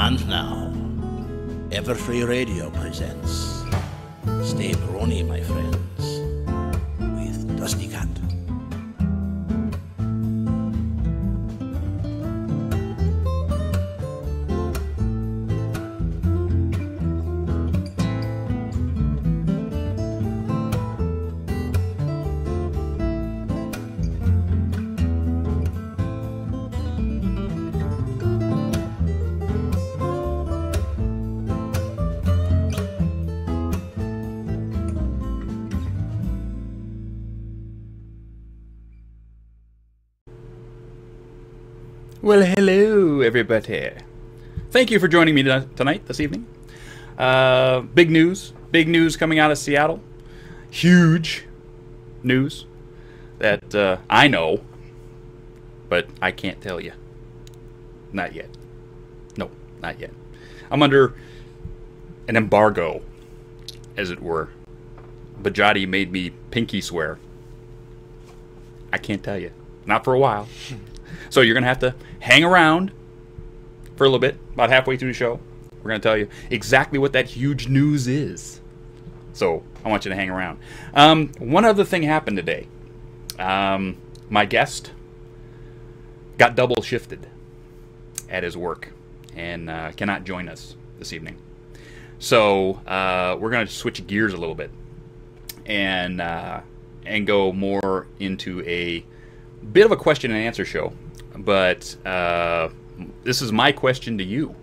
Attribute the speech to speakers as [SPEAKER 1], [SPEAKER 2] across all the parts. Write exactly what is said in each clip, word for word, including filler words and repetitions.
[SPEAKER 1] And now, Everfree Radio presents Stay Brony, my friends, with DustyKatt.
[SPEAKER 2] Well, hello, everybody. Thank you for joining me tonight, this evening. Uh, big news. Big news coming out of Seattle. Huge news that uh, I know, but I can't tell you. Not yet. No, not yet. I'm under an embargo, as it were. Bajati made me pinky swear. I can't tell you. Not for a while. So you're going to have to hang around for a little bit, about halfway through the show. We're going to tell you exactly what that huge news is. So I want you to hang around. Um, one other thing happened today. Um, my guest got double shifted at his work and uh, cannot join us this evening. So uh, we're going to switch gears a little bit and uh, and go more into a bit of a question and answer show. But uh, this is my question to you.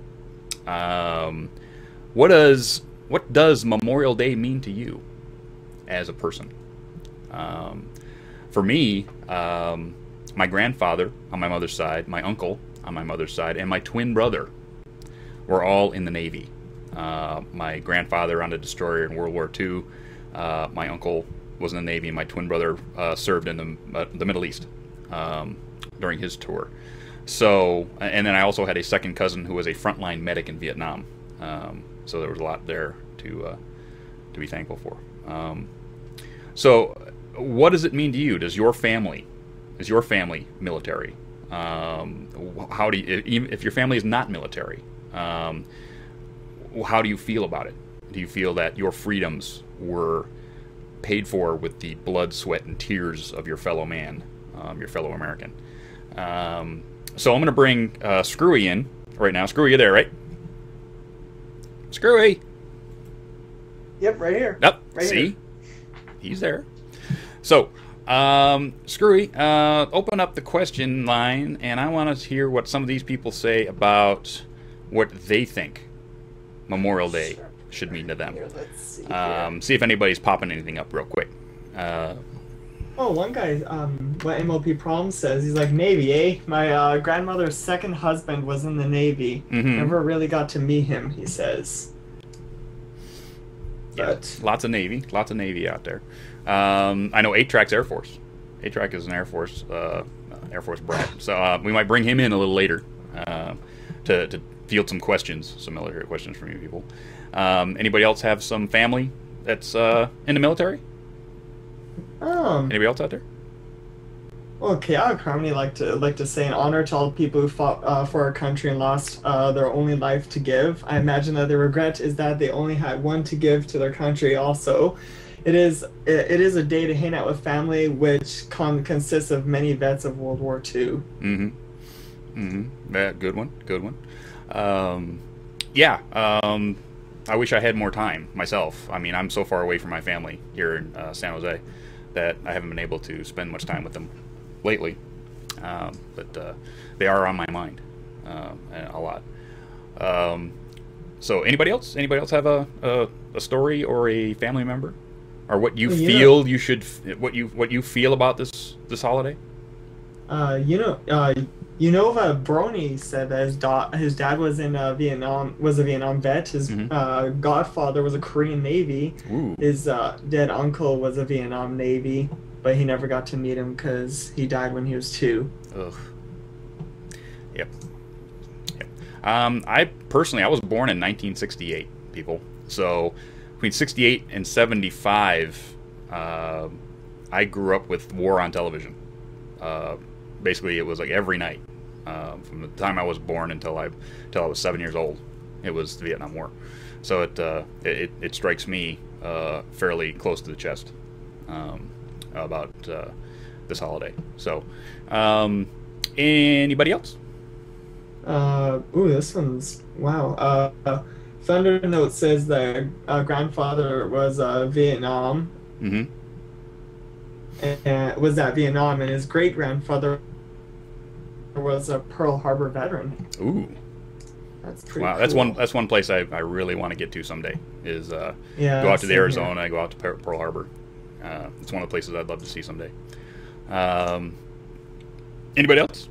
[SPEAKER 2] Um, what does what does Memorial Day mean to you as a person? Um, for me, um, my grandfather on my mother's side, my uncle on my mother's side, and my twin brother were all in the Navy. Uh, my grandfather on a destroyer in World War Two. Uh, my uncle was in the Navy, and my twin brother uh, served in the uh, the Middle East. Um, during his tour. So, and then I also had a second cousin who was a frontline medic in Vietnam. Um, so there was a lot there to uh, to be thankful for. Um, so, what does it mean to you? Does your family, is your family military? Um, how do you, even if your family is not military, um, how do you feel about it? Do you feel that your freedoms were paid for with the blood, sweat, and tears of your fellow man, um, your fellow American? Um, so I'm going to bring uh, Screwy in right now. Screwy, you're there, right? Screwy!
[SPEAKER 3] Yep, right here.
[SPEAKER 2] Yep,
[SPEAKER 3] right
[SPEAKER 2] see?
[SPEAKER 3] Here.
[SPEAKER 2] He's there. So, um, Screwy, uh, open up the question line, and I want to hear what some of these people say about what they think Memorial Day sure. should mean to them.
[SPEAKER 3] Here, let's see,
[SPEAKER 2] um, see if anybody's popping anything up real quick. Uh,
[SPEAKER 3] Oh, one guy, um, what M L P Prom says, he's like, Navy, eh? My uh, grandmother's second husband was in the Navy.
[SPEAKER 2] Mm-hmm.
[SPEAKER 3] Never really got to meet him, he says.
[SPEAKER 2] Yeah,
[SPEAKER 3] but
[SPEAKER 2] lots of Navy, lots of Navy out there. Um, I know eight track's Air Force. eight track is an Air Force, uh, Air Force brat. So uh, we might bring him in a little later uh, to, to field some questions, some military questions from you people. Um, anybody else have some family that's uh, in the military?
[SPEAKER 3] Um,
[SPEAKER 2] Anybody else out there?
[SPEAKER 3] Well, Chaotic Harmony like to like to say an honor to all the people who fought uh, for our country and lost uh, their only life to give. I imagine that the regret is that they only had one to give to their country. Also, it is it, it is a day to hang out with family, which con- consists of many vets of World War Two.
[SPEAKER 2] Mm-hmm. Mm-hmm. Yeah, good one. Good one. Um, yeah. Um, I wish I had more time myself. I mean, I'm so far away from my family here in uh, San Jose that I haven't been able to spend much time with them lately. Um, but uh, they are on my mind uh, a lot. Um, so anybody else? Anybody else have a, a, a story or a family member, or what you
[SPEAKER 3] yeah.
[SPEAKER 2] feel you should, what you what you feel about this this holiday?
[SPEAKER 3] Uh, you know, uh, Unova Brony said that his, da- his dad was in uh, Vietnam, was a Vietnam vet. His
[SPEAKER 2] mm-hmm.
[SPEAKER 3] uh, godfather was a Korean Navy.
[SPEAKER 2] Ooh.
[SPEAKER 3] His uh, dead uncle was a Vietnam Navy, but he never got to meet him because he died when he was two.
[SPEAKER 2] Ugh. Yep. Yep. Um, I personally, I was born in nineteen sixty-eight, people. So between sixty-eight and seventy-five, uh, I grew up with war on television. Uh, basically, it was like every night. Um, from the time I was born until I, until I was seven years old, it was the Vietnam War. So it uh, it, it strikes me uh, fairly close to the chest um, about uh, this holiday. So, um, anybody else?
[SPEAKER 3] Uh, ooh, this one's wow. Uh, uh, Thunder Note says that uh, grandfather was uh, Vietnam.
[SPEAKER 2] Mm-hmm.
[SPEAKER 3] And, and was that Vietnam, and his great grandfather was a Pearl Harbor veteran.
[SPEAKER 2] Ooh,
[SPEAKER 3] that's pretty.
[SPEAKER 2] Wow,
[SPEAKER 3] cool.
[SPEAKER 2] that's one that's one place I, I really want to get to someday. Is uh,
[SPEAKER 3] Yeah,
[SPEAKER 2] go out to the
[SPEAKER 3] same
[SPEAKER 2] Arizona,
[SPEAKER 3] here.
[SPEAKER 2] go out to Per- Pearl Harbor. Uh, it's one of the places I'd love to see someday. Um, anybody else?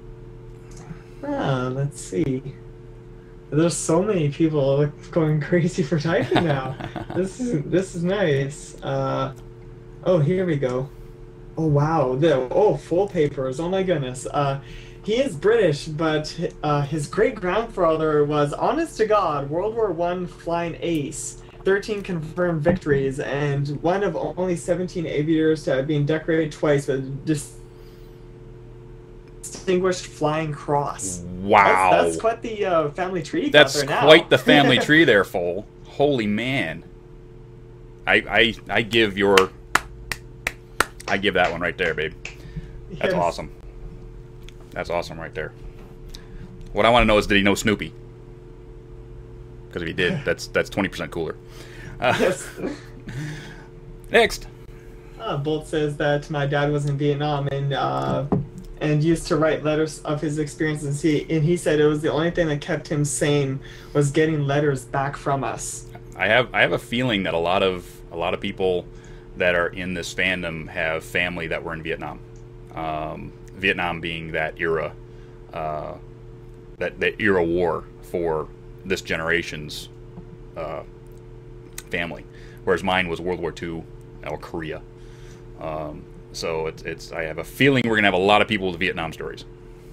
[SPEAKER 3] Ah, let's see. There's so many people going crazy for typing now. this is this is nice. Uh, oh, here we go. Oh wow, the oh full papers. Oh my goodness. Uh, he is British, but uh, his great grandfather was, honest to God, World War One flying ace. thirteen confirmed victories, and one of only seventeen aviators to have been decorated twice with dis- distinguished flying cross.
[SPEAKER 2] Wow,
[SPEAKER 3] That's, that's quite the uh, family tree.
[SPEAKER 2] That's
[SPEAKER 3] there now.
[SPEAKER 2] quite the family tree there, fool. Holy man. I I I give your I give that one right there, babe. That's
[SPEAKER 3] Yes.
[SPEAKER 2] awesome. That's awesome right there. What I want to know is, did he know Snoopy? Because if he did, that's that's twenty percent cooler. Uh,
[SPEAKER 3] Yes.
[SPEAKER 2] Next.
[SPEAKER 3] Uh, Bolt says that my dad was in Vietnam and uh, and used to write letters of his experiences. He and he said it was the only thing that kept him sane was getting letters back from us.
[SPEAKER 2] I have I have a feeling that a lot of a lot of people that are in this fandom have family that were in Vietnam. Um, Vietnam being that era, uh, that that era war for this generation's uh, family, whereas mine was World War Two or Korea. Um, so it's it's I have a feeling we're gonna have a lot of people with Vietnam stories.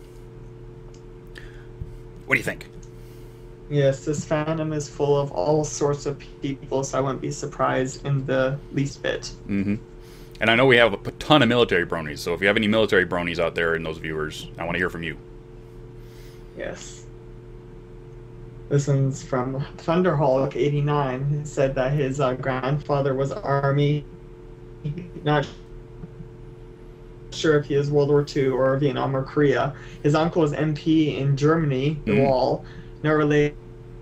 [SPEAKER 2] What do you think?
[SPEAKER 3] Yes, this fandom is full of all sorts of people, so I wouldn't be surprised in the least bit.
[SPEAKER 2] Mm-hmm. And I know we have a ton of military bronies, so if you have any military bronies out there and those viewers, I want to hear from you.
[SPEAKER 3] Yes. This one's from Thunderhawk eighty-nine. He said that his uh, grandfather was Army. Not sure if he was World War Two or Vietnam or Korea. His uncle was M P in Germany, the
[SPEAKER 2] Mm.
[SPEAKER 3] wall. No relation.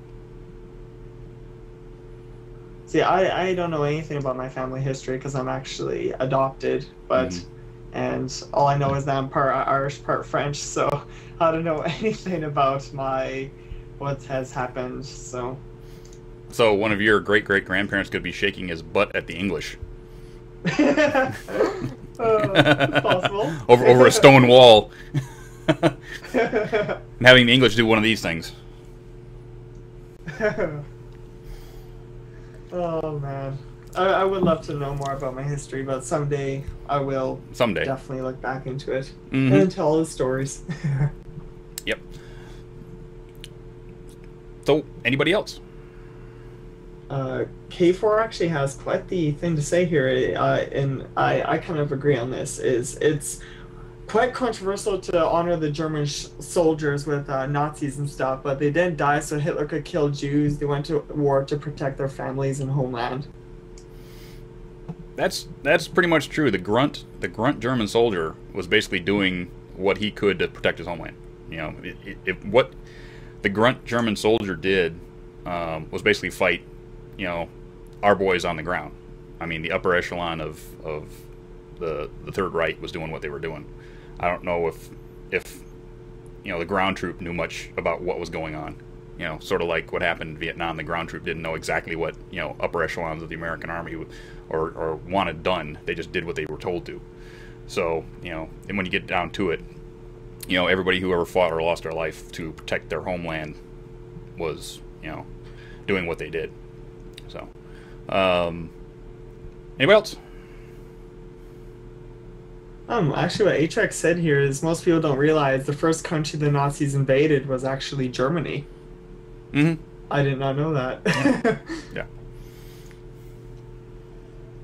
[SPEAKER 3] See, I, I don't know anything about my family history because I'm actually adopted, but
[SPEAKER 2] Mhm.
[SPEAKER 3] and all I know is that I'm part Irish, part French, so I don't know anything about my what has happened. So
[SPEAKER 2] So one of your great great grandparents could be shaking his butt at the English
[SPEAKER 3] uh, it's possible.
[SPEAKER 2] over over a stone wall, and having the English do one of these things.
[SPEAKER 3] Oh man, I, I would love to know more about my history, but someday I will
[SPEAKER 2] Someday.
[SPEAKER 3] definitely look back into it
[SPEAKER 2] Mhm.
[SPEAKER 3] and tell the stories.
[SPEAKER 2] Yep. So anybody else?
[SPEAKER 3] Uh, K four actually has quite the thing to say here, uh, and I, I kind of agree on this. Is it's quite controversial to honor the German sh- soldiers with uh, Nazis and stuff, but they didn't die so Hitler could kill Jews. They went to war to protect their families and homeland.
[SPEAKER 2] That's that's pretty much true. The grunt the grunt German soldier was basically doing what he could to protect his homeland. You know, it, it, it, what the grunt German soldier did um, was basically fight, you know, our boys on the ground. I mean, the upper echelon of of the the Third Reich was doing what they were doing. I don't know if if you know the ground troop knew much about what was going on. You know, sort of like what happened in Vietnam. The ground troop didn't know exactly what, you know, upper echelons of the American army would, or, or wanted done. They just did what they were told to. So, you know, and when you get down to it, you know, everybody who ever fought or lost their life to protect their homeland was, you know, doing what they did. So, um, anybody else?
[SPEAKER 3] Um, actually, what H X said here is most people don't realize the first country the Nazis invaded was actually Germany.
[SPEAKER 2] Mm-hmm.
[SPEAKER 3] I did not know that.
[SPEAKER 2] Yeah.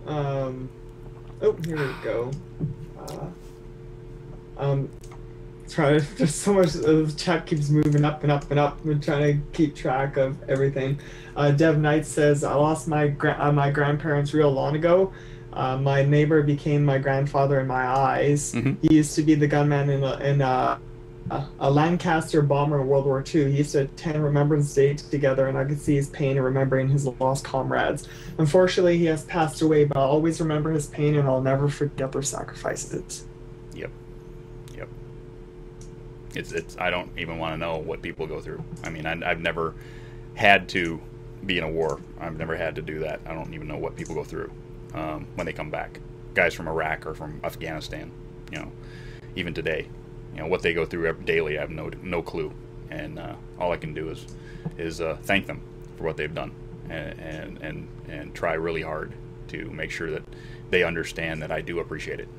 [SPEAKER 3] Um, oh, here we go. Uh, um, trying to, there's so much, uh, the chat keeps moving up and up and up. I'm trying to keep track of everything. Uh, Dev Knight says, I lost my gra- uh, my grandparents real long ago. Uh, my neighbor became my grandfather in my eyes.
[SPEAKER 2] Mm-hmm.
[SPEAKER 3] He used to be the gunman in a, in a, a, a Lancaster bomber in World War Two. He used to attend Remembrance Day together, and I could see his pain in remembering his lost comrades. Unfortunately, he has passed away, but I'll always remember his pain, and I'll never forget their sacrifices.
[SPEAKER 2] Yep. Yep. It's, it's, I don't even want to know what people go through. I mean, I, I've never had to be in a war. I've never had to do that. I don't even know what people go through um, when they come back. Guys from Iraq or from Afghanistan, you know, even today, you know, what they go through daily, I have no no clue. And uh, all I can do is is uh, thank them for what they've done, and, and and and try really hard to make sure that they understand that I do appreciate it.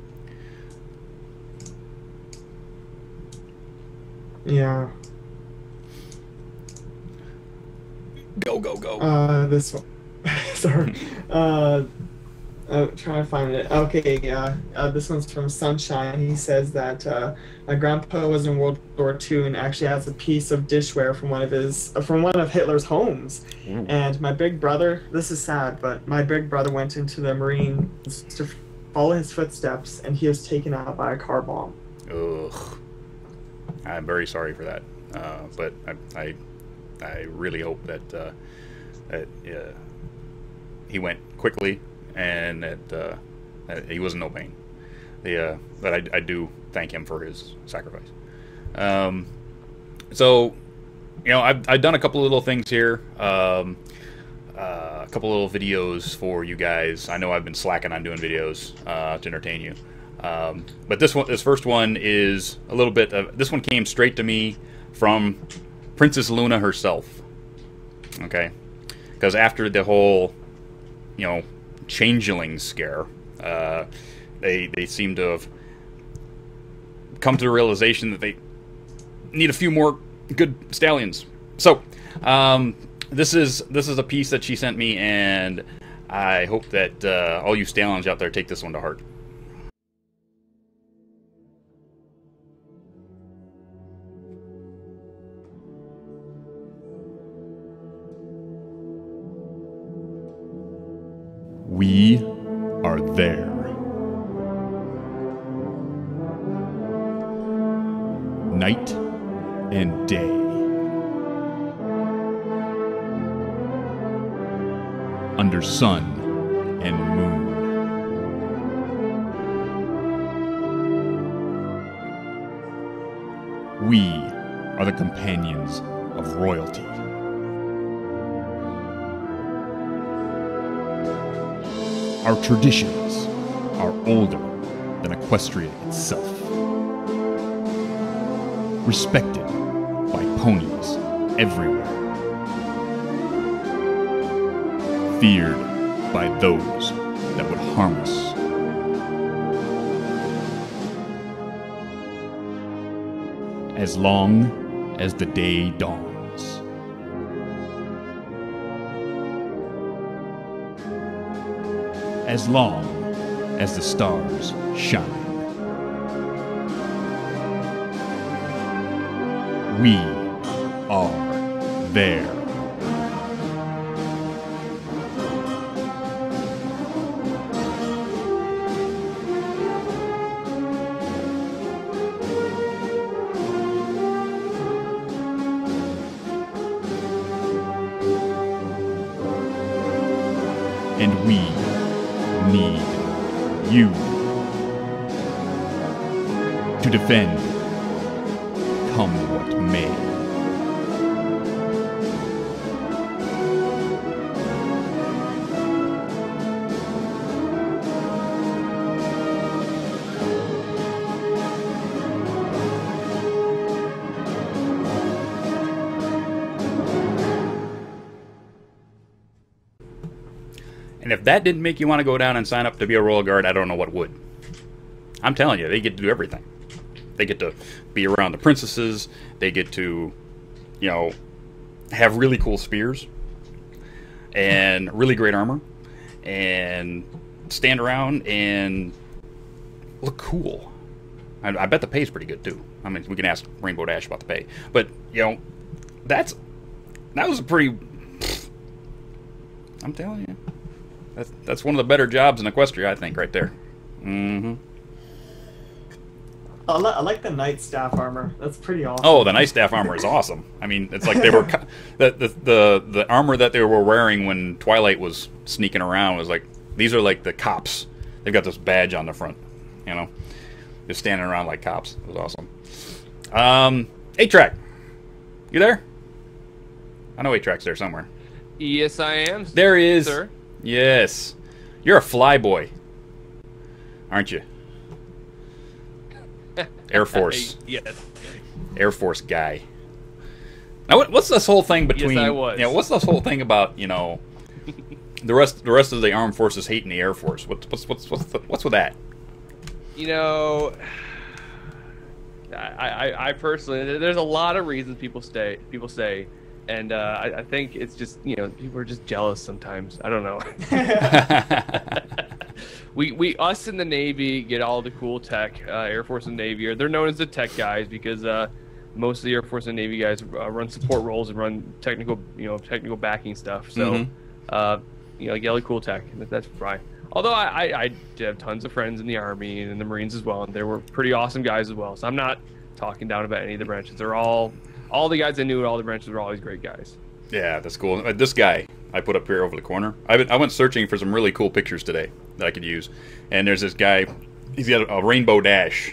[SPEAKER 3] Yeah.
[SPEAKER 2] Go, go, go.
[SPEAKER 3] Uh, this one. Sorry. uh, I'm trying to find it. Okay, uh, uh, this one's from Sunshine. He says that uh, my grandpa was in World War Two and actually has a piece of dishware from one of his uh, from one of Hitler's homes. Mm. And my big brother, this is sad, but my big brother went into the Marines to follow his footsteps, and he was taken out by a car bomb.
[SPEAKER 2] Ugh. I'm very sorry for that, uh, but I, I, I really hope that, uh, that uh, he went quickly and that, uh, that he was in no pain. The, uh, but I, I do thank him for his sacrifice. Um, so, you know, I've, I've done a couple of little things here, um, uh, a couple little videos for you guys. I know I've been slacking on doing videos uh, to entertain you. Um, but this one, this first one is a little bit of, this one came straight to me from Princess Luna herself. Okay. Because after the whole, you know, changeling scare, uh, they, they seem to have come to the realization that they need a few more good stallions. So, um, this is, this is a piece that she sent me, and I hope that, uh, all you stallions out there take this one to heart.
[SPEAKER 4] We are there. Night and day. Under sun and moon. We are the companions of royalty. Our traditions are older than Equestria itself. Respected by ponies everywhere. Feared by those that would harm us. As long as the day dawns. As long as the stars shine. We are there. And we need you to defend, come what may.
[SPEAKER 2] And if that didn't make you want to go down and sign up to be a Royal Guard, I don't know what would. I'm telling you, they get to do everything. They get to be around the princesses. They get to, you know, have really cool spears and really great armor and stand around and look cool. I, I bet the pay's pretty good too. I mean, we can ask Rainbow Dash about the pay, but you know, that's that was a pretty. I'm telling you, that's that's one of the better jobs in Equestria, I think, right there. Mm-hmm.
[SPEAKER 3] I, li I like the Knight staff armor. That's pretty awesome.
[SPEAKER 2] Oh, the Knight staff armor is awesome. I mean, it's like they were the, the the the armor that they were wearing when Twilight was sneaking around was like these are like the cops. They've got this badge on the front, you know, just standing around like cops. It was awesome. Um, eight track, you there? I know eight track's there somewhere.
[SPEAKER 5] Yes, I am.
[SPEAKER 2] There he is.
[SPEAKER 5] Sir.
[SPEAKER 2] Yes, you're a fly boy, aren't you? Air Force.
[SPEAKER 5] Yes.
[SPEAKER 2] Air Force guy. Now, what, what's this whole thing between?
[SPEAKER 5] Yes, I was.
[SPEAKER 2] You know, what's this whole thing about? You know, the rest, the rest of the armed forces hating the Air Force. What's what's what's what's, the, what's with that?
[SPEAKER 5] You know, I, I, I personally, there's a lot of reasons people stay, people say, and uh, I, I think it's just, you know, people are just jealous sometimes. I don't know. we, we, us in the Navy get all the cool tech. Uh, Air Force and Navy are they're known as the tech guys because uh, most of the Air Force and Navy guys uh, run support roles and run technical, you know, technical backing stuff. So,
[SPEAKER 2] Mm-hmm.
[SPEAKER 5] uh, you know, get all the cool tech. and That's fine. Although I, I, I did have tons of friends in the Army and in the Marines as well, and they were pretty awesome guys as well. So I'm not talking down about any of the branches. They're all, all the guys I knew at all the branches were always great guys.
[SPEAKER 2] Yeah, that's cool. Uh, This guy I put up here over the corner. I I went searching for some really cool pictures today that I could use, and there's this guy. He's got a Rainbow Dash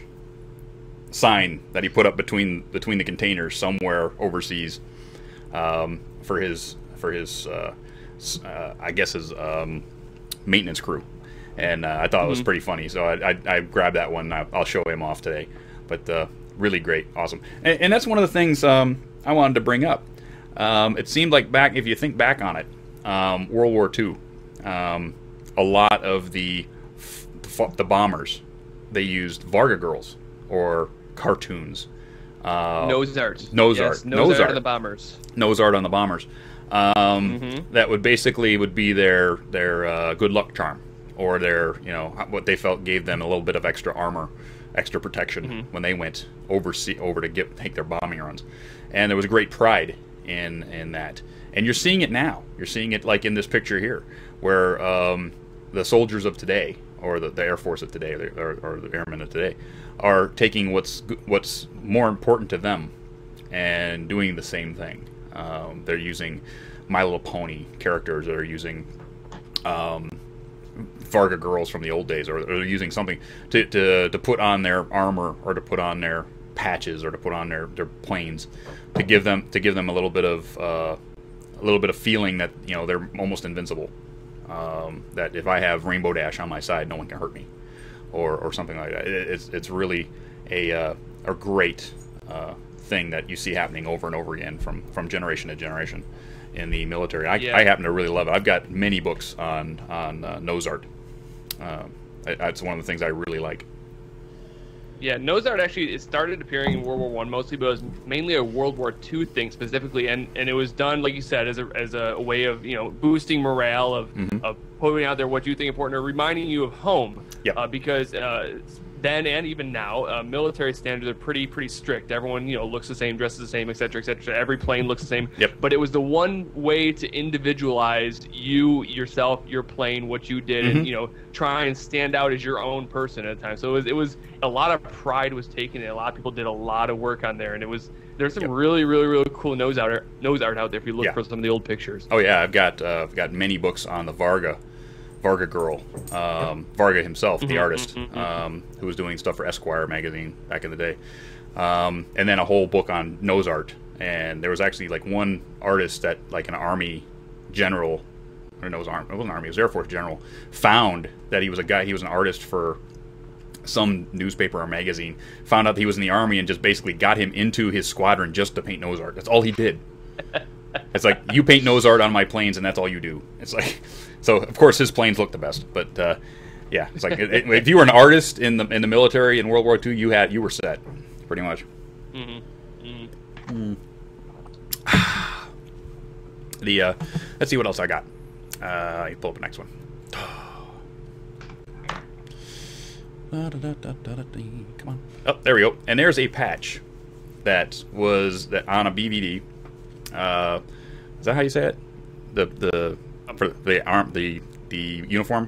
[SPEAKER 2] sign that he put up between between the containers somewhere overseas um, for his for his uh, uh, I guess his um, maintenance crew, and uh, I thought it was
[SPEAKER 5] Mm-hmm.
[SPEAKER 2] pretty funny. So I, I, I grabbed that one. And I'll show him off today, but uh, really great, awesome, and, and that's one of the things um, I wanted to bring up. Um, it seemed like back, if you think back on it, um, World War Two, um, a lot of the f the bombers, they used Varga girls or cartoons. Uh,
[SPEAKER 5] Nose art.
[SPEAKER 2] Nose
[SPEAKER 5] yes,
[SPEAKER 2] art.
[SPEAKER 5] Nose,
[SPEAKER 2] Nose
[SPEAKER 5] art
[SPEAKER 2] art.
[SPEAKER 5] on the bombers.
[SPEAKER 2] Nose art on the bombers. Um,
[SPEAKER 5] Mhm.
[SPEAKER 2] That would basically would be their their uh, good luck charm, or their you know what they felt gave them a little bit of extra armor, extra protection
[SPEAKER 5] Mhm.
[SPEAKER 2] when they went oversea over to get take their bombing runs, and there was great pride in in that. And you're seeing it now. You're seeing it like in this picture here, where um, the soldiers of today, or the, the Air Force of today, or, or the airmen of today, are taking what's what's more important to them and doing the same thing. Um, they're using My Little Pony characters. They're using um, Varga girls from the old days, or they're using something to, to, to put on their armor, or to put on their patches, or to put on their, their planes, to give them to give them a little bit of uh, a little bit of feeling that you know they're almost invincible. Um, that if I have Rainbow Dash on my side, no one can hurt me, or or something like that. It, it's it's really a uh, a great uh, thing that you see happening over and over again from from generation to generation in the military. I,
[SPEAKER 5] Yeah.
[SPEAKER 2] I happen to really love it. I've got many books on on uh, nose art. Uh, it's one of the things I really like.
[SPEAKER 5] Yeah, nose art actually it started appearing in World War One mostly, but it was mainly a World War Two thing specifically, and, and it was done like you said as a as a way of you know boosting morale of,
[SPEAKER 2] Mhm.
[SPEAKER 5] of putting out there what you think important or reminding you of home.
[SPEAKER 2] Yep.
[SPEAKER 5] Uh, because uh, then and even now, uh, military standards are pretty pretty strict. Everyone you know looks the same, dresses the same, et cetera, et cetera. Every plane looks the same.
[SPEAKER 2] Yep.
[SPEAKER 5] But it was the one way to individualize you yourself, your plane, what you did,
[SPEAKER 2] Mhm.
[SPEAKER 5] and you know try and stand out as your own person at a time. So it was it was a lot of pride was taken in. A lot of people did a lot of work on there, and it was there's some
[SPEAKER 2] Yep.
[SPEAKER 5] really really really cool nose art nose art out there if you look
[SPEAKER 2] Yeah.
[SPEAKER 5] for some of the old pictures.
[SPEAKER 2] Oh yeah, I've got uh, I've got many books on the Varga, Varga girl, um, Varga himself, the
[SPEAKER 5] Mhm,
[SPEAKER 2] artist,
[SPEAKER 5] mhm, mhm.
[SPEAKER 2] um, who was doing stuff for Esquire magazine back in the day, um, and then a whole book on nose art. And there was actually like one artist that like an army general, or no, it was army, it wasn't army, it was Air Force general, found that he was a guy, he was an artist for some newspaper or magazine, found out that he was in the army and just basically got him into his squadron just to paint nose art. That's all he did. It's like, you paint nose art on my planes and that's all you do. It's like, so of course his planes look the best, but uh, yeah, it's like it, if you were an artist in the in the military in World War Two, you had you were set, pretty much.
[SPEAKER 5] Mm-hmm. Mm-hmm.
[SPEAKER 2] The uh, let's see what else I got. Uh, you pull up the next one. Come on. Oh, there we go. And there's a patch that was that on a B V D. Uh, is that how you say it? The the for the arm the the uniform.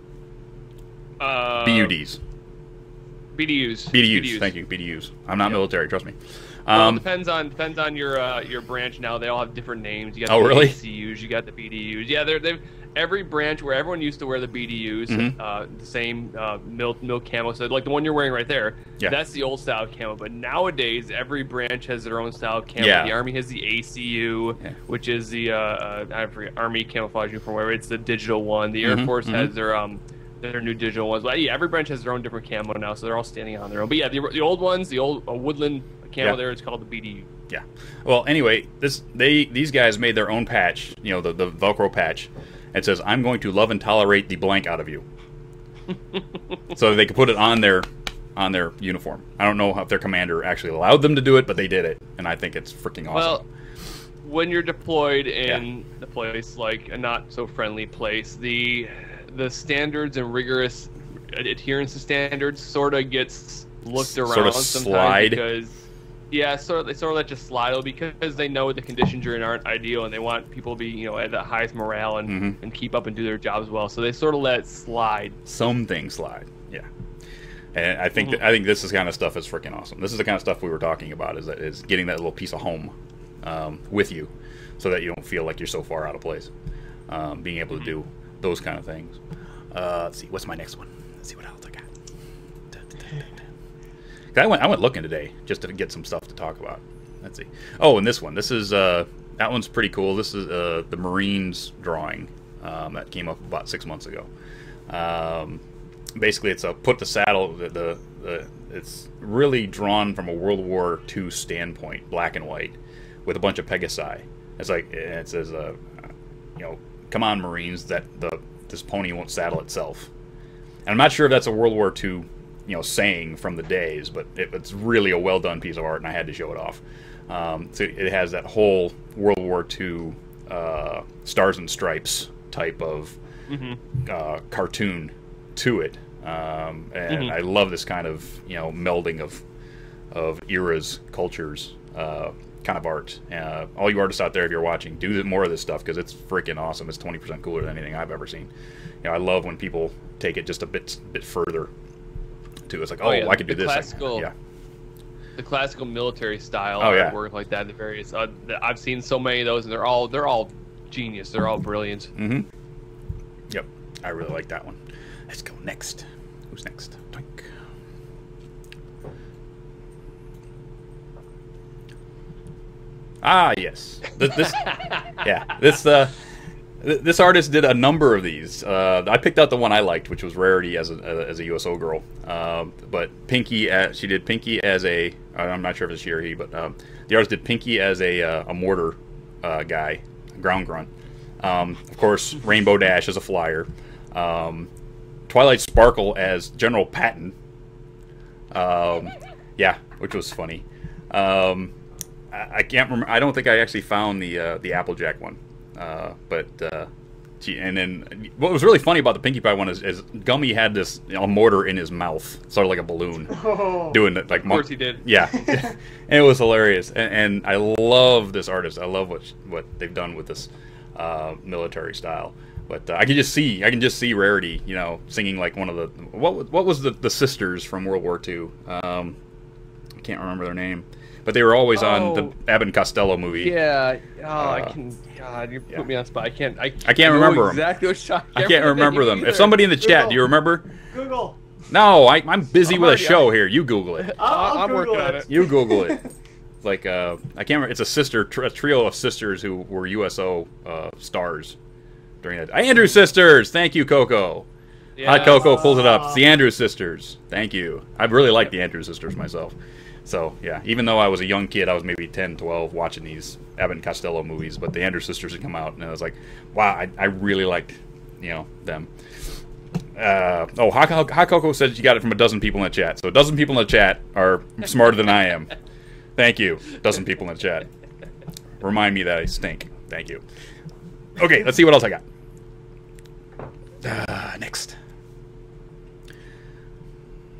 [SPEAKER 5] Uh,
[SPEAKER 2] B U Ds.
[SPEAKER 5] B D Us.
[SPEAKER 2] B D Us.
[SPEAKER 5] B D Us.
[SPEAKER 2] Thank you. B D Us. I'm not
[SPEAKER 5] Yep.
[SPEAKER 2] military. Trust me.
[SPEAKER 5] Well,
[SPEAKER 2] Um,
[SPEAKER 5] it depends on depends on your uh, your branch now. They all have different names. You got
[SPEAKER 2] Oh,
[SPEAKER 5] the
[SPEAKER 2] really?
[SPEAKER 5] A C Us, you got the B D Us. Yeah, they're they've every branch where everyone used to wear the B D Us,
[SPEAKER 2] Mhm.
[SPEAKER 5] uh, the same uh, milk milk camo. So like the one you're wearing right there,
[SPEAKER 2] Yeah.
[SPEAKER 5] that's the old style camo. But nowadays, every branch has their own style camo.
[SPEAKER 2] Yeah.
[SPEAKER 5] The Army has the A C U,
[SPEAKER 2] Yeah.
[SPEAKER 5] which is the uh, uh, I forget Army camouflage uniform. Where it's the digital one. The Air
[SPEAKER 2] Mhm,
[SPEAKER 5] Force
[SPEAKER 2] mhm.
[SPEAKER 5] has their um. Their new digital ones. But yeah, every branch has their own different camo now, so they're all standing on their own. But yeah, the, the old ones, the old uh, woodland camo
[SPEAKER 2] Yeah.
[SPEAKER 5] there, it's called the B D U.
[SPEAKER 2] Yeah. Well, anyway, this they these guys made their own patch, you know, the, the Velcro patch. It says, "I'm going to love and tolerate the blank out of you," so they could put it on their on their uniform. I don't know if their commander actually allowed them to do it, but they did it, and I think it's freaking awesome.
[SPEAKER 5] Well, when you're deployed in a place like a not so friendly place, the the standards and rigorous adherence to standards sort of gets looked
[SPEAKER 2] Sort
[SPEAKER 5] around
[SPEAKER 2] of
[SPEAKER 5] sometimes
[SPEAKER 2] slide.
[SPEAKER 5] because yeah, sort of they sort of let you slide a little because they know the conditions you're in aren't ideal and they want people to be you know at the highest morale and,
[SPEAKER 2] Mhm.
[SPEAKER 5] and keep up and do their jobs well. So they sort of let it slide.
[SPEAKER 2] Some things slide, yeah. And I think
[SPEAKER 5] Mhm.
[SPEAKER 2] that, I think this is kind of stuff is freaking awesome. This is the kind of stuff we were talking about is that is getting that little piece of home um, with you, so that you don't feel like you're so far out of place. Um, being able to do those kind of things. Uh, let's see, what's my next one? Let's see what else I got. Dun, dun, dun, dun, dun. 'Cause I went I went looking today just to get some stuff to talk about. Let's see. Oh, and this one. This is uh, that one's pretty cool. This is uh, the Marines drawing um, that came up about six months ago. Um, basically, it's a put the saddle. The, the, the it's really drawn from a World War Two standpoint, black and white, with a bunch of pegasi. It's like it says, uh, you know, come on, Marines, that the this pony won't saddle itself. And I'm not sure if that's a World War Two, you know, saying from the days, but it, it's really a well done piece of art, and I had to show it off. Um, so it has that whole World War Two uh, Stars and Stripes type of
[SPEAKER 5] Mm-hmm.
[SPEAKER 2] uh, cartoon to it, um, and
[SPEAKER 5] Mhm.
[SPEAKER 2] I love this kind of you know melding of of eras, cultures, uh, kind of art. Uh, all you artists out there, if you're watching, do more of this stuff because it's freaking awesome. It's twenty percent cooler than anything I've ever seen. You know, I love when people take it just a bit bit further. Too, it's like, oh,
[SPEAKER 5] Oh, yeah,
[SPEAKER 2] I could do
[SPEAKER 5] the
[SPEAKER 2] this.
[SPEAKER 5] classical-
[SPEAKER 2] Yeah,
[SPEAKER 5] The classical military style
[SPEAKER 2] Oh, yeah.
[SPEAKER 5] artwork like that, the various uh, the- I've seen so many of those, and they're all they're all genius. They're all brilliant.
[SPEAKER 2] mm-hmm. Yep, I really like that one. Let's go next. Who's next? Twink. Ah, yes. This, this yeah, this uh, th- this artist did a number of these. Uh, I picked out the one I liked, which was Rarity as a as a U S O girl. Um, but Pinky, as, she did Pinky as a. I'm not sure if it's she or he, but um, the artist did Pinky as a uh, a mortar uh, guy, ground grunt. Um, of course, Rainbow Dash as a flyer. Um, Twilight Sparkle as General Patton. Um, yeah, which was funny. Um, I, I can't remember. I don't think I actually found the uh, the Applejack one. Uh, but uh, gee, and then what was really funny about the Pinkie Pie one is, is Gummy had this you know, mortar in his mouth, sort of like a balloon,
[SPEAKER 3] Oh.
[SPEAKER 2] doing it like.
[SPEAKER 5] Of course he did.
[SPEAKER 2] Yeah, and it was hilarious, and, and I love this artist. I love what what they've done with this uh, military style. But uh, I can just see, I can just see Rarity, you know, singing like one of the what was- what was the, the sisters from World War Two? Um, I can't remember their name, but they were always on the
[SPEAKER 5] Oh.
[SPEAKER 2] Abbott and Costello movie.
[SPEAKER 5] Yeah. Oh, I
[SPEAKER 2] Uh,
[SPEAKER 5] can. God, you
[SPEAKER 2] yeah.
[SPEAKER 5] put me on spot. I can't. I,
[SPEAKER 2] I can't
[SPEAKER 5] know
[SPEAKER 2] remember 'em.
[SPEAKER 5] exactly what shot.
[SPEAKER 2] I can't remember them. If somebody in the chat, do you remember?
[SPEAKER 3] Google.
[SPEAKER 2] No, I, I'm busy
[SPEAKER 5] I'm
[SPEAKER 2] with a
[SPEAKER 5] already-
[SPEAKER 2] show here. You Google it.
[SPEAKER 3] I'll, I'll
[SPEAKER 5] I'm working
[SPEAKER 3] Google
[SPEAKER 5] on
[SPEAKER 3] it.
[SPEAKER 5] it.
[SPEAKER 2] You Google it. It's like uh, I can't remember. It's a sister, tr- a trio of sisters who were U S O uh, stars during that. Andrews sisters. Thank you, Coco. Hot Coco pulls it up. It's the Andrews sisters. Thank you. I really like the Andrews sisters myself. So, yeah, even though I was a young kid, I was maybe ten, twelve watching these Abbott and Costello movies, but the Andrews sisters had come out, and I was like, wow, I, I really liked, you know, them. Uh, oh, Hot, Hot Coco said you got it from a dozen people in the chat. So a dozen people in the chat are smarter than I am. Thank you, dozen people in the chat. Remind me that I stink. Thank you. Okay, let's see what else I got. Uh, next.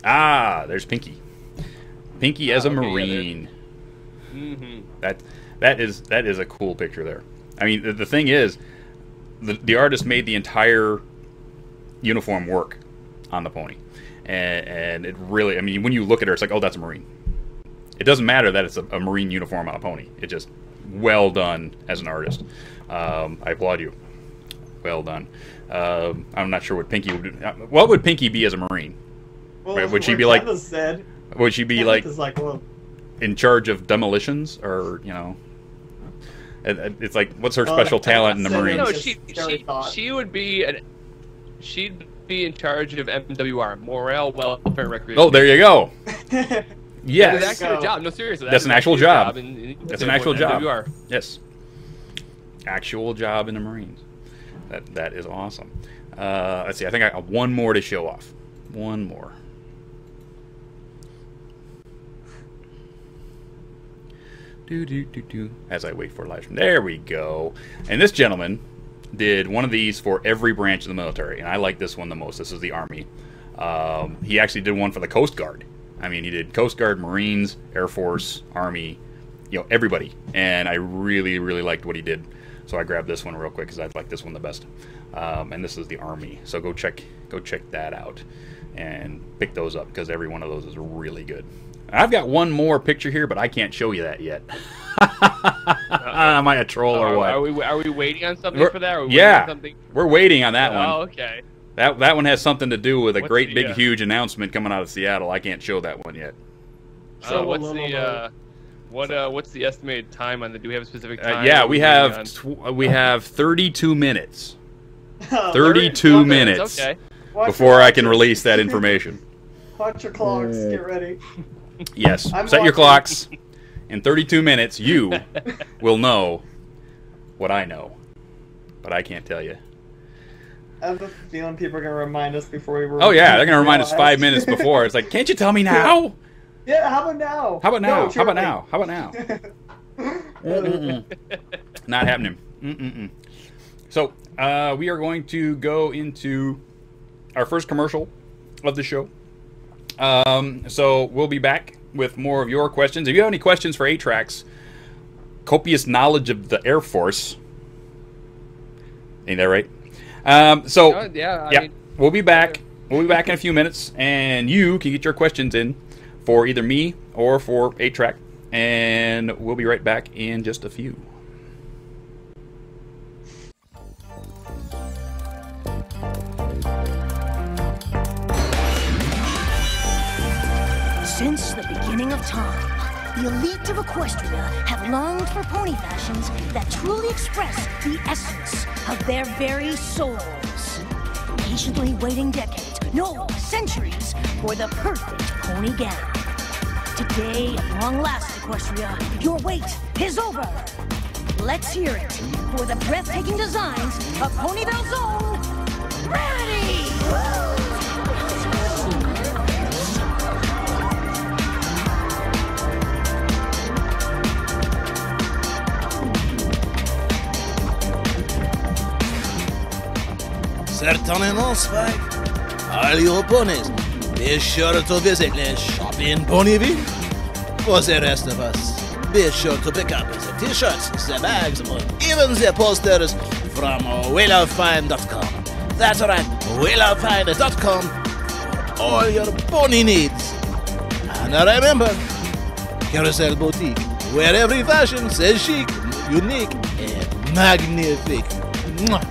[SPEAKER 2] Ah, there's Pinky. Pinky as a
[SPEAKER 5] okay,
[SPEAKER 2] Marine.
[SPEAKER 5] Yeah, mm-hmm.
[SPEAKER 2] That that is that is a cool picture there. I mean, the, the thing is, the the artist made the entire uniform work on the pony, and, and it really. I mean, when you look at her, it's like, oh, that's a Marine. It doesn't matter that it's a, a Marine uniform on a pony. It just well done as an artist. Um, I applaud you. Well done. Um, I'm not sure what Pinky would do. What would Pinky be as a Marine?
[SPEAKER 3] Well,
[SPEAKER 2] would she be like?
[SPEAKER 3] Said,
[SPEAKER 2] would she be like,
[SPEAKER 3] like well,
[SPEAKER 2] in charge of demolitions, or you know? It, it, it's like, what's her
[SPEAKER 3] Oh,
[SPEAKER 2] special
[SPEAKER 3] that-
[SPEAKER 2] talent in the
[SPEAKER 3] that's
[SPEAKER 2] Marines?
[SPEAKER 5] No,
[SPEAKER 3] Just
[SPEAKER 5] she
[SPEAKER 3] scary
[SPEAKER 5] she,
[SPEAKER 3] thought.
[SPEAKER 5] she would be an she'd be in charge of M W R, Morale, Welfare, and Recreation.
[SPEAKER 2] Oh, there you go.
[SPEAKER 5] That
[SPEAKER 2] Yes.
[SPEAKER 5] is actually a job. No, seriously.
[SPEAKER 2] That's
[SPEAKER 5] that
[SPEAKER 2] an
[SPEAKER 5] is
[SPEAKER 2] actual
[SPEAKER 5] actually a
[SPEAKER 2] job.
[SPEAKER 5] in- in-
[SPEAKER 2] That's an
[SPEAKER 5] in
[SPEAKER 2] actual job.
[SPEAKER 5] M W R.
[SPEAKER 2] Yes. Actual job in the Marines. That that is awesome. Uh, let's see. I think I got one more to show off. One more. Do do do do. As I wait for live stream. There we go. And this gentleman did one of these for every branch of the military, and I like this one the most. This is the Army. Um, he actually did one for the Coast Guard. I mean, he did Coast Guard, Marines, Air Force, Army, you know, everybody. And I really, really liked what he did. So I grabbed this one real quick because I like this one the best. Um, and this is the Army. So go check, go check that out, and pick those up because every one of those is really good. I've got one more picture here, but I can't show you that yet. Am I a troll or
[SPEAKER 5] Are,
[SPEAKER 2] what?
[SPEAKER 5] are we are we waiting on something
[SPEAKER 2] We're-
[SPEAKER 5] for that? Are we
[SPEAKER 2] yeah.
[SPEAKER 5] waiting on something?
[SPEAKER 2] We're waiting on that one.
[SPEAKER 5] Oh, okay.
[SPEAKER 2] That that one has something to do with a
[SPEAKER 5] What's
[SPEAKER 2] great
[SPEAKER 5] the,
[SPEAKER 2] big
[SPEAKER 5] uh,
[SPEAKER 2] huge announcement coming out of Seattle. I can't show that one yet.
[SPEAKER 5] So
[SPEAKER 3] So,
[SPEAKER 5] what's
[SPEAKER 3] little,
[SPEAKER 5] the
[SPEAKER 3] uh,
[SPEAKER 5] uh, what uh what's the estimated time on the? Do we have a specific time?
[SPEAKER 2] Uh, yeah,
[SPEAKER 5] Are
[SPEAKER 2] we
[SPEAKER 5] waiting
[SPEAKER 2] have
[SPEAKER 5] on-
[SPEAKER 2] tw- we have thirty-two minutes.
[SPEAKER 3] Oh,
[SPEAKER 2] thirty-two
[SPEAKER 3] watch-
[SPEAKER 2] minutes
[SPEAKER 5] Okay.
[SPEAKER 3] watch
[SPEAKER 2] before
[SPEAKER 3] your
[SPEAKER 2] I can
[SPEAKER 3] watches.
[SPEAKER 2] release that information.
[SPEAKER 3] Watch your clocks. Get ready.
[SPEAKER 2] Yes,
[SPEAKER 3] I'm
[SPEAKER 2] set your
[SPEAKER 3] watching.
[SPEAKER 2] clocks. In thirty-two minutes, you will know what I know, but I can't tell you.
[SPEAKER 3] I have a feeling people are gonna remind us before we were.
[SPEAKER 2] Oh yeah, they're gonna remind us
[SPEAKER 3] realize.
[SPEAKER 2] five minutes before. It's like, can't you tell me now?
[SPEAKER 3] Yeah, how about now?
[SPEAKER 2] How about now?
[SPEAKER 3] No,
[SPEAKER 2] How about
[SPEAKER 3] truly.
[SPEAKER 2] now? How about now? Mm-mm-mm. Not happening. Mm-mm-mm. So uh, we are going to go into our first commercial of the show. Um, so we'll be back with more of your questions. If you have any questions for A-Track's copious knowledge of the Air Force, ain't that right? Um, so
[SPEAKER 5] Oh, yeah, I
[SPEAKER 2] yeah,
[SPEAKER 5] mean,
[SPEAKER 2] we'll be back. We'll be back in a few minutes, and you can get your questions in for either me or for A-Track, and we'll be right back in just a few.
[SPEAKER 6] Since the beginning of time, the elite of Equestria have longed for pony fashions that truly express the essence of their very souls. Patiently waiting decades, no, centuries, for the perfect pony gown. Today, at long last, Equestria, your wait is over. Let's hear it for the breathtaking designs of Ponyville's own Rarity!
[SPEAKER 1] Certainement, Spike. All your ponies, be sure to visit the shop in Ponyville. For the rest of us, be sure to pick up the t-shirts, the bags, or even the posters from we love fine dot com. That's right, we love fine dot com for all your pony needs. And remember, Carousel Boutique, where every fashion says chic, unique, and magnifique. Mwah.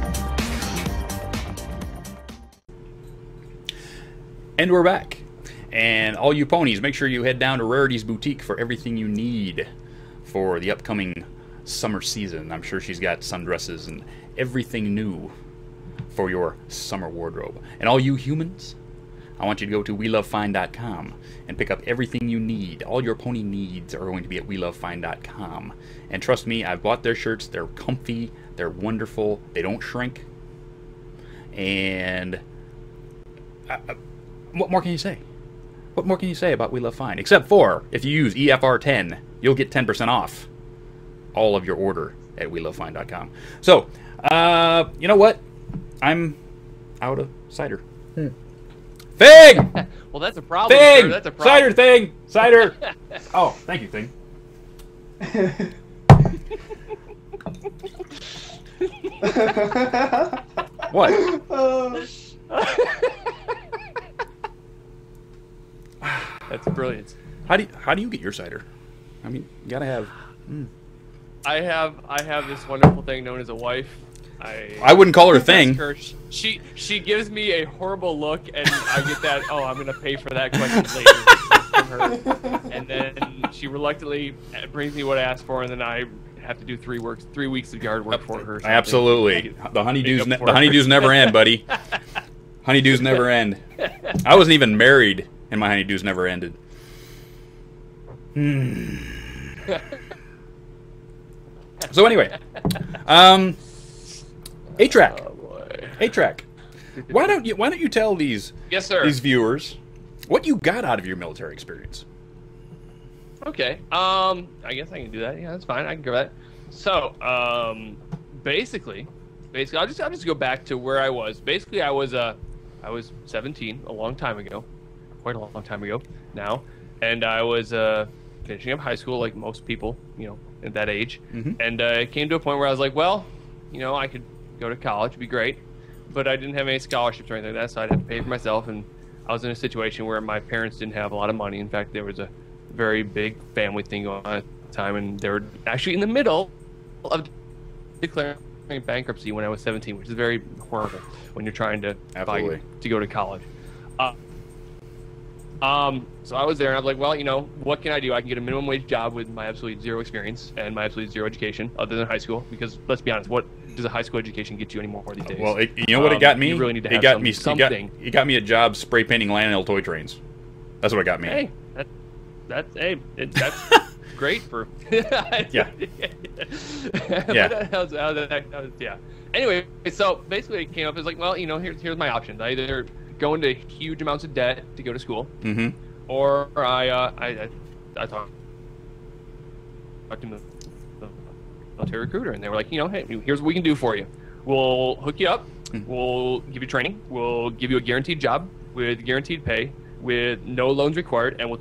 [SPEAKER 2] And we're back. And all you ponies, make sure you head down to Rarity's Boutique for everything you need for the upcoming summer season. I'm sure she's got sundresses and everything new for your summer wardrobe. And all you humans, I want you to go to we love fine dot com and pick up everything you need. All your pony needs are going to be at we love fine dot com. And trust me, I've bought their shirts. They're comfy. They're wonderful. They don't shrink. And I, I, what more can you say? What more can you say about We Love Fine? Except for, if you use E F R ten, you'll get ten percent off all of your order at we love fine dot com. So, uh, you know what? I'm out of cider. Thing!
[SPEAKER 5] Well, that's a problem,
[SPEAKER 2] Thing!
[SPEAKER 5] sir. That's a problem.
[SPEAKER 2] Cider thing! Cider! Oh, thank you, Thing. What?
[SPEAKER 3] Oh.
[SPEAKER 5] That's brilliant.
[SPEAKER 2] How do you, how do you get your cider? I mean, you gotta have. Mm.
[SPEAKER 5] I have I have this wonderful thing known as a wife. I
[SPEAKER 2] I wouldn't call her Thing.
[SPEAKER 5] Her. She she gives me a horrible look, and I get that. Oh, I'm gonna pay for that question later from her. And then she reluctantly brings me what I asked for, and then I have to do three works, three weeks of yard work for her.
[SPEAKER 2] Absolutely, the honeydews ne the honeydews never end, buddy. Honeydews never end. I wasn't even married, and my honeydews never ended. Hmm. So anyway, um, eight track,
[SPEAKER 5] Oh,
[SPEAKER 2] eight track. Why don't you Why don't you tell these
[SPEAKER 5] yes, sir.
[SPEAKER 2] these viewers what you got out of your military experience?
[SPEAKER 5] Okay. Um, I guess I can do that. Yeah, that's fine. I can go that. So, um, basically, basically, I'll just I'll just go back to where I was. Basically, I was uh, I was seventeen a long time ago, quite a long time ago now, and I was uh, finishing up high school like most people, you know, at that age,
[SPEAKER 2] Mm-hmm.
[SPEAKER 5] and uh, it came to a point where I was like, well, you know, I could go to college, it'd be great, but I didn't have any scholarships or anything like that, so I'd have to pay for myself, and I was in a situation where my parents didn't have a lot of money. In fact, there was a very big family thing going on at the time, and they were actually in the middle of declaring bankruptcy when I was seventeen, which is very horrible when you're trying to
[SPEAKER 2] Absolutely.
[SPEAKER 5] buy, to go to college. Uh, um, so I was there, and I was like, well, you know, what can I do? I can get a minimum wage job with my absolute zero experience and my absolute zero education, other than high school. Because let's be honest, what does a high school education get you anymore these days?
[SPEAKER 2] Well, it, you know what it
[SPEAKER 5] Um,
[SPEAKER 2] got me?
[SPEAKER 5] you really need to
[SPEAKER 2] it
[SPEAKER 5] have
[SPEAKER 2] got
[SPEAKER 5] some-
[SPEAKER 2] me.
[SPEAKER 5] something.
[SPEAKER 2] It got, it got me a job spray painting Lionel toy trains. That's what it got me.
[SPEAKER 5] Hey, that, that's hey, it, that's great for
[SPEAKER 2] Yeah.
[SPEAKER 5] yeah.
[SPEAKER 2] Yeah.
[SPEAKER 5] That was- that was- that was- yeah. Anyway, so basically it came up as like, well, you know, here's here's my options. I either go into huge amounts of debt to go to school,
[SPEAKER 2] Mm-hmm.
[SPEAKER 5] or I uh, I I, I thought talked to the the military recruiter, and they were like, you know, hey, here's what we can do for you. We'll hook you up.
[SPEAKER 2] Mm.
[SPEAKER 5] We'll give you training. We'll give you a guaranteed job with guaranteed pay, with no loans required, and we'll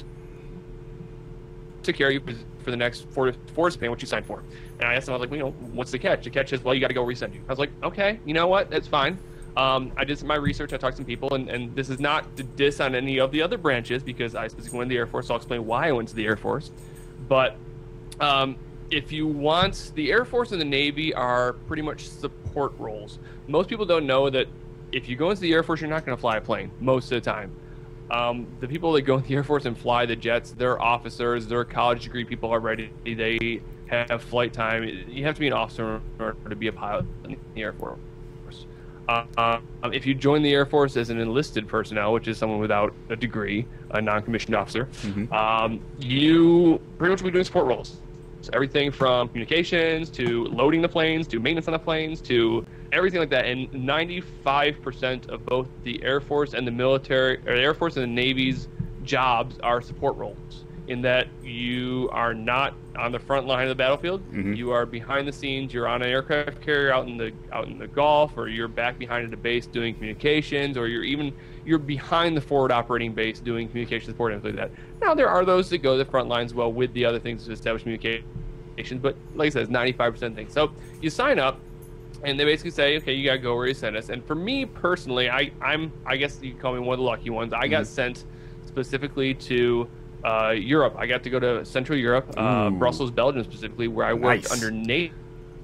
[SPEAKER 5] take care of you for the next four four to pay what you signed for. And I asked them, I was like, well, you know, what's the catch? The catch is, well, you got to go resend you. I was like, okay, you know what? That's fine. Um, I did some my research. I talked to some people, and, and this is not to diss on any of the other branches because I specifically went to the Air Force. So I'll explain why I went to the Air Force. But um, if you want, the Air Force and the Navy are pretty much support roles. Most people don't know that if you go into the Air Force, you're not going to fly a plane most of the time. Um, the people that go in the Air Force and fly the jets, they're officers, they're college degree people already. They have flight time. You have to be an officer in order to be a pilot in the Air Force. Uh, um, if you join the Air Force as an enlisted personnel, which is someone without a degree, a non-commissioned officer,
[SPEAKER 2] Mhm.
[SPEAKER 5] um, you pretty much will be doing support roles. So everything from communications to loading the planes to maintenance on the planes to everything like that. And ninety-five percent of both the Air Force and the military, or the Air Force and the Navy's jobs are support roles, in that you are not on the front line of the battlefield.
[SPEAKER 2] Mhm.
[SPEAKER 5] You are behind the scenes. You're on an aircraft carrier out in the out in the Gulf, or you're back behind at a base doing communications, or you're even you're behind the forward operating base doing communication support and things like that. Now there are those that go to the front lines well with the other things to establish communication, but like I said, it's ninety-five percent things. So you sign up, and they basically say, okay, you gotta go where you send us. And for me personally, I I'm I guess you could call me one of the lucky ones. I got
[SPEAKER 2] Mhm.
[SPEAKER 5] sent specifically to uh, Europe. I got to go to Central Europe, uh,
[SPEAKER 2] Ooh.
[SPEAKER 5] Brussels, Belgium specifically, where I worked
[SPEAKER 2] Nice.
[SPEAKER 5] under NATO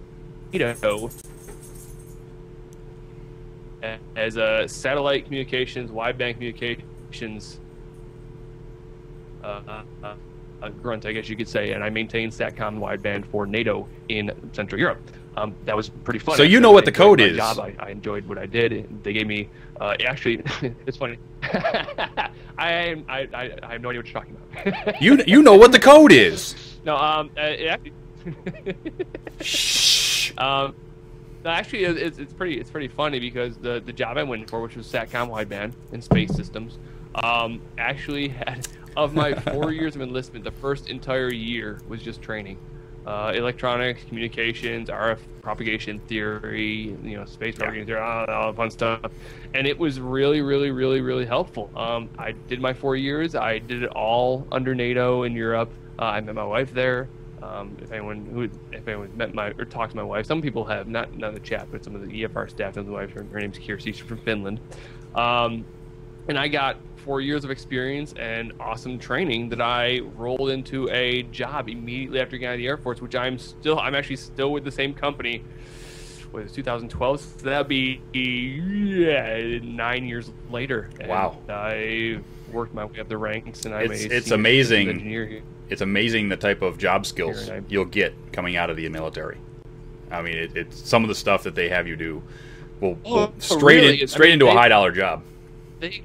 [SPEAKER 5] as a satellite communications, wideband communications uh, uh, uh, grunt, I guess you could say, and I maintained SATCOM wideband for NATO in Central Europe. Um, that was pretty fun.
[SPEAKER 2] So you
[SPEAKER 5] actually.
[SPEAKER 2] know what
[SPEAKER 5] I
[SPEAKER 2] the
[SPEAKER 5] enjoyed
[SPEAKER 2] code
[SPEAKER 5] my
[SPEAKER 2] is.
[SPEAKER 5] Job. I, I enjoyed what I did. They gave me, uh, actually, it's funny. I, I, I, I have no idea what you're talking about.
[SPEAKER 2] You you know what the code is.
[SPEAKER 5] No, um, uh, it actually,
[SPEAKER 2] Shh.
[SPEAKER 5] um, no, actually, it- it's, it's pretty it's pretty funny because the the job I went for, which was SATCOM wideband and space systems, um, actually had, of my four years of enlistment, the first entire year was just training. uh, electronics, communications, R F propagation theory, you know, space propagation theory, all that all fun stuff. And it was really, really, really, really helpful. Um, I did my four years. I did it all under NATO in Europe. Uh, I met my wife there. Um, if anyone who, if anyone met my or talked to my wife, some people have, not not the chat, but some of the E F R staff knows my wife. Her, her name's Kirsi. She's from Finland. Um, and I got four years of experience and awesome training that I rolled into a job immediately after getting out of the Air Force, which I'm still, I'm actually still with the same company. What is it, twenty twelve? So that'd be yeah, nine years later. And
[SPEAKER 2] wow!
[SPEAKER 5] I worked my way up the ranks, and I'm
[SPEAKER 2] it's,
[SPEAKER 5] a
[SPEAKER 2] it's amazing.
[SPEAKER 5] Engineer here.
[SPEAKER 2] It's amazing the type of job skills
[SPEAKER 5] I,
[SPEAKER 2] you'll get coming out of the military. I mean, it, it's some of the stuff that they have you do will,
[SPEAKER 5] oh,
[SPEAKER 2] will straight
[SPEAKER 5] really?
[SPEAKER 2] in, straight I mean, into
[SPEAKER 5] they,
[SPEAKER 2] a high dollar job.
[SPEAKER 5] They,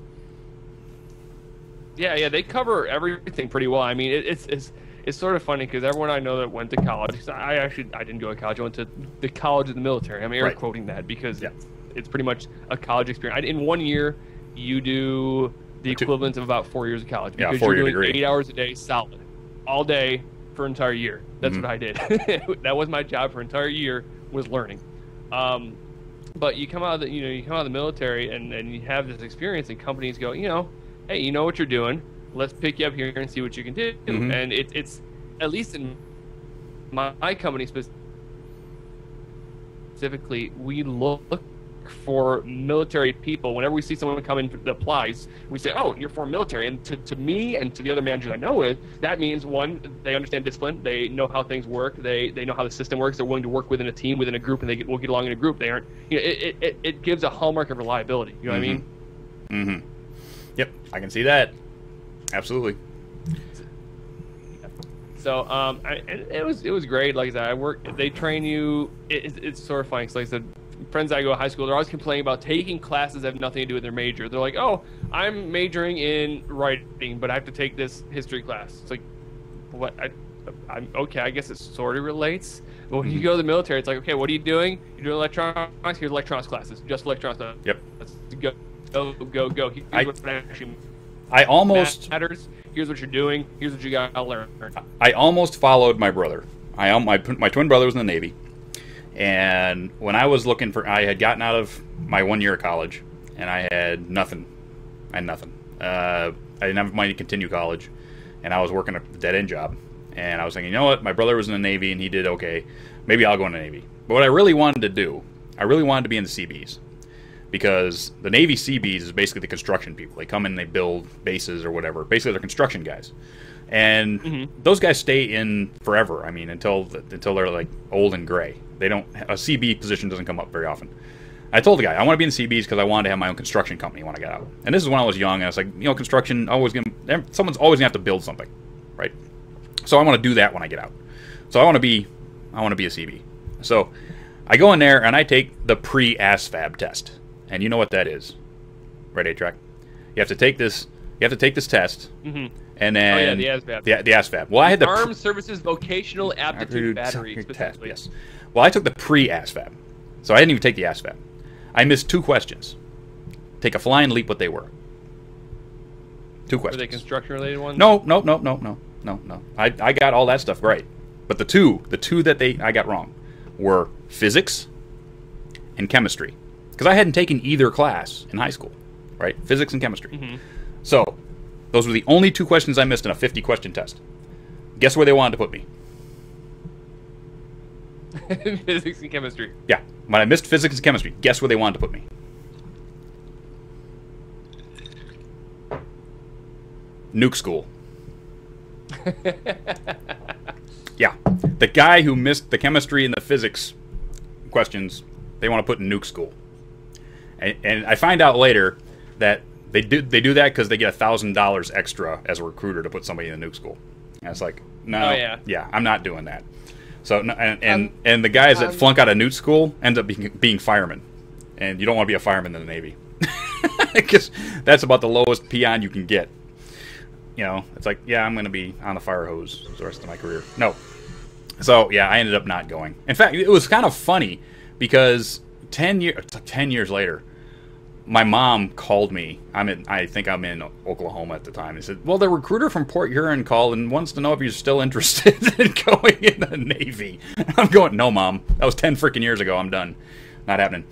[SPEAKER 5] yeah, yeah, they cover everything pretty well. I mean, it, it's it's it's sort of funny because everyone I know that went to college, I actually I didn't go to college. I went to the college of the military. I'm air
[SPEAKER 2] right.
[SPEAKER 5] quoting that because
[SPEAKER 2] yeah.
[SPEAKER 5] it's, it's pretty much a college experience. I, in one year, you do the equivalent of about four years of college because
[SPEAKER 2] yeah, four
[SPEAKER 5] you're
[SPEAKER 2] year
[SPEAKER 5] doing
[SPEAKER 2] degree.
[SPEAKER 5] eight hours a day solid, all day for an entire year. That's mm-hmm. what I did. That was my job for an entire year, was learning. Um, but you come out of the, you know, you come out of the military and, and you have this experience, and companies go, you know, hey, you know what you're doing. Let's pick you up here and see what you can do. Mm-hmm. And it, it's, at least in my, my company specifically, we look for military people. Whenever we see someone come in that applies, we say, oh, you're for military. And to, to me and to the other managers I know with, that means, one, they understand discipline. They know how things work. They they know how the system works. They're willing to work within a team, within a group, and they get, will get along in a group. They aren't, you know, it, it, it gives a hallmark of reliability. You know
[SPEAKER 2] mm-hmm.
[SPEAKER 5] what I mean?
[SPEAKER 2] Mm-hmm. Yep, I can see that. Absolutely.
[SPEAKER 5] So um, I, it was it was great. Like I said, I work. They train you. It, it's sort of funny. So like I said, friends I go to high school, they're always complaining about taking classes that have nothing to do with their major. They're like, oh, I'm majoring in writing, but I have to take this history class. It's like, what? I, I'm okay. I guess it sort of relates. But when you go to the military, it's like, okay, what are you doing? You're doing electronics. Here's electronics classes. Just electronics.
[SPEAKER 2] Yep.
[SPEAKER 5] Let's go, go, go, go. Here's
[SPEAKER 2] I,
[SPEAKER 5] what actually
[SPEAKER 2] I almost
[SPEAKER 5] matters. Here's what you're doing. Here's what you got to learn.
[SPEAKER 2] I almost followed my brother. I my my twin brother was in the Navy, and when I was looking for, I had gotten out of my one year of college, and I had nothing. I had nothing. Uh, I didn't have money to continue college, and I was working a dead end job. And I was thinking, you know what? My brother was in the Navy, and he did okay. Maybe I'll go in the Navy. But what I really wanted to do, I really wanted to be in the C Bs. Because the Navy C Bs is basically the construction people. They come in and they build bases or whatever. Basically, they're construction guys. And mm-hmm. those guys stay in forever. I mean, until until they're like old and gray. They don't, a C B position doesn't come up very often. I told the guy, I want to be in C Bs because I wanted to have my own construction company when I got out. And this is when I was young, and I was like, you know, construction, always gonna, someone's always going to have to build something, right? So I want to do that when I get out. So I want to be, I want to be a C B. So I go in there, and I take the pre-A S V A B test. And you know what that is, right, A-Track? You have to take this. You have to take this test,
[SPEAKER 5] mm-hmm.
[SPEAKER 2] and then
[SPEAKER 5] oh yeah, the A S V A B.
[SPEAKER 2] The, the A S V A B. Well, I had the
[SPEAKER 5] Armed Services Vocational Aptitude Battery
[SPEAKER 2] test.
[SPEAKER 5] specifically.
[SPEAKER 2] Yes. Well, I took the pre-A S V A B, so I didn't even take the A S V A B. I missed two questions. Take a flying leap what they were. Two questions.
[SPEAKER 5] Were they construction-related ones?
[SPEAKER 2] No, no, no, no, no, no, no. I I got all that stuff right, but the two, the two that they I got wrong, were physics and chemistry. Because I hadn't taken either class in high school, right? Physics and chemistry. Mm-hmm. So, those were the only two questions I missed in a fifty question test. Guess where they wanted to put me?
[SPEAKER 5] Physics and chemistry.
[SPEAKER 2] Yeah. When I missed physics and chemistry, guess where they wanted to put me? Nuke school. Yeah. The guy who missed the chemistry and the physics questions, they want to put in nuke school. And, and I find out later that they do they do that because they get a thousand dollars extra as a recruiter to put somebody in the nuke school. And it's like, no,
[SPEAKER 5] oh, yeah.
[SPEAKER 2] yeah, I'm not doing that. So and and, um, and the guys that um, flunk out of nuke school end up being, being firemen, and you don't want to be a fireman in the Navy because that's about the lowest peon you can get. You know, it's like, yeah, I'm going to be on the fire hose the rest of my career. No. So yeah, I ended up not going. In fact, it was kind of funny because ten years ten years later, my mom called me. I'm in. I think I'm in Oklahoma at the time. And said, "Well, the recruiter from Port Huron called and wants to know if you're still interested in going in the Navy." I'm going, "No, Mom. That was ten freaking years ago. I'm done. Not happening."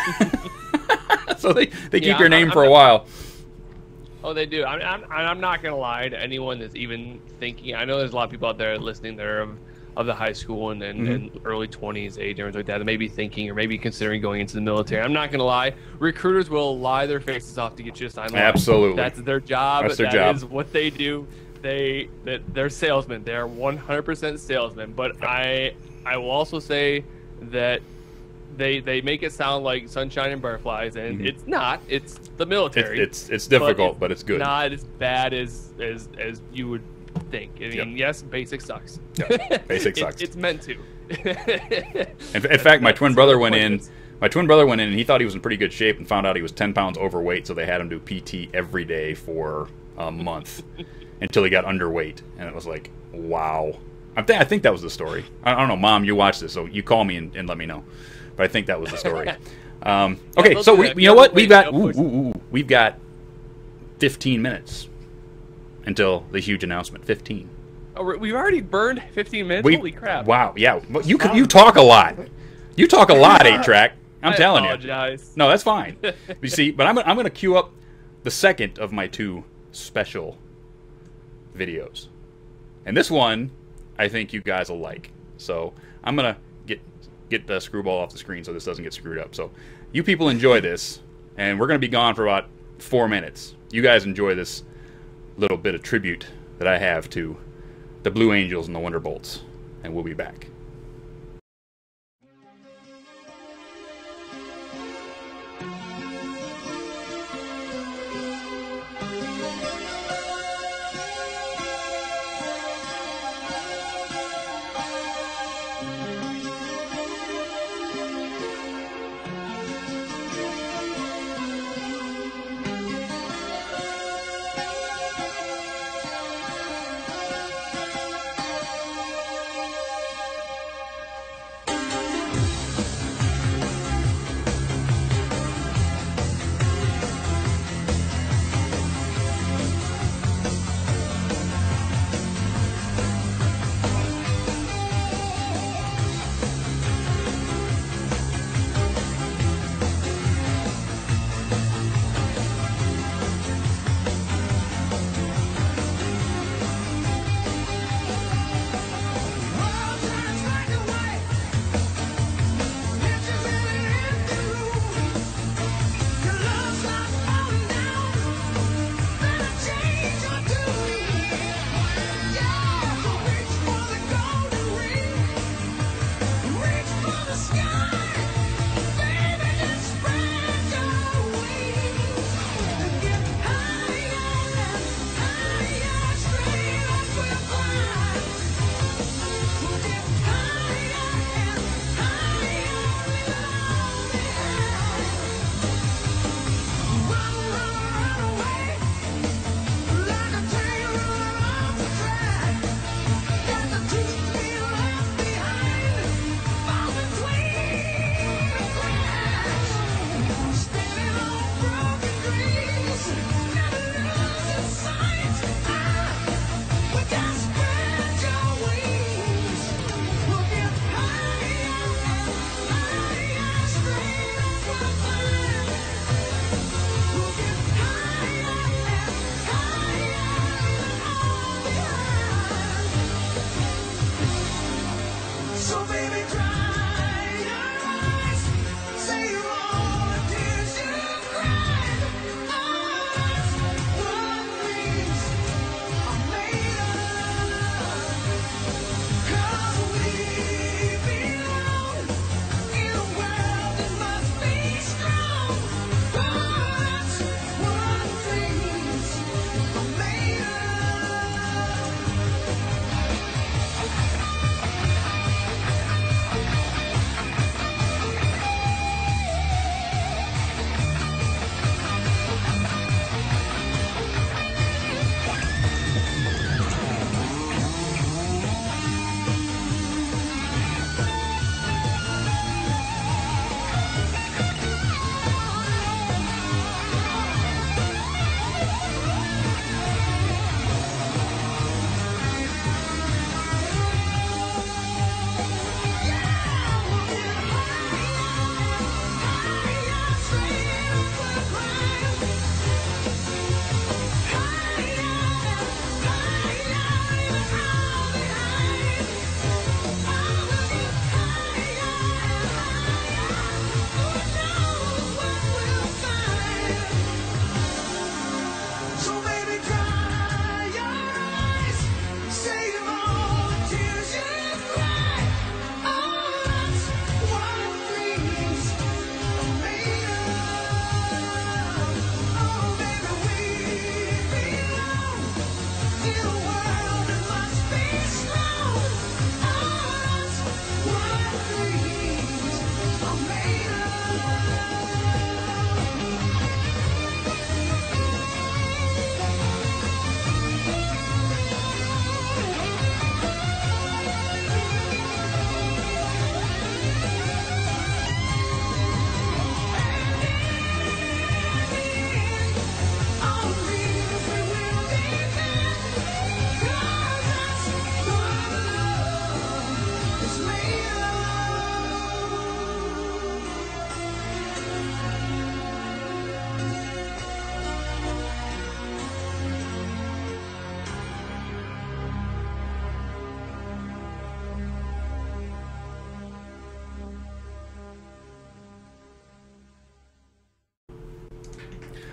[SPEAKER 2] So they they keep
[SPEAKER 5] Yeah,
[SPEAKER 2] your
[SPEAKER 5] I'm-
[SPEAKER 2] name
[SPEAKER 5] I'm
[SPEAKER 2] for a
[SPEAKER 5] not-
[SPEAKER 2] while.
[SPEAKER 5] Oh, they do. I'm, I'm, I'm not gonna lie to anyone that's even thinking. I know there's a lot of people out there listening that are of, of the high school and, and,
[SPEAKER 2] Mhm.
[SPEAKER 5] and early twenties age and everything like that, that may be thinking or maybe considering going into the military. I'm not gonna lie. Recruiters will lie their faces off to get you to sign.
[SPEAKER 2] Absolutely.
[SPEAKER 5] That's their job.
[SPEAKER 2] That's their
[SPEAKER 5] That
[SPEAKER 2] job.
[SPEAKER 5] is what they do. They that they're salesmen. They're one hundred percent salesmen. But I I will also say that. They, they make it sound like sunshine and butterflies, and
[SPEAKER 2] Mhm.
[SPEAKER 5] it's not. It's the
[SPEAKER 2] It's
[SPEAKER 5] military.
[SPEAKER 2] it's, it's difficult,
[SPEAKER 5] but
[SPEAKER 2] but it's, good.
[SPEAKER 5] Not as bad as as as you would think. I mean,
[SPEAKER 2] Yep.
[SPEAKER 5] yes, basic sucks.
[SPEAKER 2] Yep, basic
[SPEAKER 5] It's-
[SPEAKER 2] sucks.
[SPEAKER 5] It's meant to.
[SPEAKER 2] In, in fact, my
[SPEAKER 5] That's
[SPEAKER 2] twin
[SPEAKER 5] what
[SPEAKER 2] brother
[SPEAKER 5] the
[SPEAKER 2] went
[SPEAKER 5] point
[SPEAKER 2] in.
[SPEAKER 5] is.
[SPEAKER 2] My twin brother went in, and he thought he was in pretty good shape, and found out he was ten pounds overweight. So they had him do P T every day for a month until he got underweight, and it was like, wow. I think I think that was the story. I, I don't know, Mom. You watch this, so you call me and, and let me know. But I think that was the story. Um, okay,
[SPEAKER 5] they'll
[SPEAKER 2] so
[SPEAKER 5] do
[SPEAKER 2] we,
[SPEAKER 5] that.
[SPEAKER 2] you know
[SPEAKER 5] Yeah,
[SPEAKER 2] what?
[SPEAKER 5] they'll
[SPEAKER 2] We've
[SPEAKER 5] wait,
[SPEAKER 2] got
[SPEAKER 5] they'll
[SPEAKER 2] ooh,
[SPEAKER 5] push.
[SPEAKER 2] ooh, ooh, we've got fifteen minutes until the huge announcement. Fifteen.
[SPEAKER 5] Oh, we- we've already burned fifteen minutes.
[SPEAKER 2] We,
[SPEAKER 5] Holy crap!
[SPEAKER 2] Wow. Yeah. Well, You could you talk a lot. You talk a lot, eight track. I'm
[SPEAKER 5] I
[SPEAKER 2] telling you.
[SPEAKER 5] apologize.
[SPEAKER 2] No, that's fine. You see, but I'm I'm going to queue up the second of my two special videos, and this one I think you guys will like. So I'm going to get get the Screwball off the screen so this doesn't get screwed up. So you people enjoy this, and we're going to be gone for about four minutes. You guys enjoy this little bit of tribute that I have to the Blue Angels and the Wonderbolts, and we'll be back.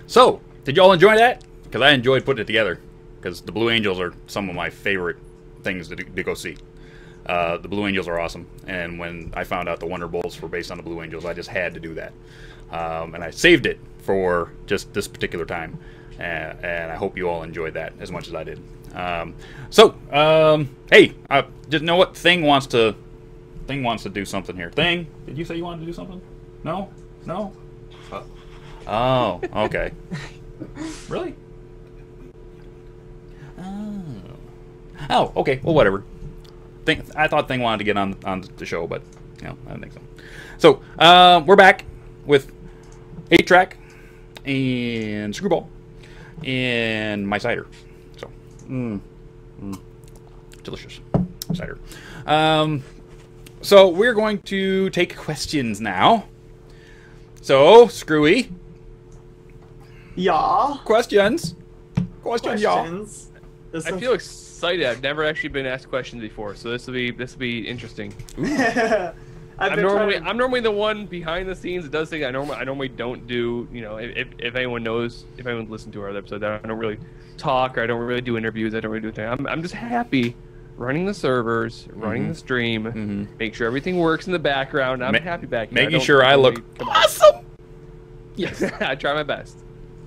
[SPEAKER 2] So, did y'all enjoy that? Because I enjoyed putting it together. Because the Blue Angels are some of my favorite things to, to go see. Uh, the Blue Angels are awesome. And when I found out the Wonder Bolts were based on the Blue Angels, I just had to do that. Um, and I saved it for just this particular time. Uh, and I hope you all enjoyed that as much as I did. Um, so, um, hey, uh, just know what? Thing wants to... Thing wants to do something here. Thing, did you say you wanted to do something? No? No? Uh, oh, okay. Really? Oh. Oh, okay. Well, whatever. Thing, I thought Thing wanted to get on on the show, but you know, I don't think so. So, uh, we're back with eight track and Screwball and my cider. So, mm, mm, delicious cider. Um... So, we're going to take questions now. So, Screwy.
[SPEAKER 3] Yeah.
[SPEAKER 2] Questions. Questions, y'all.
[SPEAKER 3] Questions.
[SPEAKER 5] I feel excited. I've never actually been asked questions before, so this will be this will be interesting.
[SPEAKER 3] I've
[SPEAKER 5] I'm
[SPEAKER 3] been
[SPEAKER 5] normally
[SPEAKER 3] trying to...
[SPEAKER 5] I'm normally the one behind the scenes that does things. I normally I normally don't do. You know, if if anyone knows, if anyone listened to our other episodes, I don't really talk or I don't really do interviews. I don't really do things. I'm I'm just happy. Running the servers, running
[SPEAKER 2] mm-hmm.
[SPEAKER 5] the stream,
[SPEAKER 2] mm-hmm.
[SPEAKER 5] make sure everything works in the background. I'm
[SPEAKER 2] Ma
[SPEAKER 5] happy back here.
[SPEAKER 2] Making
[SPEAKER 5] I
[SPEAKER 2] sure I look awesome.
[SPEAKER 5] Yes, I try my best.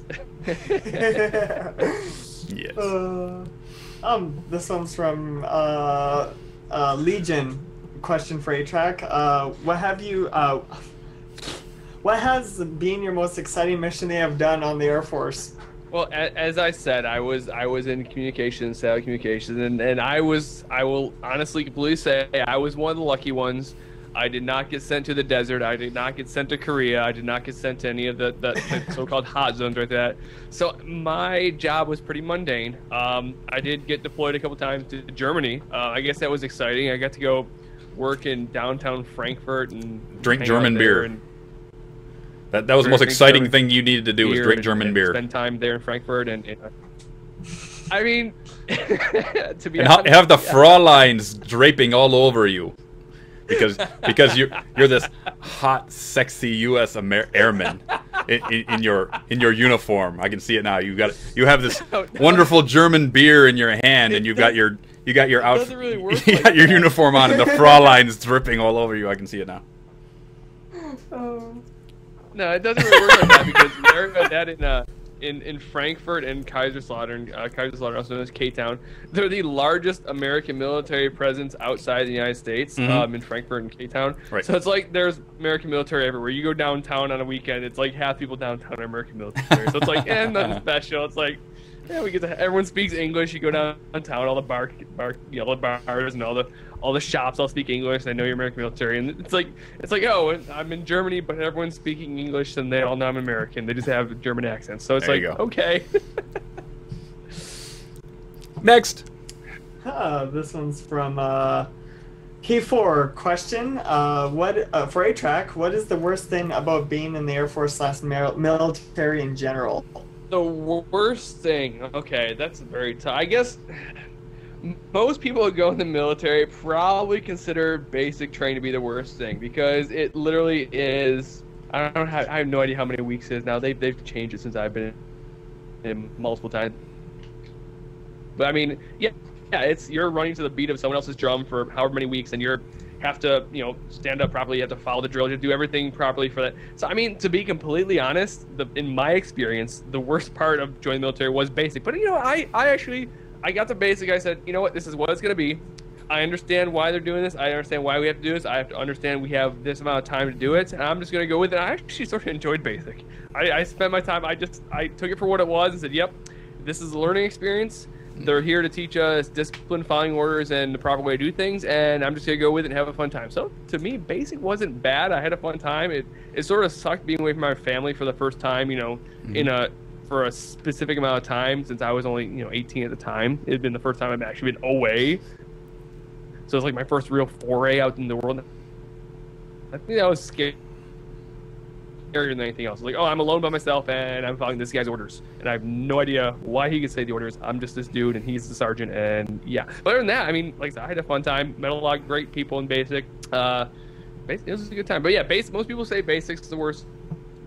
[SPEAKER 2] Yes.
[SPEAKER 3] Uh, um, this one's from uh, uh, Legion. Question for A-Track. Uh, what have you? Uh, what has been your most exciting mission they have done on the Air Force?
[SPEAKER 5] Well, as I said, I was I was in communications, satellite communications, and, and I was I will honestly completely say I was one of the lucky ones. I did not get sent to the desert. I did not get sent to Korea. I did not get sent to any of the, the, the so-called hot zones right there. So my job was pretty mundane. Um, I did get deployed a couple times to Germany. Uh, I guess that was exciting. I got to go work in downtown Frankfurt and
[SPEAKER 2] drink German beer.
[SPEAKER 5] And
[SPEAKER 2] That that was the most exciting thing you needed to do was drink German
[SPEAKER 5] and
[SPEAKER 2] beer.
[SPEAKER 5] Spend time there in Frankfurt, and, and I mean, to be
[SPEAKER 2] and
[SPEAKER 5] honest,
[SPEAKER 2] have the Fräuleins draping all over you, because because you you're this hot, sexy U S Amer airman in, in, in your in your uniform. I can see it now. You got you have this
[SPEAKER 5] no, no.
[SPEAKER 2] wonderful German beer in your hand, and you've got your you got your outfit.
[SPEAKER 5] Really work
[SPEAKER 2] you
[SPEAKER 5] like
[SPEAKER 2] got your
[SPEAKER 5] that.
[SPEAKER 2] uniform on, and the Fräuleins dripping all over you. I can see it now.
[SPEAKER 3] Oh.
[SPEAKER 5] No, it doesn't really work like that because they're that in uh in in Frankfurt and Kaiserslautern, uh, Kaiserslautern, also known as K-Town, they're the largest American military presence outside the United States.
[SPEAKER 2] Mm-hmm.
[SPEAKER 5] um, in Frankfurt and K-Town.
[SPEAKER 2] Right.
[SPEAKER 5] So it's like there's American military everywhere. You go downtown on a weekend, it's like half people downtown are American military. So it's like, eh, nothing special. It's like, yeah, we get to. Everyone speaks English. You go downtown, all the bar, bar, you know, all the bars and all the all the shops all speak English. I know you're American military, and it's like it's like oh, I'm in Germany, but everyone's speaking English, and they all know I'm American. They just have German accents. So it's
[SPEAKER 2] There
[SPEAKER 5] like
[SPEAKER 2] you go.
[SPEAKER 5] okay.
[SPEAKER 2] Next.
[SPEAKER 3] Uh, this one's from uh, K four. Question: uh, What uh, for A-Track? What is the worst thing about being in the Air Force slash mil- military in general?
[SPEAKER 5] The worst thing. Okay, that's very tough. I guess most people who go in the military probably consider basic training to be the worst thing because it literally is. I don't have. I have no idea how many weeks it is now. They've they've changed it since I've been in multiple times. But I mean, yeah, yeah. It's you're running to the beat of someone else's drum for however many weeks, and you're have to you know stand up properly. You have to follow the drill. You have to do everything properly for that. So I mean, to be completely honest, the, in my experience, the worst part of joining the military was basic. But you know, I I actually. I got the basic. I said, you know what, this is what it's going to be. I understand why they're doing this. I understand why we have to do this. I have to understand we have this amount of time to do it. And I'm just going to go with it. I actually sort of enjoyed basic. I, I spent my time, I just, I took it for what it was and said, yep, this is a learning experience. They're here to teach us discipline, following orders, and the proper way to do things. And I'm just going to go with it and have a fun time. So to me, basic wasn't bad. I had a fun time. It, it sort of sucked being away from my family for the first time, you know, mm-hmm. in a, for a specific amount of time since I was only, you know, eighteen at the time. It had been the first time I've actually been away. So it's like my first real foray out in the world. I think that was scary. Scarier than anything else. Like, oh, I'm alone by myself and I'm following this guy's orders. And I have no idea why he could say the orders. I'm just this dude and he's the sergeant. And yeah. But other than that, I mean, like I said, I had a fun time. Met a lot of great people in basic. Uh, basic, it was a good time. But yeah, basic, most people say basics is the worst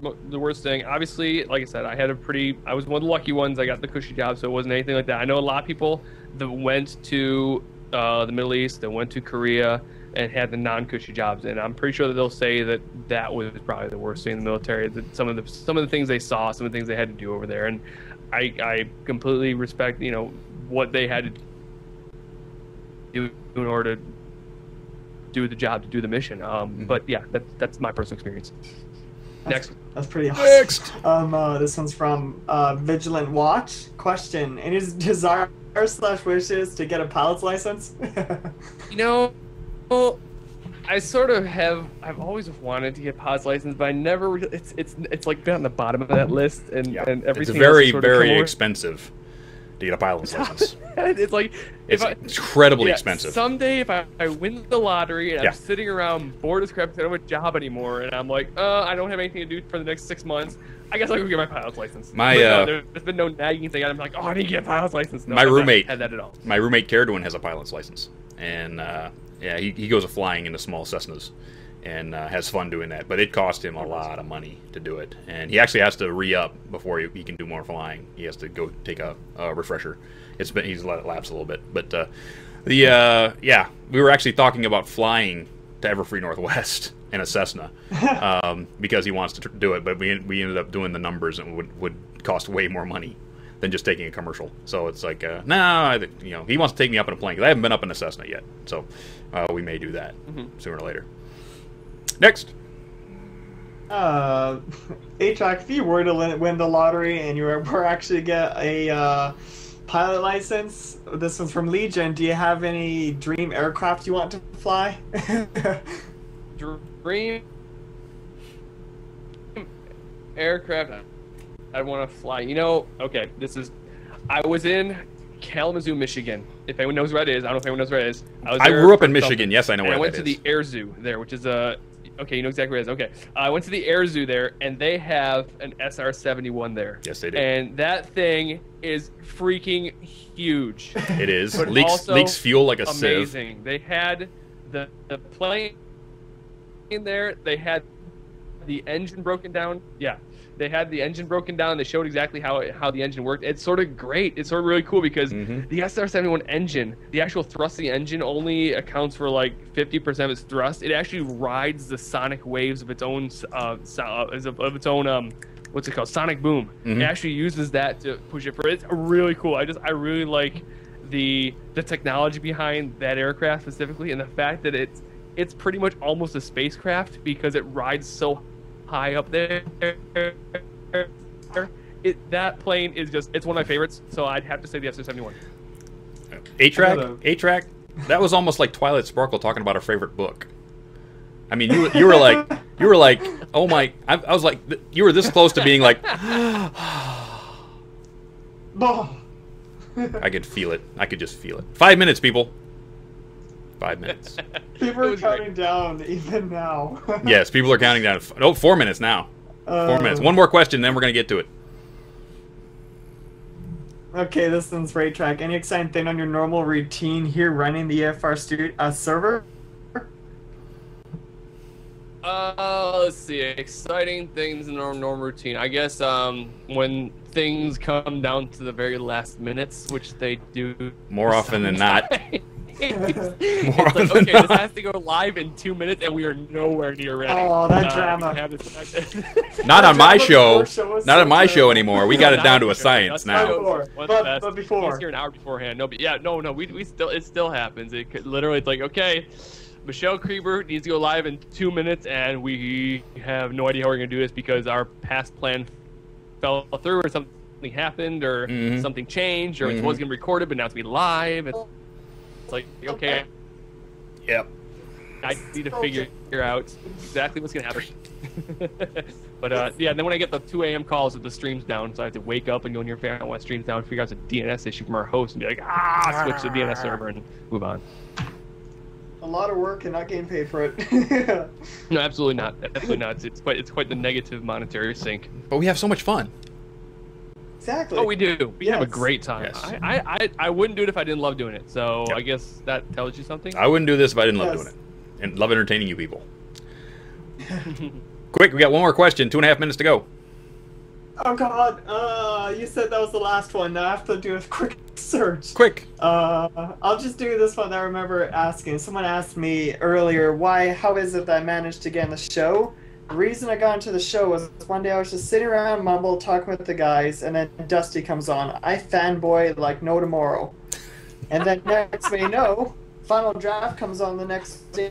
[SPEAKER 5] the worst thing. Obviously, like I said, I had a pretty. I was one of the lucky ones. I got the cushy job, so it wasn't anything like that. I know a lot of people that went to uh, the Middle East, that went to Korea, and had the non-cushy jobs, and I'm pretty sure that they'll say that that was probably the worst thing in the military. That some of the some of the things they saw, some of the things they had to do over there, and I I completely respect, you know, what they had to do in order to do the job, to do the mission. Um, mm-hmm. But yeah, that, that's my personal experience.
[SPEAKER 3] That's,
[SPEAKER 5] Next.
[SPEAKER 3] That's pretty awesome.
[SPEAKER 2] Next.
[SPEAKER 3] Um, uh, this one's from uh, Vigilant Watch. Question: any desire slash wishes to get a pilot's license?
[SPEAKER 5] You know, well, I sort of have. I've always wanted to get a pilot's license, but I never. Really, it's it's it's like been on the bottom of that list, and
[SPEAKER 2] yeah.
[SPEAKER 5] and everything.
[SPEAKER 2] It's very
[SPEAKER 5] else
[SPEAKER 2] very expensive to get a pilot's license.
[SPEAKER 5] It's like
[SPEAKER 2] it's
[SPEAKER 5] if I,
[SPEAKER 2] incredibly
[SPEAKER 5] yeah,
[SPEAKER 2] expensive.
[SPEAKER 5] Someday, if I, I win the lottery and
[SPEAKER 2] yeah.
[SPEAKER 5] I'm sitting around bored as crap, I don't have a job anymore, and I'm like, uh, I don't have anything to do for the next six months. I guess I'll go get my pilot's license.
[SPEAKER 2] My
[SPEAKER 5] but, uh,
[SPEAKER 2] uh,
[SPEAKER 5] there's been no nagging thing. I'm like, oh, I need to get a pilot's license. No,
[SPEAKER 2] my
[SPEAKER 5] I've
[SPEAKER 2] roommate
[SPEAKER 5] not had that at all.
[SPEAKER 2] My roommate Caradwin has a pilot's license, and uh, yeah, he he goes flying into small Cessnas, and uh, has fun doing that. But it cost him a lot of money to do it, and he actually has to re-up before he, he can do more flying. He has to go take a, a refresher. It's been he's let it lapse a little bit, but uh, the uh, yeah, we were actually talking about flying to Everfree Northwest in a Cessna um, because he wants to tr- do it, but we we ended up doing the numbers and would would cost way more money than just taking a commercial. So it's like, uh, no, nah, you know, he wants to take me up in a plane because I haven't been up in a Cessna yet. So uh, we may do that mm-hmm. sooner or later. Next.
[SPEAKER 3] Uh, A-Track, if you were to win the lottery and you were, were actually get a uh, pilot license, this one's from Legion, do you have any dream aircraft you want to fly?
[SPEAKER 5] Dream aircraft I want to fly. You know, okay, this is... I was in Kalamazoo, Michigan. If anyone knows where it is, I don't know if anyone knows where it is. I, was
[SPEAKER 2] I grew up in Michigan. Yes, I know where
[SPEAKER 5] I
[SPEAKER 2] that
[SPEAKER 5] went
[SPEAKER 2] is.
[SPEAKER 5] to the Air Zoo there, which is a... Okay, you know exactly where it is. Okay. Uh, I went to the Air Zoo there, and they have an S R seventy-one there.
[SPEAKER 2] Yes, they do.
[SPEAKER 5] And that thing is freaking huge.
[SPEAKER 2] It is.
[SPEAKER 5] But
[SPEAKER 2] leaks,
[SPEAKER 5] also
[SPEAKER 2] leaks fuel like a
[SPEAKER 5] amazing.
[SPEAKER 2] sieve.
[SPEAKER 5] They had the, the plane in there. They had the engine broken down. Yeah. They had the engine broken down. They showed exactly how it, how the engine worked. It's sort of great. It's sort of really cool because mm-hmm. the S R seventy-one engine, the actual thrust of the engine only accounts for like fifty percent of its thrust. It actually rides the sonic waves of its own, uh, of its own, um, what's it called, sonic boom. Mm-hmm. It actually uses that to push it for. It's really cool. I just, I really like the the technology behind that aircraft specifically, and the fact that it's it's pretty much almost a spacecraft because it rides so high up there. It, that plane is just, it's one of my favorites, so I'd have to say the S R seventy-one.
[SPEAKER 2] A-Track, A-Track, that was almost like Twilight Sparkle talking about her favorite book. I mean, you, you were like, you were like, oh my, I, I was like, you were this close to being like, I could feel it. I could just feel it. Five minutes, people. Five minutes.
[SPEAKER 3] People are counting great. down even now.
[SPEAKER 2] Yes, people are counting down. Oh, four minutes now. Uh, four minutes. One more question, then we're going to get to it.
[SPEAKER 3] Okay, this one's for A-Track. Any exciting thing on your normal routine here running the E F R stu- uh, server?
[SPEAKER 5] Uh, let's see. Exciting things in our normal routine. I guess um, when things come down to the very last minutes, which they do.
[SPEAKER 2] More often than not.
[SPEAKER 5] it's, it's like, okay, this has to go live in two minutes, and we are nowhere near ready.
[SPEAKER 3] Oh, that
[SPEAKER 5] uh,
[SPEAKER 3] drama!
[SPEAKER 2] Not on my show.
[SPEAKER 3] show
[SPEAKER 2] Not
[SPEAKER 3] so
[SPEAKER 2] on my
[SPEAKER 3] good.
[SPEAKER 2] show anymore. We got it down to a science now.
[SPEAKER 3] Before. But, but before,
[SPEAKER 5] he's here an hour beforehand. No, but yeah, no, no. We we still it still happens. It could, literally, it's like, okay, Michelle Krieber needs to go live in two minutes, and we have no idea how we're gonna do this because our past plan fell through, or something happened, or mm-hmm. something changed, or mm-hmm. it was gonna be recorded, but now it's gonna be live. It's, It's like, okay,
[SPEAKER 2] yep.
[SPEAKER 5] I need to figure out exactly what's going to happen. But, uh, yeah, then when I get the two a.m. calls with the stream's down, so I have to wake up and go in your family when stream's down, figure out it's a D N S issue from our host, and be like, ah, switch to the D N S server and move on.
[SPEAKER 3] A lot of work and not getting paid for it.
[SPEAKER 5] No, absolutely not. Absolutely not. It's, it's, quite, it's quite the negative monetary sink.
[SPEAKER 2] But we have so much fun.
[SPEAKER 3] Exactly.
[SPEAKER 5] Oh, we do. We yes. have a great time.
[SPEAKER 2] Yes.
[SPEAKER 5] I, I, I, I wouldn't do it if I didn't love doing it. So yep. I guess that tells you something.
[SPEAKER 2] I wouldn't do this if I didn't love
[SPEAKER 3] yes.
[SPEAKER 2] doing it. And love entertaining you people. Quick, we got one more question. Two and a half minutes to go.
[SPEAKER 3] Oh God! Uh, you said that was the last one. Now I have to do a quick search.
[SPEAKER 2] Quick.
[SPEAKER 3] Uh, I'll just do this one that I remember asking. Someone asked me earlier, why, how is it that I managed to get in the show? The reason I got into the show was one day I was just sitting around Mumble talking with the guys, and then Dusty comes on. I fanboy like no tomorrow. And then next thing you know, Final Draft comes on the next day.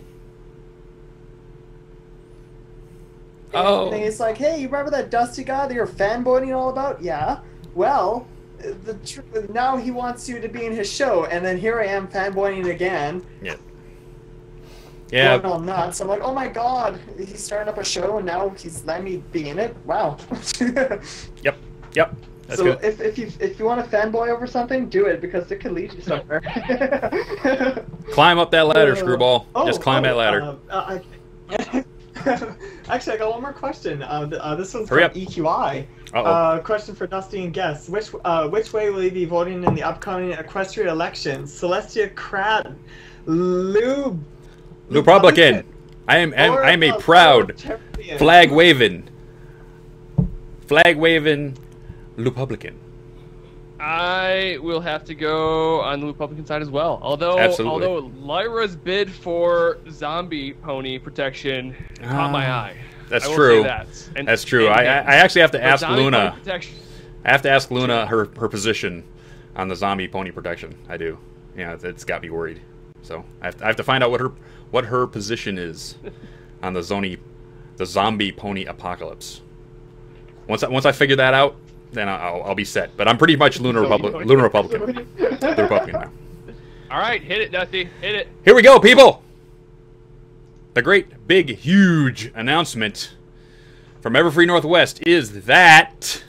[SPEAKER 2] Oh.
[SPEAKER 3] And he's like, hey, you remember that Dusty guy that you're fanboying all about? Yeah. Well, the tr now he wants you to be in his show, and then here I am fanboying again.
[SPEAKER 2] Yeah. Yeah.
[SPEAKER 3] Going all nuts. I'm like, oh my God, he's starting up a show, and now he's letting me be in it. Wow.
[SPEAKER 2] Yep. Yep. That's
[SPEAKER 3] so
[SPEAKER 2] good.
[SPEAKER 3] if if you if you want to fanboy over something, do it because it could lead you somewhere.
[SPEAKER 2] Climb up that ladder,
[SPEAKER 3] Uh,
[SPEAKER 2] Screwball.
[SPEAKER 3] oh,
[SPEAKER 2] Just climb
[SPEAKER 3] oh,
[SPEAKER 2] that ladder.
[SPEAKER 3] Uh, uh, I, actually, I got one more question. Uh, th uh, this one's
[SPEAKER 2] Hurry
[SPEAKER 3] from
[SPEAKER 2] up.
[SPEAKER 3] E Q I.
[SPEAKER 2] Uh-oh.
[SPEAKER 3] Uh, question for Dusty and guests. Which uh, which way will you be voting in the upcoming equestrian elections? Celestia Crad, Lube,
[SPEAKER 2] Republican. I am I am, I am a proud flag waving, flag waving Republican.
[SPEAKER 5] I will have to go on the Republican side as well. Although,
[SPEAKER 2] Absolutely.
[SPEAKER 5] although Lyra's bid for zombie pony protection caught my
[SPEAKER 2] Ah,
[SPEAKER 5] eye.
[SPEAKER 2] That's
[SPEAKER 5] I will
[SPEAKER 2] true.
[SPEAKER 5] Say that. And,
[SPEAKER 2] That's true.
[SPEAKER 5] and-
[SPEAKER 2] I I I actually have to
[SPEAKER 5] for
[SPEAKER 2] ask
[SPEAKER 5] zombie
[SPEAKER 2] Luna.
[SPEAKER 5] pony protection-
[SPEAKER 2] I have to ask Luna her her position on the zombie pony protection. I do. Yeah, it's, it's got me worried. So I have to, I have to find out what her what her position is on the zoni, the zombie pony apocalypse. Once I, once I figure that out, then I'll I'll be set. But I'm pretty much Luna Republic, Luna Republican, the Republican now.
[SPEAKER 5] All right, hit it, Dusty. Hit it.
[SPEAKER 2] Here we go, people. The great, big, huge announcement from Everfree Northwest is that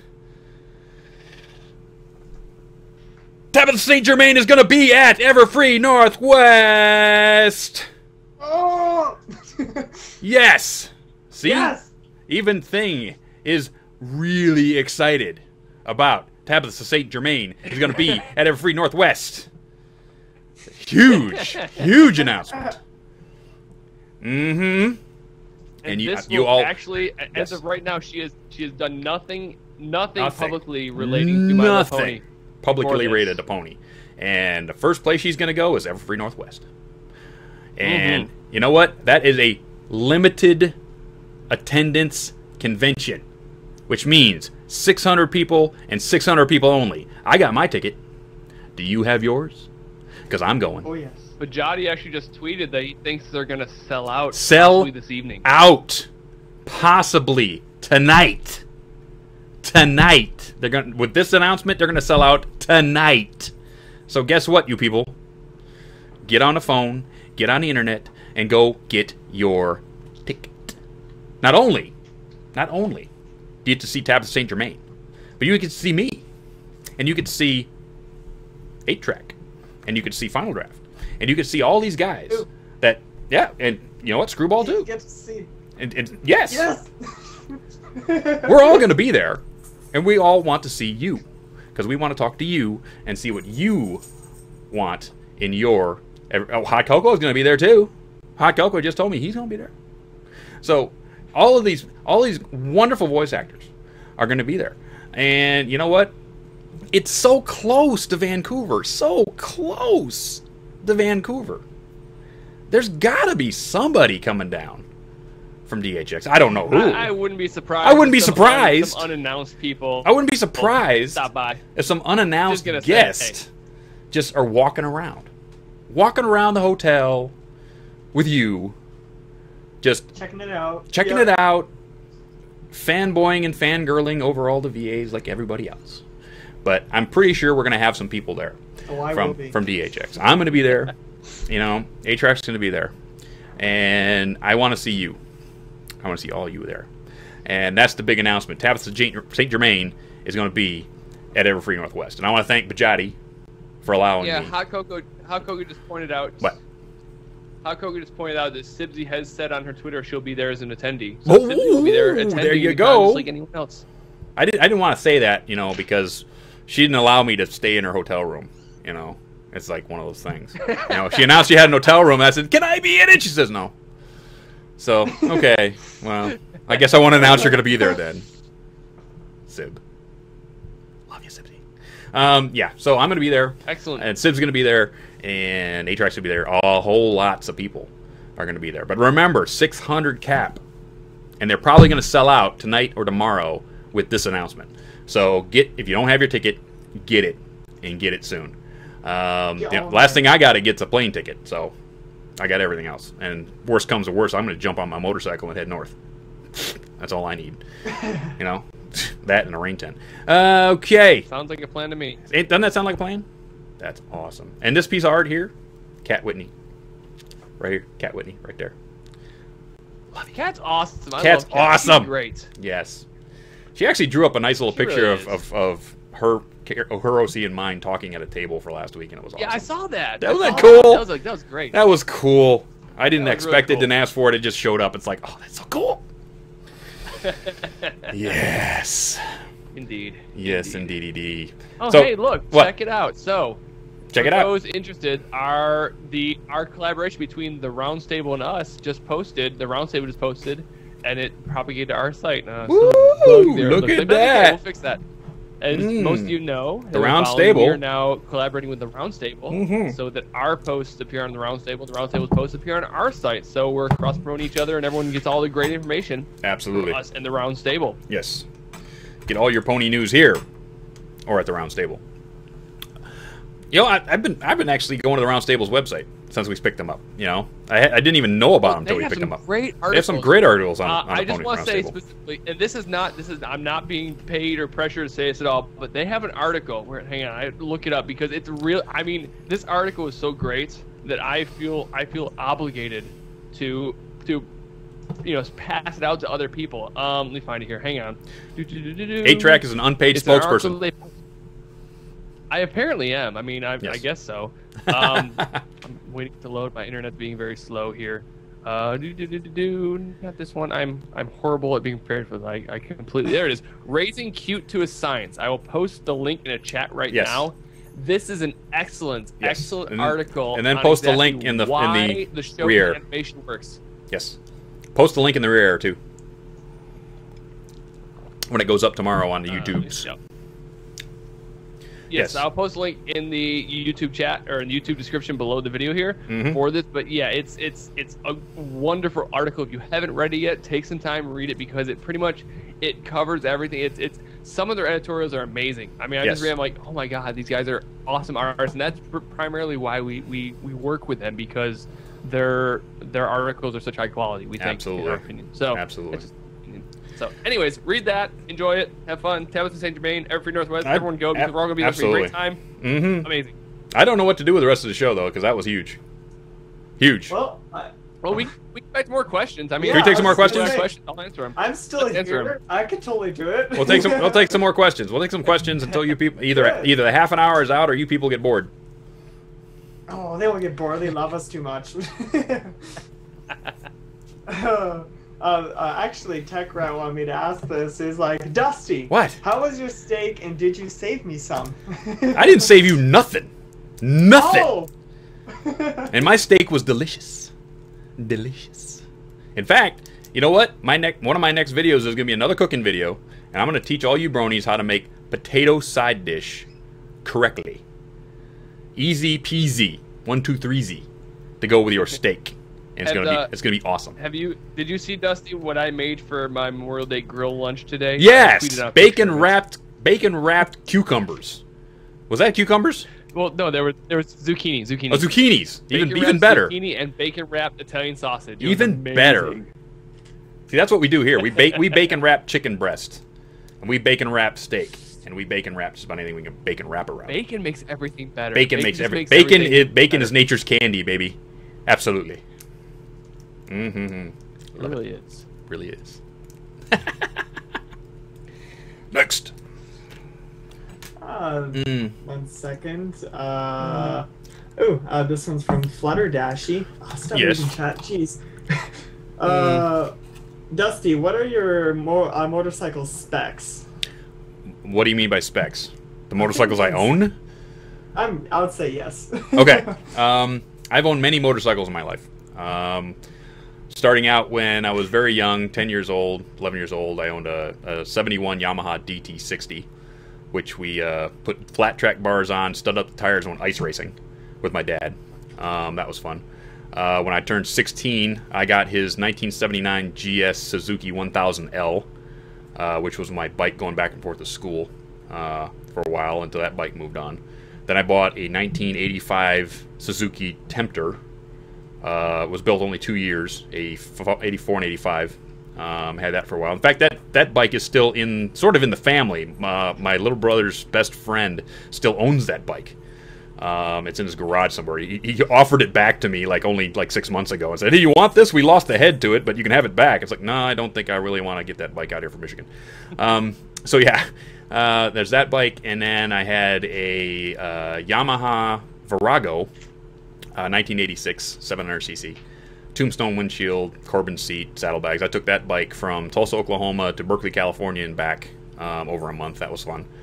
[SPEAKER 2] Tabitha Saint Germain is going to be at Everfree Northwest.
[SPEAKER 3] Oh!
[SPEAKER 2] Yes. See?
[SPEAKER 3] Yes!
[SPEAKER 2] Even Thing is really excited about Tabitha Saint Germain is going to be at Everfree Northwest. Huge, huge announcement. Mm-hmm.
[SPEAKER 5] And,
[SPEAKER 2] And you-
[SPEAKER 5] this
[SPEAKER 2] you
[SPEAKER 5] will
[SPEAKER 2] all-
[SPEAKER 5] actually, a-
[SPEAKER 2] Yes.
[SPEAKER 5] as of right now, she has she has done nothing, nothing,
[SPEAKER 2] Nothing.
[SPEAKER 5] publicly relating to My Little
[SPEAKER 2] Nothing
[SPEAKER 5] Pony.
[SPEAKER 2] publicly
[SPEAKER 5] before this.
[SPEAKER 2] rated a pony. And the first place she's going to go is Everfree Northwest. And you know what? That is a limited attendance convention, which means six hundred people and six hundred people only. I got my ticket. Do you have yours? Because I'm going.
[SPEAKER 3] Oh yes.
[SPEAKER 5] But Jody actually just tweeted that he thinks they're gonna sell out
[SPEAKER 2] Sell
[SPEAKER 5] possibly this evening.
[SPEAKER 2] out. Possibly tonight. Tonight. They're going with this announcement, they're going to sell out tonight. So guess what, you people? Get on the phone, get on the internet, and go get your ticket. Not only, not only do you get to see Tabitha Saint Germain, but you get to see me. And you get to see eight track. And you get to see Final Draft. And you can see all these guys
[SPEAKER 3] Ooh.
[SPEAKER 2] that, yeah, and you know what, Screwball
[SPEAKER 3] You
[SPEAKER 2] too.
[SPEAKER 3] get to see.
[SPEAKER 2] And, and yes,
[SPEAKER 3] Yes!
[SPEAKER 2] we're all going to be there, and we all want to see you, because we want to talk to you and see what you want in your. Oh, Hot Cocoa is going to be there too. Hot Cocoa just told me he's going to be there. So all of these, all these wonderful voice actors are going to be there, and you know what? It's so close to Vancouver, so close to Vancouver. There's got to be somebody coming down from D H X. I don't know who.
[SPEAKER 5] I, I wouldn't be surprised.
[SPEAKER 2] I wouldn't be
[SPEAKER 5] if some
[SPEAKER 2] surprised.
[SPEAKER 5] Un, some unannounced people.
[SPEAKER 2] I wouldn't be surprised
[SPEAKER 5] Stop by.
[SPEAKER 2] if some unannounced
[SPEAKER 5] Just gonna say,
[SPEAKER 2] guest just are walking around. Walking around the hotel with you, just
[SPEAKER 3] Checking it out.
[SPEAKER 2] checking
[SPEAKER 3] Yep.
[SPEAKER 2] it out, fanboying and fangirling over all the V As like everybody else. But I'm pretty sure we're going to have some people there
[SPEAKER 3] Oh, I will
[SPEAKER 2] from,
[SPEAKER 3] be.
[SPEAKER 2] from D H X. I'm going to be there. You know, A-Track's going to be there. And I want to see you. I want to see all you there. And that's the big announcement. Tabitha Saint Germain is going to be at Everfree Northwest. And I want to thank Bajati for allowing
[SPEAKER 5] Yeah,
[SPEAKER 2] me.
[SPEAKER 5] Hot Cocoa. Hot Cocoa just pointed out.
[SPEAKER 2] What?
[SPEAKER 5] Hot Cocoa just pointed out that Sibsy has said on her Twitter she'll be there as an attendee.
[SPEAKER 2] Oh,
[SPEAKER 5] So Sibsy will be there attending.
[SPEAKER 2] there you
[SPEAKER 5] the
[SPEAKER 2] go.
[SPEAKER 5] con just like anyone else.
[SPEAKER 2] I didn't. I didn't want to say that, you know, because she didn't allow me to stay in her hotel room. You know, it's like one of those things. You know, she announced she had an hotel room. And I said, "Can I be in it?" She says, "No." So, okay. Well, I guess I want to announce you're going to be there then. Sib. Love you, Sibsy. Um, yeah, so I'm going to be there.
[SPEAKER 5] Excellent.
[SPEAKER 2] And Sib's going to be there. And A-Track's going to be there. A whole lots of people are going to be there. But remember, six hundred cap. And they're probably going to sell out tonight or tomorrow with this announcement. So get if you don't have your ticket, get it. And get it soon. Um, you know, last thing I got to get's a plane ticket. So I got everything else. And worst comes to worst, I'm going to jump on my motorcycle and head north. That's all I need. You know? That and a rain tent. Uh, okay.
[SPEAKER 5] Sounds like a plan to me.
[SPEAKER 2] It, doesn't that sound like a plan? That's awesome. And this piece of art here, Cat Whitney. Right here. Cat Whitney, right there. Love you.
[SPEAKER 5] Cat's awesome. I
[SPEAKER 2] Cat's
[SPEAKER 5] love Cat.
[SPEAKER 2] awesome.
[SPEAKER 5] She's great.
[SPEAKER 2] Yes. She actually drew up a nice little
[SPEAKER 5] She
[SPEAKER 2] picture
[SPEAKER 5] really
[SPEAKER 2] of, of, of her her O C and mine talking at a table for last week, and it was awesome.
[SPEAKER 5] Yeah, I saw that.
[SPEAKER 2] That was
[SPEAKER 5] I
[SPEAKER 2] that
[SPEAKER 5] saw
[SPEAKER 2] cool?
[SPEAKER 5] That was, like, that was great.
[SPEAKER 2] That was cool. I didn't
[SPEAKER 5] That was
[SPEAKER 2] expect
[SPEAKER 5] really
[SPEAKER 2] it,
[SPEAKER 5] cool.
[SPEAKER 2] didn't ask for it. It just showed up. It's like, oh, that's so cool. Yes.
[SPEAKER 5] Indeed.
[SPEAKER 2] Yes,
[SPEAKER 5] Indeed.
[SPEAKER 2] indeed, indeed.
[SPEAKER 5] Oh,
[SPEAKER 2] So,
[SPEAKER 5] hey, look,
[SPEAKER 2] what?
[SPEAKER 5] check it out. So,
[SPEAKER 2] Check
[SPEAKER 5] for
[SPEAKER 2] it out.
[SPEAKER 5] those interested, our the our collaboration between the Round Stable and us just posted. The Round Stable just posted, and it propagated to our site. Uh,
[SPEAKER 2] Woo!
[SPEAKER 5] plug there.
[SPEAKER 2] Look
[SPEAKER 5] Looks
[SPEAKER 2] at
[SPEAKER 5] like- but okay,
[SPEAKER 2] that.
[SPEAKER 5] We'll fix that. As
[SPEAKER 2] Mm.
[SPEAKER 5] most of you know,
[SPEAKER 2] The
[SPEAKER 5] who are
[SPEAKER 2] Round
[SPEAKER 5] following,
[SPEAKER 2] Stable.
[SPEAKER 5] we are now collaborating with the Round Stable,
[SPEAKER 2] Mhm.
[SPEAKER 5] so that our posts appear on the Round Stable, the Round Stable's posts appear on our site. So we're cross-promoting each other, and everyone gets all the great information
[SPEAKER 2] Absolutely.
[SPEAKER 5] from us and the Round Stable.
[SPEAKER 2] Yes. Get all your pony news here, or at the Round Stable. You know, I, I've been I've been actually going to the Round Stable's website since we picked them up. You know, I, I didn't even know about them
[SPEAKER 5] They
[SPEAKER 2] until we
[SPEAKER 5] have
[SPEAKER 2] picked
[SPEAKER 5] some
[SPEAKER 2] them up.
[SPEAKER 5] great
[SPEAKER 2] They have some
[SPEAKER 5] articles.
[SPEAKER 2] great articles on,
[SPEAKER 5] Uh,
[SPEAKER 2] on
[SPEAKER 5] I
[SPEAKER 2] the
[SPEAKER 5] just
[SPEAKER 2] Pony
[SPEAKER 5] want
[SPEAKER 2] Round
[SPEAKER 5] to say
[SPEAKER 2] Stable.
[SPEAKER 5] specifically, and this is not, this is, I'm not being paid or pressured to say this at all, but they have an article where, hang on, I have to look it up because it's real. I mean, this article is so great that I feel, I feel obligated to, to, you know, pass it out to other people. Um, let me find it here. Hang on.
[SPEAKER 2] eight-Track is an unpaid
[SPEAKER 5] It's an article
[SPEAKER 2] spokesperson.
[SPEAKER 5] they- I apparently am. I mean, I, I
[SPEAKER 2] Yes.
[SPEAKER 5] guess so. Um, I'm waiting to load. My internet's being very slow here. Uh, do, do, do, do, do. Not this one. I'm I'm horrible at being prepared for. Like I completely. There it is. Raising Cute to a Science. I will post the link in a chat right
[SPEAKER 2] Yes.
[SPEAKER 5] now. This is an excellent,
[SPEAKER 2] Yes.
[SPEAKER 5] excellent
[SPEAKER 2] And then-
[SPEAKER 5] article.
[SPEAKER 2] and then
[SPEAKER 5] on
[SPEAKER 2] post the
[SPEAKER 5] exactly
[SPEAKER 2] link in the- in
[SPEAKER 5] why
[SPEAKER 2] the
[SPEAKER 5] the show
[SPEAKER 2] rear.
[SPEAKER 5] animation works.
[SPEAKER 2] Yes. Post the link in the rear too. When it goes up tomorrow on the
[SPEAKER 5] Uh,
[SPEAKER 2] YouTubes.
[SPEAKER 5] yep.
[SPEAKER 2] Yes.
[SPEAKER 5] Yes, I'll post a link in the YouTube chat or in the YouTube description below the video here
[SPEAKER 2] Mhm.
[SPEAKER 5] for this. But yeah, it's it's it's a wonderful article. If you haven't read it yet, take some time and read it because it pretty much it covers everything. It's it's some of their editorials are amazing. I mean, I
[SPEAKER 2] Yes.
[SPEAKER 5] just read, I'm like, oh my god, these guys are awesome artists, and that's pr- primarily why we, we, we work with them because their their articles are such high quality. We think,
[SPEAKER 2] Absolutely.
[SPEAKER 5] in our opinion. So
[SPEAKER 2] Absolutely.
[SPEAKER 5] it's just- So, anyways, read that, enjoy it, have fun. Tabitha Saint Germain, Everfree Northwest,
[SPEAKER 2] I-
[SPEAKER 5] everyone go because
[SPEAKER 2] ab-
[SPEAKER 5] we're all gonna be there for a
[SPEAKER 2] absolutely.
[SPEAKER 5] great time.
[SPEAKER 2] Mm-hmm.
[SPEAKER 5] Amazing.
[SPEAKER 2] I don't know what to do with the rest of the show though, because that was huge. Huge.
[SPEAKER 3] Well, I,
[SPEAKER 5] Well, we we expect more questions. I mean,
[SPEAKER 3] Can we take
[SPEAKER 2] some more
[SPEAKER 3] I was gonna
[SPEAKER 2] questions?
[SPEAKER 3] say,
[SPEAKER 5] questions. I'll answer them.
[SPEAKER 3] I'm still
[SPEAKER 5] Let's answer
[SPEAKER 3] here. I could totally do it.
[SPEAKER 2] We'll take some. We'll take some more questions. We'll take some questions until you people either
[SPEAKER 3] Good.
[SPEAKER 2] either the half an hour is out or you people get bored.
[SPEAKER 3] Oh, they will get bored. They love us too much. uh, uh, actually, Tech Rat wanted me to ask this. Is like, Dusty.
[SPEAKER 2] What?
[SPEAKER 3] How was your steak, and did you save me some?
[SPEAKER 2] I didn't save you nothing. Nothing.
[SPEAKER 3] Oh.
[SPEAKER 2] And my steak was delicious. Delicious. In fact, you know what? My next one of my next videos is gonna be another cooking video, and I'm gonna teach all you bronies how to make potato side dish correctly. Easy peasy. One, two, three Z to go with your steak. And it's
[SPEAKER 5] And,
[SPEAKER 2] gonna
[SPEAKER 5] uh,
[SPEAKER 2] be it's gonna be awesome.
[SPEAKER 5] Have you? Did you see Dusty what I made for my Memorial Day grill lunch today? I tweeted
[SPEAKER 2] Yes!
[SPEAKER 5] out a
[SPEAKER 2] Bacon
[SPEAKER 5] picture of it.
[SPEAKER 2] wrapped bacon wrapped cucumbers. Was that cucumbers?
[SPEAKER 5] Well, no, there was there was zucchini, zucchini.
[SPEAKER 2] Oh, zucchinis. Even
[SPEAKER 5] Bacon
[SPEAKER 2] even
[SPEAKER 5] wrapped
[SPEAKER 2] better.
[SPEAKER 5] Zucchini and bacon wrapped Italian sausage. It was
[SPEAKER 2] Even
[SPEAKER 5] amazing.
[SPEAKER 2] better. See, that's what we do here. We bake we bacon wrap chicken breast, and we bacon wrap steak, and we bacon wrap just about anything we can bacon wrap around.
[SPEAKER 5] Bacon makes everything better.
[SPEAKER 2] Bacon makes
[SPEAKER 5] just
[SPEAKER 2] every bacon.
[SPEAKER 5] everything
[SPEAKER 2] Is, bacon
[SPEAKER 5] better.
[SPEAKER 2] is nature's candy, baby. Absolutely. Mm-hmm.
[SPEAKER 5] It really is.
[SPEAKER 2] Really is. Next.
[SPEAKER 3] Uh,
[SPEAKER 2] Mm.
[SPEAKER 3] One second. Uh, oh, uh, this one's from Flutterdashy. Oh, stop
[SPEAKER 2] Yes.
[SPEAKER 3] reading chat. Jeez. uh, Dusty, what are your mo- uh, motorcycle specs?
[SPEAKER 2] What do you mean by specs? The motorcycles I own?
[SPEAKER 3] I'm. I would say yes.
[SPEAKER 2] Okay. Um, I've owned many motorcycles in my life. Um, starting out when I was very young, ten years old, eleven years old, I owned a, a seventy-one Yamaha D T sixty, which we uh, put flat track bars on, stud up the tires, and went ice racing with my dad. Um, that was fun. Uh, when I turned sixteen, I got his nineteen seventy-nine G S Suzuki one thousand L, uh, which was my bike going back and forth to school uh, for a while until that bike moved on. Then I bought a nineteen eighty-five Suzuki Tempter. Uh, was built only two years, a eighty-four and eighty-five. Um, had that for a while. In fact, that, that bike is still in sort of in the family. Uh, my little brother's best friend still owns that bike. Um, it's in his garage somewhere. He, he offered it back to me like only like six months ago and said, "Hey, you want this? We lost the head to it, but you can have it back." It's like, no, I don't think I really want to get that bike out here from Michigan. Um, so yeah, uh, there's that bike, and then I had a uh, Yamaha Virago, uh, nineteen eighty-six, seven hundred c c, tombstone windshield, Corbin seat, saddlebags. I took that bike from Tulsa, Oklahoma to Berkeley, California, and back um, over a month. That was fun.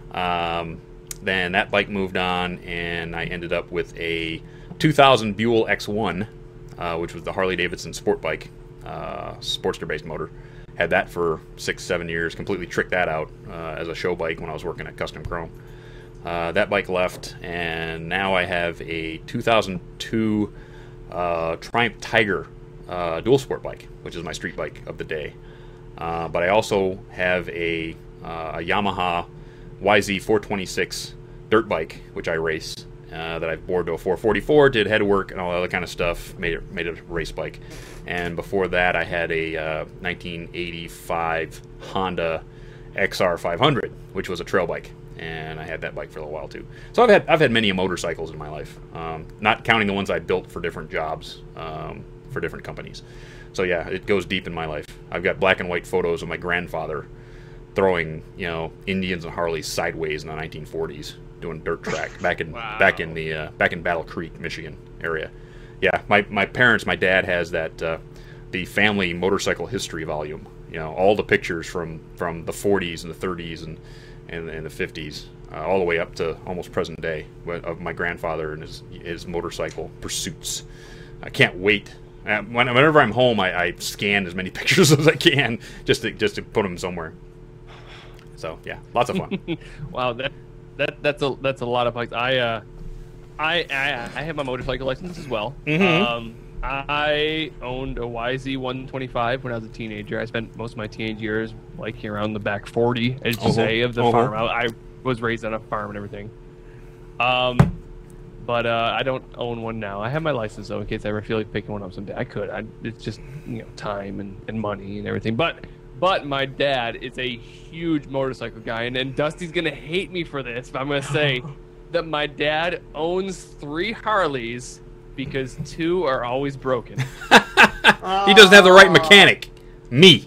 [SPEAKER 2] Um, Then that bike moved on, and I ended up with a two thousand Buell X one, uh, which was the Harley-Davidson sport bike, uh, Sportster-based motor. Had that for six, seven years, completely tricked that out uh, as a show bike when I was working at Custom Chrome. Uh, that bike left, and now I have a two thousand two uh, Triumph Tiger uh, dual sport bike, which is my street bike of the day. Uh, but I also have a, uh, a Yamaha Y Z four twenty-six dirt bike, which I race, uh, that I've bored to a four forty-four, did head work and all that other kind of stuff, made it made it a race bike. And before that, I had a uh, nineteen eighty-five Honda X R five hundred, which was a trail bike, and I had that bike for a little while too. So I've had I've had many motorcycles in my life, um, not counting the ones I built for different jobs, um, for different companies. So yeah, it goes deep in my life. I've got black and white photos of my grandfather throwing, you know, Indians and Harleys sideways in the nineteen forties, doing dirt track back in wow. back in the uh, back in Battle Creek, Michigan area. Yeah, my my parents, my dad has that uh, the family motorcycle history volume. You know, all the pictures from from the forties and the thirties and and, and the fifties, uh, all the way up to almost present day of my grandfather and his his motorcycle pursuits. I can't wait. Uh, whenever I'm home, I, I scan as many pictures as I can just to just to put them somewhere. So yeah, lots of fun.
[SPEAKER 5] Wow, that that that's a that's a lot of bikes. I uh, I, I I have my motorcycle license as well.
[SPEAKER 2] Mm-hmm.
[SPEAKER 5] Um, I owned a Y Z one twenty-five when I was a teenager. I spent most of my teenage years biking around the back forty, as you
[SPEAKER 2] uh-huh.
[SPEAKER 5] say, of the
[SPEAKER 2] uh-huh.
[SPEAKER 5] farm. I, I was raised on a farm and everything. Um, but uh, I don't own one now. I have my license though, in case I ever feel like picking one up someday. I could. I, it's just, you know, time and, and money and everything. But but my dad is a huge motorcycle guy, and, and Dusty's gonna hate me for this, but I'm gonna say that my dad owns three Harleys because two are always broken.
[SPEAKER 2] He doesn't have the right mechanic. Me.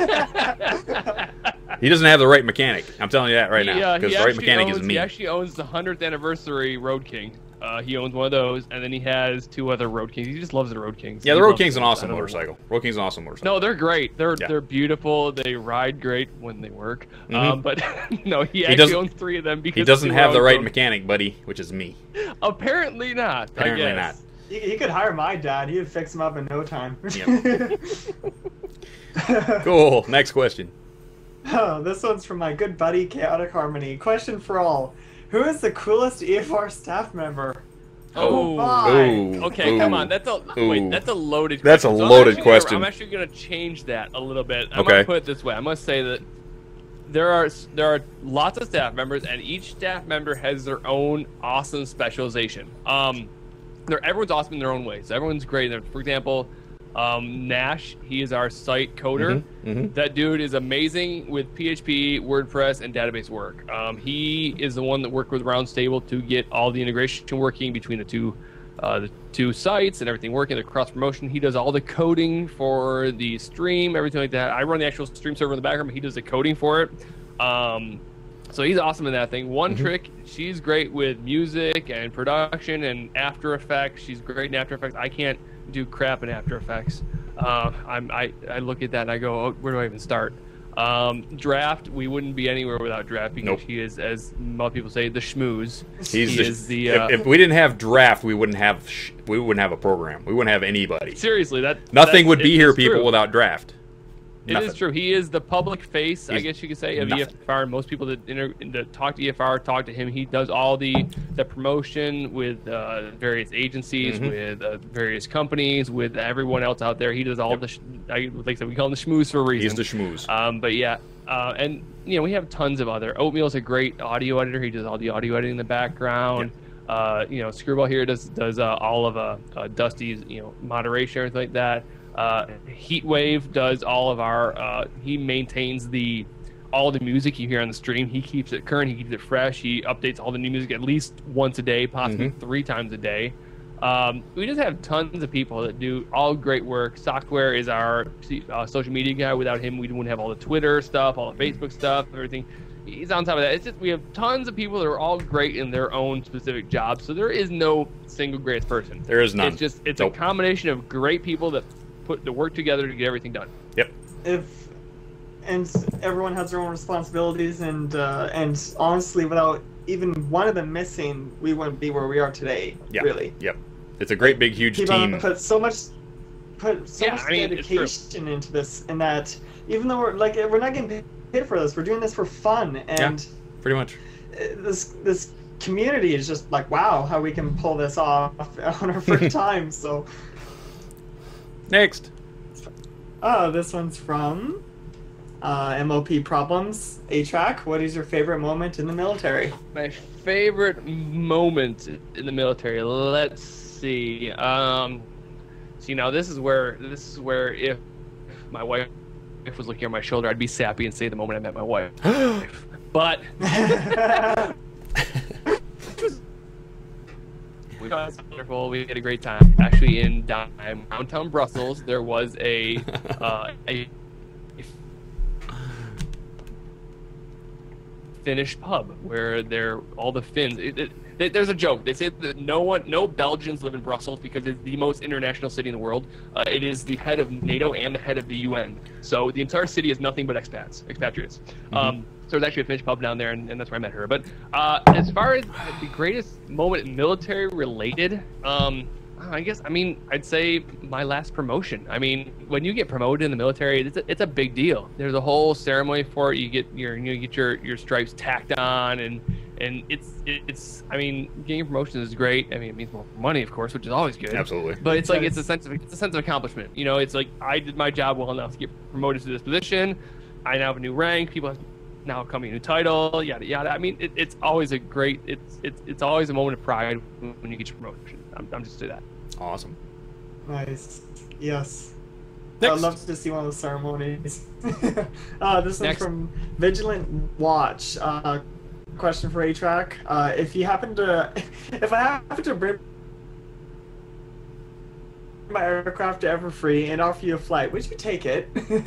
[SPEAKER 2] He doesn't have the right mechanic. I'm telling you that right
[SPEAKER 5] he,
[SPEAKER 2] now.
[SPEAKER 5] uh,
[SPEAKER 2] Because the right mechanic
[SPEAKER 5] owns,
[SPEAKER 2] is me.
[SPEAKER 5] He actually owns the hundredth anniversary Road King. Uh, he owns one of those, and then he has two other Road Kings. He just loves the Road Kings.
[SPEAKER 2] Yeah, the
[SPEAKER 5] He
[SPEAKER 2] Road
[SPEAKER 5] loves
[SPEAKER 2] King's an
[SPEAKER 5] them.
[SPEAKER 2] awesome
[SPEAKER 5] I don't know
[SPEAKER 2] motorcycle. Road King's an awesome motorcycle.
[SPEAKER 5] No, they're great. They're
[SPEAKER 2] Yeah.
[SPEAKER 5] they're beautiful. They ride great when they work.
[SPEAKER 2] Mhm.
[SPEAKER 5] Um, but no, he,
[SPEAKER 2] He
[SPEAKER 5] actually
[SPEAKER 2] doesn't-
[SPEAKER 5] owns three of them because
[SPEAKER 2] He doesn't
[SPEAKER 5] two
[SPEAKER 2] have the
[SPEAKER 5] owns
[SPEAKER 2] right
[SPEAKER 5] them.
[SPEAKER 2] mechanic, buddy, which is me.
[SPEAKER 5] Apparently not.
[SPEAKER 2] Apparently
[SPEAKER 5] I
[SPEAKER 2] not.
[SPEAKER 5] guess.
[SPEAKER 3] He, he could hire my dad. He would fix him up in no time.
[SPEAKER 2] Cool. Next question.
[SPEAKER 3] Oh, this one's from my good buddy Chaotic Harmony. Question for all: who is the coolest E F R staff member?
[SPEAKER 5] Oh,
[SPEAKER 3] my.
[SPEAKER 2] Ooh,
[SPEAKER 5] Okay,
[SPEAKER 2] ooh,
[SPEAKER 5] come on. That's a
[SPEAKER 2] ooh.
[SPEAKER 5] wait. That's a loaded.
[SPEAKER 2] That's a
[SPEAKER 5] question. So I'm
[SPEAKER 2] loaded
[SPEAKER 5] actually gonna-
[SPEAKER 2] question.
[SPEAKER 5] I'm actually going to change that a little bit. I'm
[SPEAKER 2] Okay.
[SPEAKER 5] going to put it this way. I'm going to say that there are there are lots of staff members, and each staff member has their own awesome specialization. Um, they're everyone's awesome in their own ways. Everyone's great. For example, um, Nash, he is our site coder.
[SPEAKER 2] Mhm, mhm.
[SPEAKER 5] That dude is amazing with P H P, WordPress, and database work. Um, he is the one that worked with Roundstable to get all the integration working between the two uh, the two sites and everything working, the cross promotion. He does all the coding for the stream, everything like that. I run the actual stream server in the background, but he does the coding for it. Um, so he's awesome in that thing. One
[SPEAKER 2] Mm-hmm.
[SPEAKER 5] trick, she's great with music and production and After Effects. She's great in After Effects. I can't do crap in After Effects. Uh, I'm, I, I look at that and I go, oh, where do I even start? Um, Draft, we wouldn't be anywhere without Draft because
[SPEAKER 2] Nope.
[SPEAKER 5] he is, as most people say, the schmooze.
[SPEAKER 2] He's
[SPEAKER 5] he
[SPEAKER 2] the,
[SPEAKER 5] is the. Uh,
[SPEAKER 2] if, if we didn't have Draft, we wouldn't have sh we wouldn't have a program. We wouldn't have anybody.
[SPEAKER 5] seriously, that
[SPEAKER 2] Nothing
[SPEAKER 5] that,
[SPEAKER 2] would be
[SPEAKER 5] it
[SPEAKER 2] here,
[SPEAKER 5] is
[SPEAKER 2] people,
[SPEAKER 5] true.
[SPEAKER 2] without Draft.
[SPEAKER 5] It
[SPEAKER 2] Nothing.
[SPEAKER 5] is true. He is the public face, I
[SPEAKER 2] He's
[SPEAKER 5] guess you could say, of
[SPEAKER 2] nothing.
[SPEAKER 5] E F R. Most people that, inter that talk to E F R talk to him. He does all the the promotion with uh, various agencies,
[SPEAKER 2] Mhm.
[SPEAKER 5] with uh, various companies, with everyone else out there. He does all the, sh I, like I said, we call him the schmooze for a reason.
[SPEAKER 2] He's the schmooze.
[SPEAKER 5] Um, but yeah, uh, and you know we have tons of other. Oatmeal's a great audio editor. He does all the audio editing in the background. Uh, you know, Screwball here does does uh, all of uh, uh, Dusty's you know moderation, everything like that. Uh, Heatwave does all of our. Uh, he maintains the all the music you hear on the stream. He keeps it current. He keeps it fresh. He updates all the new music at least once a day, possibly
[SPEAKER 2] Mhm.
[SPEAKER 5] three times a day. Um, we just have tons of people that do all great work. Software is our uh, social media guy. Without him, we wouldn't have all the Twitter stuff, all the Facebook stuff, everything. He's on top of that. It's just we have tons of people that are all great in their own specific jobs. So there is no single greatest person.
[SPEAKER 2] There is none.
[SPEAKER 5] It's just it's
[SPEAKER 2] Nope.
[SPEAKER 5] a combination of great people that put the work together to get everything done.
[SPEAKER 2] Yep.
[SPEAKER 3] If and everyone has their own responsibilities, and uh, and honestly, without even one of them missing, we wouldn't be where we are today.
[SPEAKER 2] Yep.
[SPEAKER 3] Really.
[SPEAKER 2] Yep. It's a great big huge
[SPEAKER 3] People
[SPEAKER 2] team.
[SPEAKER 3] put so much put so
[SPEAKER 5] Yeah,
[SPEAKER 3] much
[SPEAKER 5] I mean, it's true.
[SPEAKER 3] dedication into this, and that even though we're like we're not getting paid for this, we're doing this for fun, and
[SPEAKER 2] Pretty much.
[SPEAKER 3] this this community is just like, wow, how we can pull this off on our first time. So,
[SPEAKER 2] Next.
[SPEAKER 3] oh, this one's from uh, M O P Problems. A-Track, what is your favorite moment in the military?
[SPEAKER 5] My favorite moment in the military. Let's see. Um, see now this is where this is where if my wife was looking over my shoulder, I'd be sappy and say the moment I met my wife. But we thought it was wonderful. We had a great time. Actually, in downtown Brussels, there was a uh, a Finnish pub where there all the Finns. It, it, they, there's a joke. They say that no one, no Belgians live in Brussels because it's the most international city in the world. Uh, it is the head of NATO and the head of the U N. So the entire city is nothing but expats, expatriates. Mm-hmm. Um, so there's actually a Finnish pub down there, and, and that's where I met her. But uh, as far as the greatest moment military related, um, I guess I mean I'd say my last promotion. I mean, when you get promoted in the military, it's a, it's a big deal. There's a whole ceremony for it. You get your you get your, your stripes tacked on, and and it's it's I mean getting a promotion is great. I mean it means more money, of course, which is always good.
[SPEAKER 2] Absolutely.
[SPEAKER 5] But it's like it's a sense of it's a sense of accomplishment. You know, it's like I did my job well enough to get promoted to this position. I now have a new rank. People have now coming a new title. Yada yada. I mean, it, it's always a great. It's it's it's always a moment of pride when you get your promotion. I'm, I'm just say that.
[SPEAKER 2] Awesome.
[SPEAKER 3] Nice. Yes.
[SPEAKER 2] Next.
[SPEAKER 3] I'd love to see one of the ceremonies. uh, this one's
[SPEAKER 5] Next.
[SPEAKER 3] from Vigilant Watch. Uh, question for A-Track. Uh, if you happen to, if I happen to bring my aircraft to Everfree and offer you a flight, would you take it?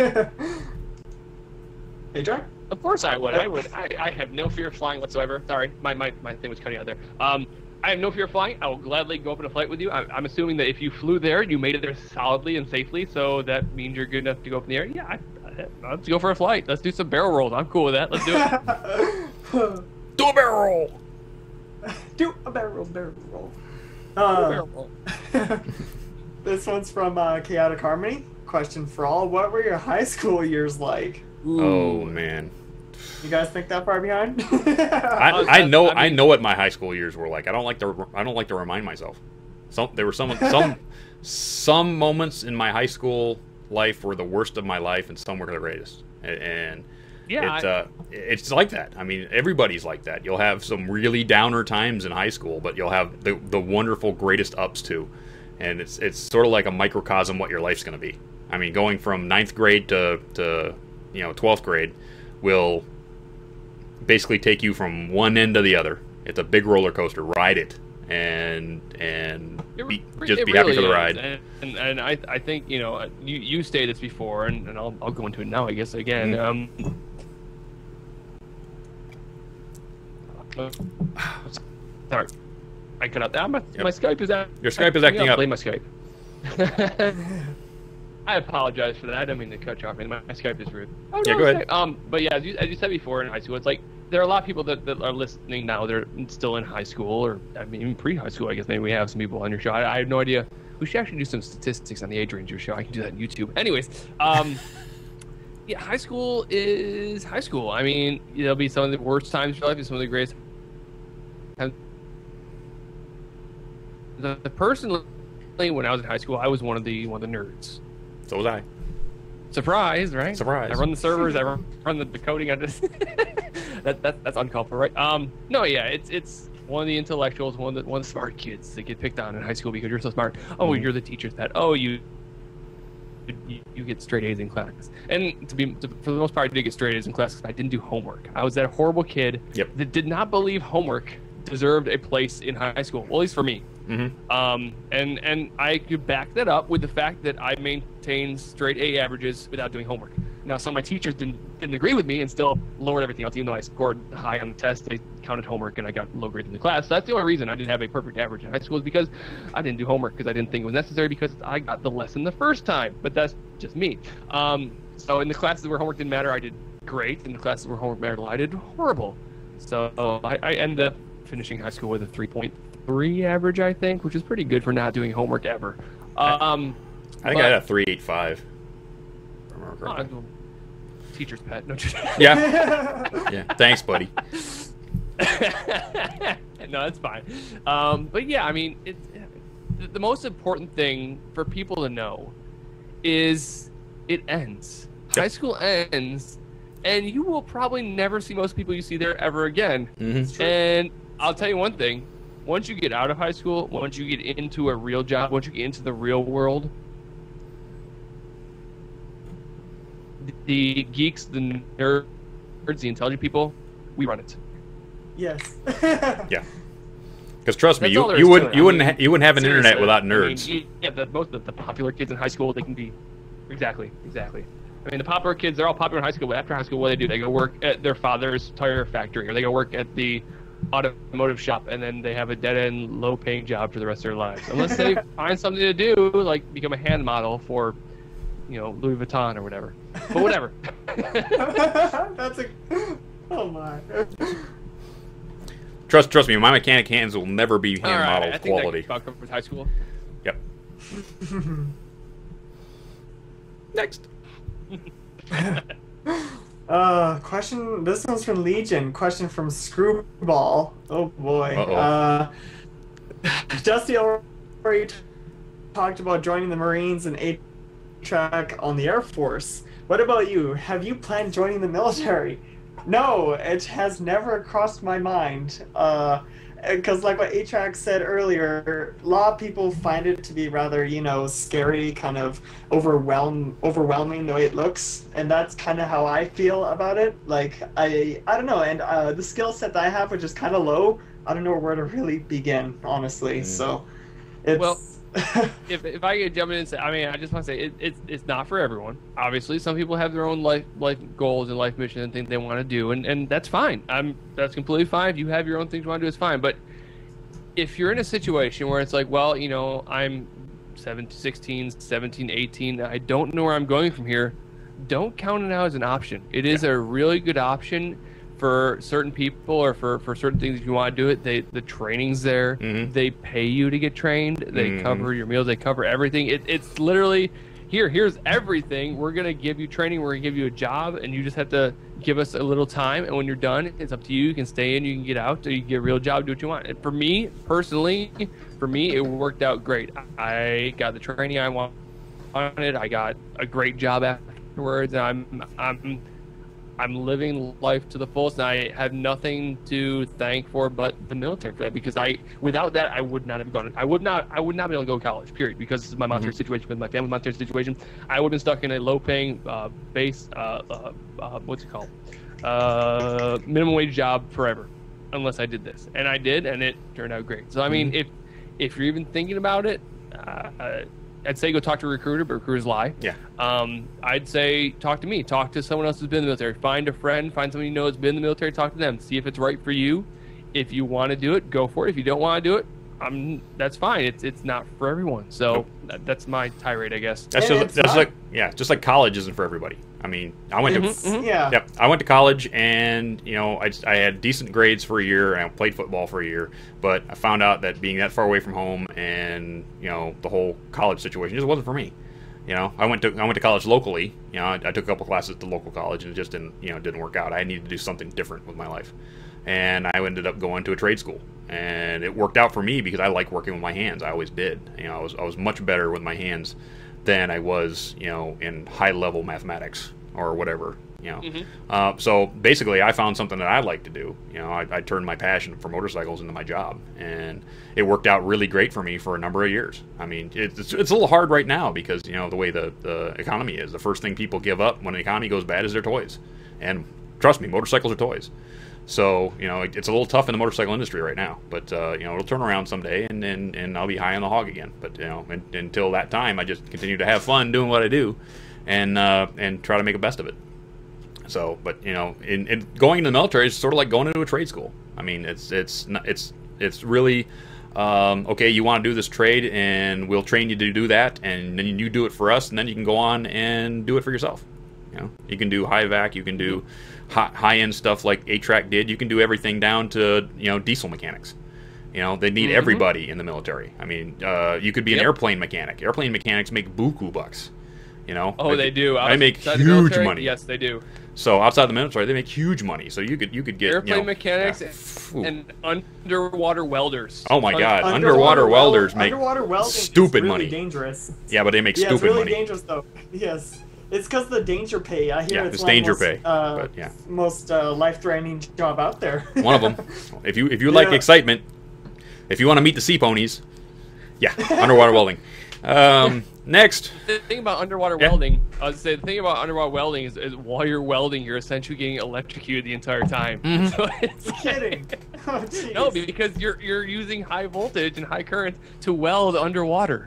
[SPEAKER 3] A-Track?
[SPEAKER 5] Of course I would. I would. I, I have no fear of flying whatsoever. Sorry, my, my, my thing was cutting out there. Um, I have no fear of flying. I will gladly go up in a flight with you. I, I'm assuming that if you flew there, you made it there solidly and safely, so that means you're good enough to go up in the air. Yeah, I, I, let's go for a flight. Let's do some barrel rolls. I'm cool with that. Let's do it.
[SPEAKER 2] Do a barrel roll.
[SPEAKER 3] Do a barrel, barrel roll.
[SPEAKER 5] Do a
[SPEAKER 3] Uh,
[SPEAKER 5] barrel roll.
[SPEAKER 3] This one's from uh, Chaotic Harmony. Question for all: what were your high school years like?
[SPEAKER 2] Oh man.
[SPEAKER 3] You guys think that far behind?
[SPEAKER 2] I, I know
[SPEAKER 5] I
[SPEAKER 2] I,
[SPEAKER 5] mean-
[SPEAKER 2] know what my high school years were like. I don't like to I don't like to remind myself. Some there were some some some moments in my high school life were the worst of my life, and some were the greatest. And, and
[SPEAKER 5] Yeah,
[SPEAKER 2] it,
[SPEAKER 5] I-
[SPEAKER 2] uh, it's like that. I mean, everybody's like that. You'll have some really downer times in high school, but you'll have the the wonderful greatest ups too. And it's it's sort of like a microcosm what your life's going to be. I mean, going from ninth grade to to you know twelfth grade will basically take you from one end to the other. It's a big roller coaster. Ride it, and and
[SPEAKER 5] It
[SPEAKER 2] be,
[SPEAKER 5] re-
[SPEAKER 2] just
[SPEAKER 5] it
[SPEAKER 2] be happy
[SPEAKER 5] really
[SPEAKER 2] for the
[SPEAKER 5] is.
[SPEAKER 2] ride.
[SPEAKER 5] And, and, and I, I think, you know, you, you stated this before, and, and I'll, I'll go into it now, I guess, again.
[SPEAKER 2] Mhm.
[SPEAKER 5] Um, sorry. I cut out that. My,
[SPEAKER 2] Yep.
[SPEAKER 5] my Skype is out.
[SPEAKER 2] Your Skype is acting up.
[SPEAKER 5] Play my Skype. I apologize for that. I didn't mean to cut you off. My, my Skype is rude. Oh,
[SPEAKER 2] yeah,
[SPEAKER 5] no,
[SPEAKER 2] go ahead.
[SPEAKER 5] Um, but yeah, as you, as you said before in high school, it's like there are a lot of people that, that are listening now. They're still in high school, or I mean, even pre-high school. I guess maybe we have some people on your show. I, I have no idea. We should actually do some statistics on the age range of your show. I can do that on YouTube. Anyways, um, yeah, high school is high school. I mean, it'll be some of the worst times of your life and some of the greatest times. The, the personally, when I was in high school, I was one of the one of the nerds.
[SPEAKER 2] So was I.
[SPEAKER 5] Surprise, right?
[SPEAKER 2] Surprise.
[SPEAKER 5] I run the servers. I run, run the, the coding. I just that, that that's uncalled for, right? Um, no, yeah, it's it's one of the intellectuals, one of the one of the smart kids that get picked on in high school because you're so smart. Oh, mm-hmm. You're the teacher's pet. Oh, you you, you get straight A's in class. And to be to, for the most part, I did get straight A's in class because I didn't do homework. I was that horrible kid
[SPEAKER 2] yep.
[SPEAKER 5] that did not believe homework deserved a place in high school. Well, at least for me.
[SPEAKER 2] Mm-hmm.
[SPEAKER 5] Um, and and I could back that up with the fact that I maintained straight A averages without doing homework. Now, some of my teachers didn't didn't agree with me and still lowered everything else, even though I scored high on the test. They counted homework and I got low grades in the class. So that's the only reason I didn't have a perfect average in high school, is because I didn't do homework because I didn't think it was necessary, because I got the lesson the first time. But that's just me. Um, so in the classes where homework didn't matter, I did great. In the classes where homework mattered, I did horrible. So I, I ended up finishing high school with a three point three average, I think, which is pretty good for not doing homework ever. Um,
[SPEAKER 2] I think but, I had a three eight five.
[SPEAKER 5] Uh, teacher's pet. No, just...
[SPEAKER 2] Yeah. Yeah. Thanks, buddy.
[SPEAKER 5] No, that's fine. Um, but yeah, I mean, it, the, the most important thing for people to know is it ends. Yep. High school ends, and you will probably never see most people you see there ever again.
[SPEAKER 2] Mm-hmm.
[SPEAKER 5] And I'll tell you one thing. Once you get out of high school, once you get into a real job, once you get into the real world, the geeks, the nerds, the intelligent people, we run it.
[SPEAKER 3] Yes.
[SPEAKER 2] Yeah. Because trust me,
[SPEAKER 5] That's
[SPEAKER 2] you, you wouldn't
[SPEAKER 5] it.
[SPEAKER 2] you
[SPEAKER 5] I
[SPEAKER 2] wouldn't
[SPEAKER 5] mean,
[SPEAKER 2] ha you wouldn't have an
[SPEAKER 5] seriously,
[SPEAKER 2] internet without nerds.
[SPEAKER 5] I mean, yeah, the, most of the popular kids in high school, they can be exactly, exactly. I mean, the popular kids, they're all popular in high school, but after high school, what do they do? They go work at their father's tire factory, or they go work at the automotive shop, and then they have a dead-end, low-paying job for the rest of their lives. Unless they find something to do, like become a hand model for, you know, Louis Vuitton or whatever. But whatever.
[SPEAKER 3] That's a... Oh, my.
[SPEAKER 2] Trust trust me, my mechanic hands will never be hand
[SPEAKER 5] right,
[SPEAKER 2] model
[SPEAKER 5] I think
[SPEAKER 2] quality.
[SPEAKER 5] That about covers high school.
[SPEAKER 2] Yep. Next.
[SPEAKER 3] Uh, question. This one's from Legion. Question from Screwball. Oh boy.
[SPEAKER 2] Uh-oh.
[SPEAKER 3] Uh, Dusty already talked about joining the Marines and A track on the Air Force. What about you? Have you planned joining the military? No, it has never crossed my mind. Uh, because like what A-Track said earlier, a lot of people find it to be rather, you know, scary, kind of overwhelm, overwhelming the way it looks, and that's kind of how I feel about it. Like, I, I don't know, and uh, the skill set that I have, which is kind of low, I don't know where to really begin, honestly. Mm. So, it's...
[SPEAKER 5] Well, if if I could jump in and say, I mean, I just want to say, it, it's it's not for everyone. Obviously, some people have their own life life goals and life mission and things they want to do, and, and that's fine. I'm that's completely fine. If you have your own things you want to do, it's fine. But if you're in a situation where it's like, well, you know, I'm seventeen, sixteen, seventeen, eighteen, I don't know where I'm going from here, don't count it out as an option. It is yeah. a really good option for certain people, or for, for certain things. If you want to do it, they the training's there. Mm-hmm. They pay you to get trained. They mm-hmm. cover your meals. They cover everything. It, it's literally here. Here's everything. We're gonna give you training. We're gonna give you a job, and you just have to give us a little time. And when you're done, it's up to you. You can stay in. You can get out. Or you can get a real job. Do what you want. And for me personally, for me, it worked out great. I got the training I wanted. I got a great job afterwards. And I'm I'm. I'm living life to the fullest, and I have nothing to thank for but the military for that. Because I, without that, I would not have gone. I would not. I would not be able to go to college. Period. Because of my monetary mm-hmm. situation with my family, monetary situation, I would have been stuck in a low-paying uh, base. Uh, uh, uh, what's it called? Uh, minimum wage job forever, unless I did this, and I did, and it turned out great. So I mean, mm-hmm. if if you're even thinking about it. Uh, I'd say go talk to a recruiter, but recruiters lie.
[SPEAKER 2] Yeah.
[SPEAKER 5] Um, I'd say talk to me. Talk to someone else who's been in the military. Find a friend. Find someone you know has been in the military. Talk to them. See if it's right for you. If you want to do it, go for it. If you don't want to do it, I'm that's fine. It's it's not for everyone. So
[SPEAKER 2] Nope.
[SPEAKER 5] that, that's my tirade, I guess.
[SPEAKER 2] That's
[SPEAKER 3] And
[SPEAKER 2] just
[SPEAKER 3] it's
[SPEAKER 2] that's
[SPEAKER 3] not-
[SPEAKER 2] like yeah, just like college isn't for everybody. I mean, I went
[SPEAKER 5] Mhm,
[SPEAKER 2] to
[SPEAKER 5] mhm.
[SPEAKER 3] Yeah.
[SPEAKER 2] Yep, I went to college, and you know, I, just, I had decent grades for a year, and I played football for a year. But I found out that being that far away from home, and you know, the whole college situation just wasn't for me. You know, I went to I went to college locally. You know, I, I took a couple classes at the local college, and it just didn't you know didn't work out. I needed to do something different with my life, and I ended up going to a trade school, and it worked out for me because I like working with my hands. I always did. You know, I was I was much better with my hands than I was you know in high level mathematics or whatever, you know.
[SPEAKER 5] Mhm.
[SPEAKER 2] Uh, so basically, I found something that I like to do. You know, I, I turned my passion for motorcycles into my job, and it worked out really great for me for a number of years. I mean, it, it's it's a little hard right now because you know the way the the economy is. The first thing people give up when the economy goes bad is their toys, and trust me, motorcycles are toys. So you know, it, it's a little tough in the motorcycle industry right now, but uh, you know, it'll turn around someday, and, and and I'll be high on the hog again. But you know, and, until that time, I just continue to have fun doing what I do, and uh, and try to make the best of it. So, but you know, in, in going into the military is sort of like going into a trade school. I mean, it's it's not, it's it's really um, okay. You want to do this trade, and we'll train you to do that, and then you do it for us, and then you can go on and do it for yourself. You know, you can do high vac, you can do high, high end stuff like A-Track did. You can do everything down to you know diesel mechanics. You know, they need
[SPEAKER 5] Mhm.
[SPEAKER 2] everybody in the military. I mean, uh, you could be an
[SPEAKER 5] Yep.
[SPEAKER 2] airplane mechanic. Airplane mechanics make buku bucks. You know.
[SPEAKER 5] Oh,
[SPEAKER 2] Like,
[SPEAKER 5] they do.
[SPEAKER 2] I make
[SPEAKER 5] Outside the
[SPEAKER 2] huge
[SPEAKER 5] military,
[SPEAKER 2] money.
[SPEAKER 5] Yes, they do.
[SPEAKER 2] So outside the military, they make huge money. So you could you could get
[SPEAKER 5] Airplane
[SPEAKER 2] you know,
[SPEAKER 5] mechanics
[SPEAKER 2] yeah. Ooh.
[SPEAKER 5] and underwater welders.
[SPEAKER 2] Oh my
[SPEAKER 5] Un-
[SPEAKER 2] God,
[SPEAKER 3] Underwater
[SPEAKER 2] underwater
[SPEAKER 3] weld-
[SPEAKER 2] welders make
[SPEAKER 3] underwater welding
[SPEAKER 2] stupid
[SPEAKER 3] is really
[SPEAKER 2] money.
[SPEAKER 3] dangerous.
[SPEAKER 2] Yeah, but they make
[SPEAKER 3] Yeah, it's
[SPEAKER 2] stupid
[SPEAKER 3] really
[SPEAKER 2] money.
[SPEAKER 3] dangerous though. Yes, it's because the danger pay. I hear
[SPEAKER 2] Yeah,
[SPEAKER 3] it's,
[SPEAKER 2] it's
[SPEAKER 3] one of the
[SPEAKER 2] danger
[SPEAKER 3] most,
[SPEAKER 2] pay,
[SPEAKER 3] Uh,
[SPEAKER 2] but yeah.
[SPEAKER 3] most uh, life-threatening job out there.
[SPEAKER 2] One of them. If you if you like
[SPEAKER 3] Yeah.
[SPEAKER 2] excitement, if you want to meet the sea ponies, yeah, underwater welding. Um, next,
[SPEAKER 5] The thing about underwater
[SPEAKER 2] Yeah.
[SPEAKER 5] welding, I was say the thing about underwater welding is, is while you're welding, you're essentially getting electrocuted the entire time.
[SPEAKER 2] Mm-hmm.
[SPEAKER 5] So it's
[SPEAKER 3] Kidding. Oh, jeez.
[SPEAKER 5] no, because you're you're using high voltage and high current to weld underwater.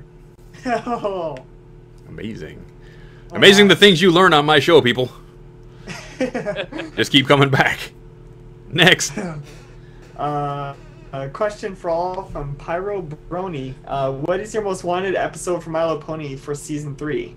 [SPEAKER 3] Oh.
[SPEAKER 2] amazing, amazing the things you learn on my show, people. Just keep coming back. Next,
[SPEAKER 3] Uh, a question for all from Pyro Brony. Uh, what is your most wanted episode for My Little Pony for season three?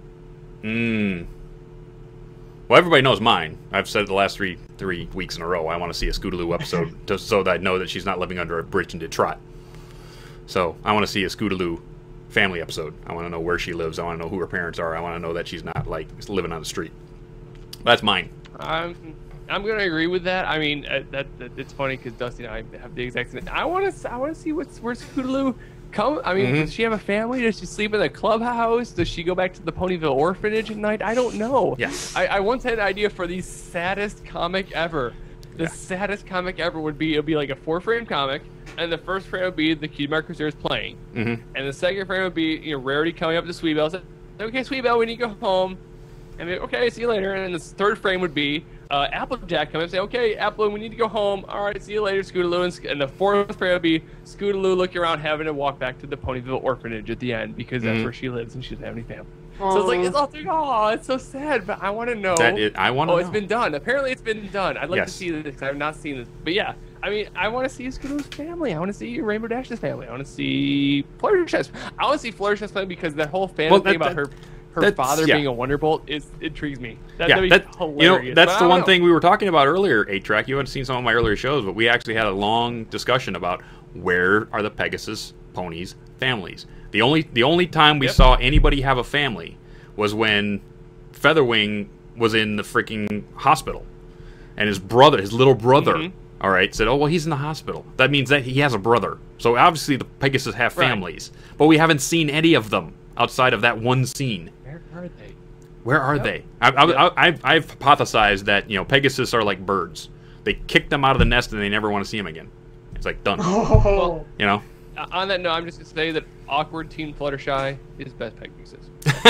[SPEAKER 2] mm. Well, everybody knows mine. I've said it the last three three weeks in a row. I want to see a Scootaloo episode just so that I know that she's not living under a bridge in Detroit. So I want to see a Scootaloo family episode. I want to know where she lives. I want to know who her parents are. I want to know that she's not like living on the street. That's mine.
[SPEAKER 5] I'm I'm gonna agree with that. I mean, uh, that, that it's funny because Dusty and I have the exact same. I want to I want to see what's where's Scootaloo come. I mean,
[SPEAKER 2] Mhm.
[SPEAKER 5] does she have a family? Does she sleep in the clubhouse? Does she go back to the Ponyville orphanage at night? I don't know.
[SPEAKER 2] Yes.
[SPEAKER 5] I, I once had an idea for the saddest comic ever. The
[SPEAKER 2] Yeah.
[SPEAKER 5] saddest comic ever would be it'd be like a four frame comic, and the first frame would be the Cutie Mark Crusaders playing,
[SPEAKER 2] Mm-hmm.
[SPEAKER 5] and the second frame would be you know Rarity coming up to Sweetbell, saying, "Okay, Sweetbell, we need to go home." And then, okay, see you later. And then the third frame would be uh, Applejack coming up and say, okay, Apple, we need to go home. All right, see you later, Scootaloo. And, Sc- and the fourth frame would be Scootaloo looking around, having to walk back to the Ponyville orphanage at the end because that's
[SPEAKER 2] Mhm.
[SPEAKER 5] where she lives and she doesn't have any family. So it's like, it's all like, oh, it's so sad, but I want to know.
[SPEAKER 2] That it, I want to
[SPEAKER 5] Oh,
[SPEAKER 2] know.
[SPEAKER 5] it's been done. Apparently, it's been done. I'd like
[SPEAKER 2] Yes.
[SPEAKER 5] to see this because I've not seen this. But yeah, I mean, I want to see Scootaloo's family. I want to see Rainbow Dash's family. I want to see Fluttershy's. I want to see Fluttershy's family because that whole fan
[SPEAKER 2] Well,
[SPEAKER 5] thing
[SPEAKER 2] that-
[SPEAKER 5] about
[SPEAKER 2] that-
[SPEAKER 5] her her
[SPEAKER 2] that's-
[SPEAKER 5] father
[SPEAKER 2] yeah.
[SPEAKER 5] being a Wonderbolt is intrigues me. That,
[SPEAKER 2] yeah,
[SPEAKER 5] that'd be
[SPEAKER 2] that,
[SPEAKER 5] hilarious.
[SPEAKER 2] you know, that's
[SPEAKER 5] but I
[SPEAKER 2] the
[SPEAKER 5] don't
[SPEAKER 2] one
[SPEAKER 5] know.
[SPEAKER 2] thing we were talking about earlier, A-Track. You haven't seen some of my earlier shows, but we actually had a long discussion about where are the Pegasus ponies' families. The only the only time we
[SPEAKER 5] Yep.
[SPEAKER 2] saw anybody have a family was when Featherwing was in the freaking hospital, and his brother, his little brother,
[SPEAKER 5] Mhm.
[SPEAKER 2] all right, said, "Oh well, he's in the hospital." That means that he has a brother. So obviously the Pegasus have
[SPEAKER 5] Right.
[SPEAKER 2] families, but we haven't seen any of them outside of that one scene.
[SPEAKER 5] Where are they?
[SPEAKER 2] Where are
[SPEAKER 5] Yep.
[SPEAKER 2] they? I, I,
[SPEAKER 5] Yep.
[SPEAKER 2] I, I've, I've hypothesized that you know Pegasus are like birds. They kick them out of the nest and they never want to see them again. It's like done.
[SPEAKER 3] Oh.
[SPEAKER 5] Well,
[SPEAKER 2] You know.
[SPEAKER 5] Uh, on that note, I'm just gonna say that awkward Teen Fluttershy is best Pegasus.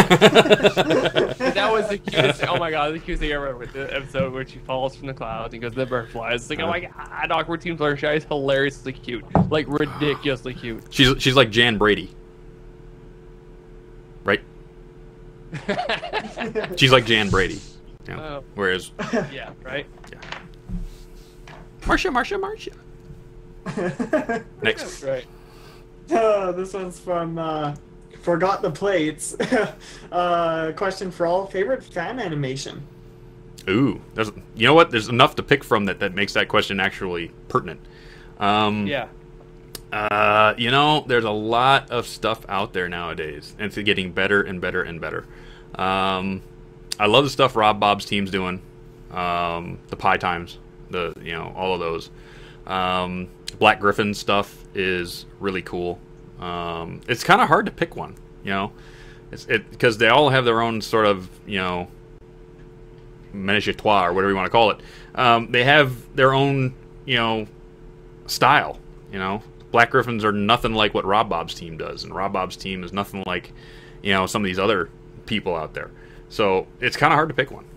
[SPEAKER 5] That was the cutest. Oh my god, the cutest thing ever with the episode where she falls from the clouds and goes to the bird flies. It's like, oh my god, awkward Teen Fluttershy is hilariously cute, like ridiculously cute.
[SPEAKER 2] she's she's like Jan Brady, right? She's like Jan Brady. You know?
[SPEAKER 5] Oh.
[SPEAKER 2] Whereas
[SPEAKER 5] Yeah, right.
[SPEAKER 2] Marcia, Marcia, Marcia. Next.
[SPEAKER 5] Right.
[SPEAKER 3] Uh, this one's from uh, Forgot the Plates. uh, question for all: favorite fan animation?
[SPEAKER 2] Ooh, there's you know what? There's enough to pick from that that makes that question actually pertinent. Um,
[SPEAKER 5] Yeah.
[SPEAKER 2] Uh, you know, there's a lot of stuff out there nowadays, and it's getting better and better and better. Um, I love the stuff Rob Bob's team's doing. Um, the Pie Times, the you know all of those. Um, Black Griffin stuff is really cool. Um, it's kind of hard to pick one, you know, it's it because they all have their own sort of you know menage a trois or whatever you want to call it. Um, they have their own you know style, you know. Black Griffins are nothing like what Rob Bob's team does, and Rob Bob's team is nothing like, you know, some of these other people out there. So it's kind of hard to pick one.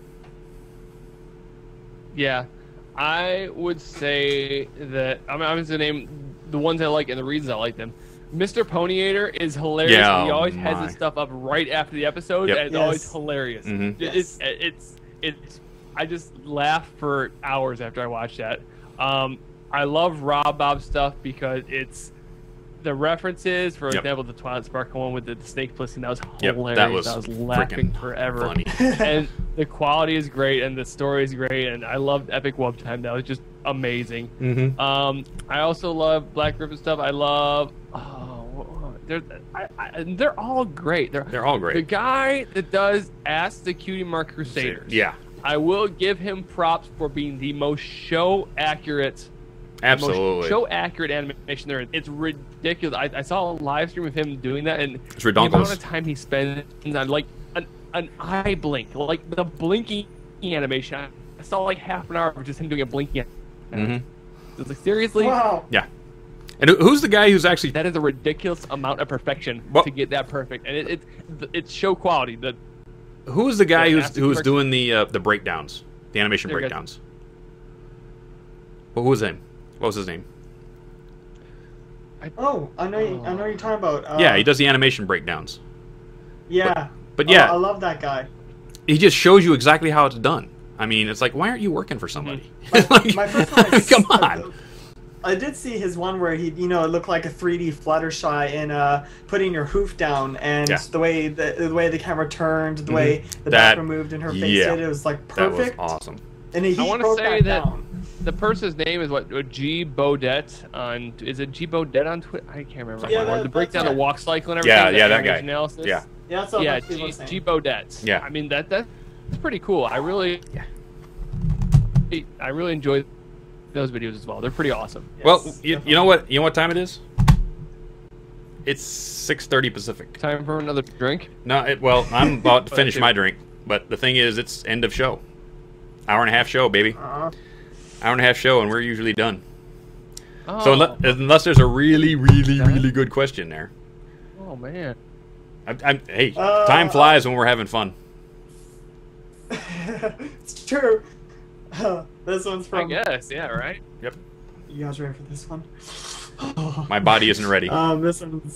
[SPEAKER 5] Yeah, I would say that I'm, I'm just gonna name the ones I like and the reasons I like them. Mister Ponyator is hilarious.
[SPEAKER 2] Yeah,
[SPEAKER 5] and he always
[SPEAKER 2] oh
[SPEAKER 5] has
[SPEAKER 2] my.
[SPEAKER 5] his stuff up right after the episode,
[SPEAKER 2] Yep.
[SPEAKER 5] and it's
[SPEAKER 3] Yes.
[SPEAKER 5] always hilarious.
[SPEAKER 2] Mhm.
[SPEAKER 5] It- It's, it's it's I just laugh for hours after I watch that. Um, I love Rob Bob stuff because it's the references. For
[SPEAKER 2] Yep.
[SPEAKER 5] example, the Twilight Sparkle one with the, the snake plissken. That was
[SPEAKER 2] Yep,
[SPEAKER 5] hilarious.
[SPEAKER 2] that was
[SPEAKER 5] I was laughing
[SPEAKER 2] freaking
[SPEAKER 5] forever.
[SPEAKER 2] funny.
[SPEAKER 5] And the quality is great, and the story is great, and I loved Epic Wub Time. That was just amazing.
[SPEAKER 2] Mm-hmm.
[SPEAKER 5] Um, I also love Black Griffin stuff. I love. Oh, they're I, I, they're all great. They're
[SPEAKER 2] They're all great.
[SPEAKER 5] The guy that does Ask the Cutie Mark Crusaders.
[SPEAKER 2] Yeah,
[SPEAKER 5] I will give him props for being the most show accurate.
[SPEAKER 2] absolutely.
[SPEAKER 5] Show accurate animation there. It's ridiculous. I, I saw a live stream of him doing that, and
[SPEAKER 2] It's
[SPEAKER 5] the amount
[SPEAKER 2] redonkulous.
[SPEAKER 5] of time he spends on like an, an eye blink, like the blinking animation. I saw like half an hour of just him doing a blinking.
[SPEAKER 2] Mm-hmm.
[SPEAKER 5] It's like, seriously,
[SPEAKER 3] Wow.
[SPEAKER 2] Yeah. And who- who's the guy who's actually?
[SPEAKER 5] that is a ridiculous amount of perfection
[SPEAKER 2] Well-
[SPEAKER 5] to get that perfect, and it, it it's show quality. The
[SPEAKER 2] Who's the guy
[SPEAKER 5] Yeah,
[SPEAKER 2] who's
[SPEAKER 5] Ask the
[SPEAKER 2] who's
[SPEAKER 5] Mark-
[SPEAKER 2] doing the uh, the breakdowns, the animation
[SPEAKER 5] There you go.
[SPEAKER 2] breakdowns? Well, who was him? What was his name?
[SPEAKER 3] Oh, I know. You, I know what you're talking about. Uh,
[SPEAKER 2] yeah, he does the animation breakdowns.
[SPEAKER 3] Yeah.
[SPEAKER 2] But
[SPEAKER 3] Oh,
[SPEAKER 2] yeah,
[SPEAKER 3] I love that guy.
[SPEAKER 2] he just shows you exactly how it's done. I mean, it's like, why aren't you working for somebody?
[SPEAKER 3] My,
[SPEAKER 2] Like,
[SPEAKER 3] my first one is,
[SPEAKER 2] come on.
[SPEAKER 3] I did see his one where he, you know, it looked like a three D Fluttershy in uh, putting your hoof down, and
[SPEAKER 2] Yeah.
[SPEAKER 3] the way the, the way the camera turned, the
[SPEAKER 2] Mhm.
[SPEAKER 3] way the
[SPEAKER 2] That-
[SPEAKER 3] background moved, and her face
[SPEAKER 2] yeah.
[SPEAKER 3] did, it was like
[SPEAKER 2] That was
[SPEAKER 3] perfect.
[SPEAKER 2] awesome.
[SPEAKER 3] And he,
[SPEAKER 5] I
[SPEAKER 3] he
[SPEAKER 5] want to
[SPEAKER 3] broke
[SPEAKER 5] say
[SPEAKER 3] that,
[SPEAKER 5] that
[SPEAKER 3] down.
[SPEAKER 5] the person's name is what uh, G Baudet on is it G Baudet on Twitter? I can't remember.
[SPEAKER 3] Yeah,
[SPEAKER 5] anymore.
[SPEAKER 3] that-
[SPEAKER 5] the breakdown,
[SPEAKER 3] that's
[SPEAKER 5] the
[SPEAKER 3] it.
[SPEAKER 5] walk cycle and everything.
[SPEAKER 2] Yeah,
[SPEAKER 5] the
[SPEAKER 2] yeah, that
[SPEAKER 5] animation
[SPEAKER 2] guy.
[SPEAKER 5] Analysis.
[SPEAKER 2] Yeah.
[SPEAKER 3] Yeah, that's what
[SPEAKER 5] yeah,
[SPEAKER 3] most people
[SPEAKER 5] G,
[SPEAKER 3] saying.
[SPEAKER 5] G Baudet.
[SPEAKER 2] Yeah.
[SPEAKER 5] I mean that that's pretty cool. I really,
[SPEAKER 2] Yeah.
[SPEAKER 5] I really enjoy those videos as well. They're pretty awesome.
[SPEAKER 2] Well,
[SPEAKER 3] Yes,
[SPEAKER 2] you,
[SPEAKER 3] definitely.
[SPEAKER 2] you know what? You know what time it is? It's six thirty Pacific.
[SPEAKER 5] Time for another drink.
[SPEAKER 2] No, it, well, I'm about to
[SPEAKER 5] Well,
[SPEAKER 2] finish
[SPEAKER 5] too.
[SPEAKER 2] my drink, but the thing is, it's end of show. Hour and a half show, baby.
[SPEAKER 3] Uh,
[SPEAKER 2] Hour and a half show, and we're usually done.
[SPEAKER 5] Oh,
[SPEAKER 2] So unle- unless there's a really, really, really good question there,
[SPEAKER 5] oh man.
[SPEAKER 2] I, I'm, hey,
[SPEAKER 3] Uh,
[SPEAKER 2] time flies when we're having fun.
[SPEAKER 3] it's true. This one's
[SPEAKER 5] I
[SPEAKER 3] from.
[SPEAKER 5] guess. Yeah. Right.
[SPEAKER 2] Yep.
[SPEAKER 3] You guys ready for this one?
[SPEAKER 2] My body isn't ready.
[SPEAKER 3] Um, this one's.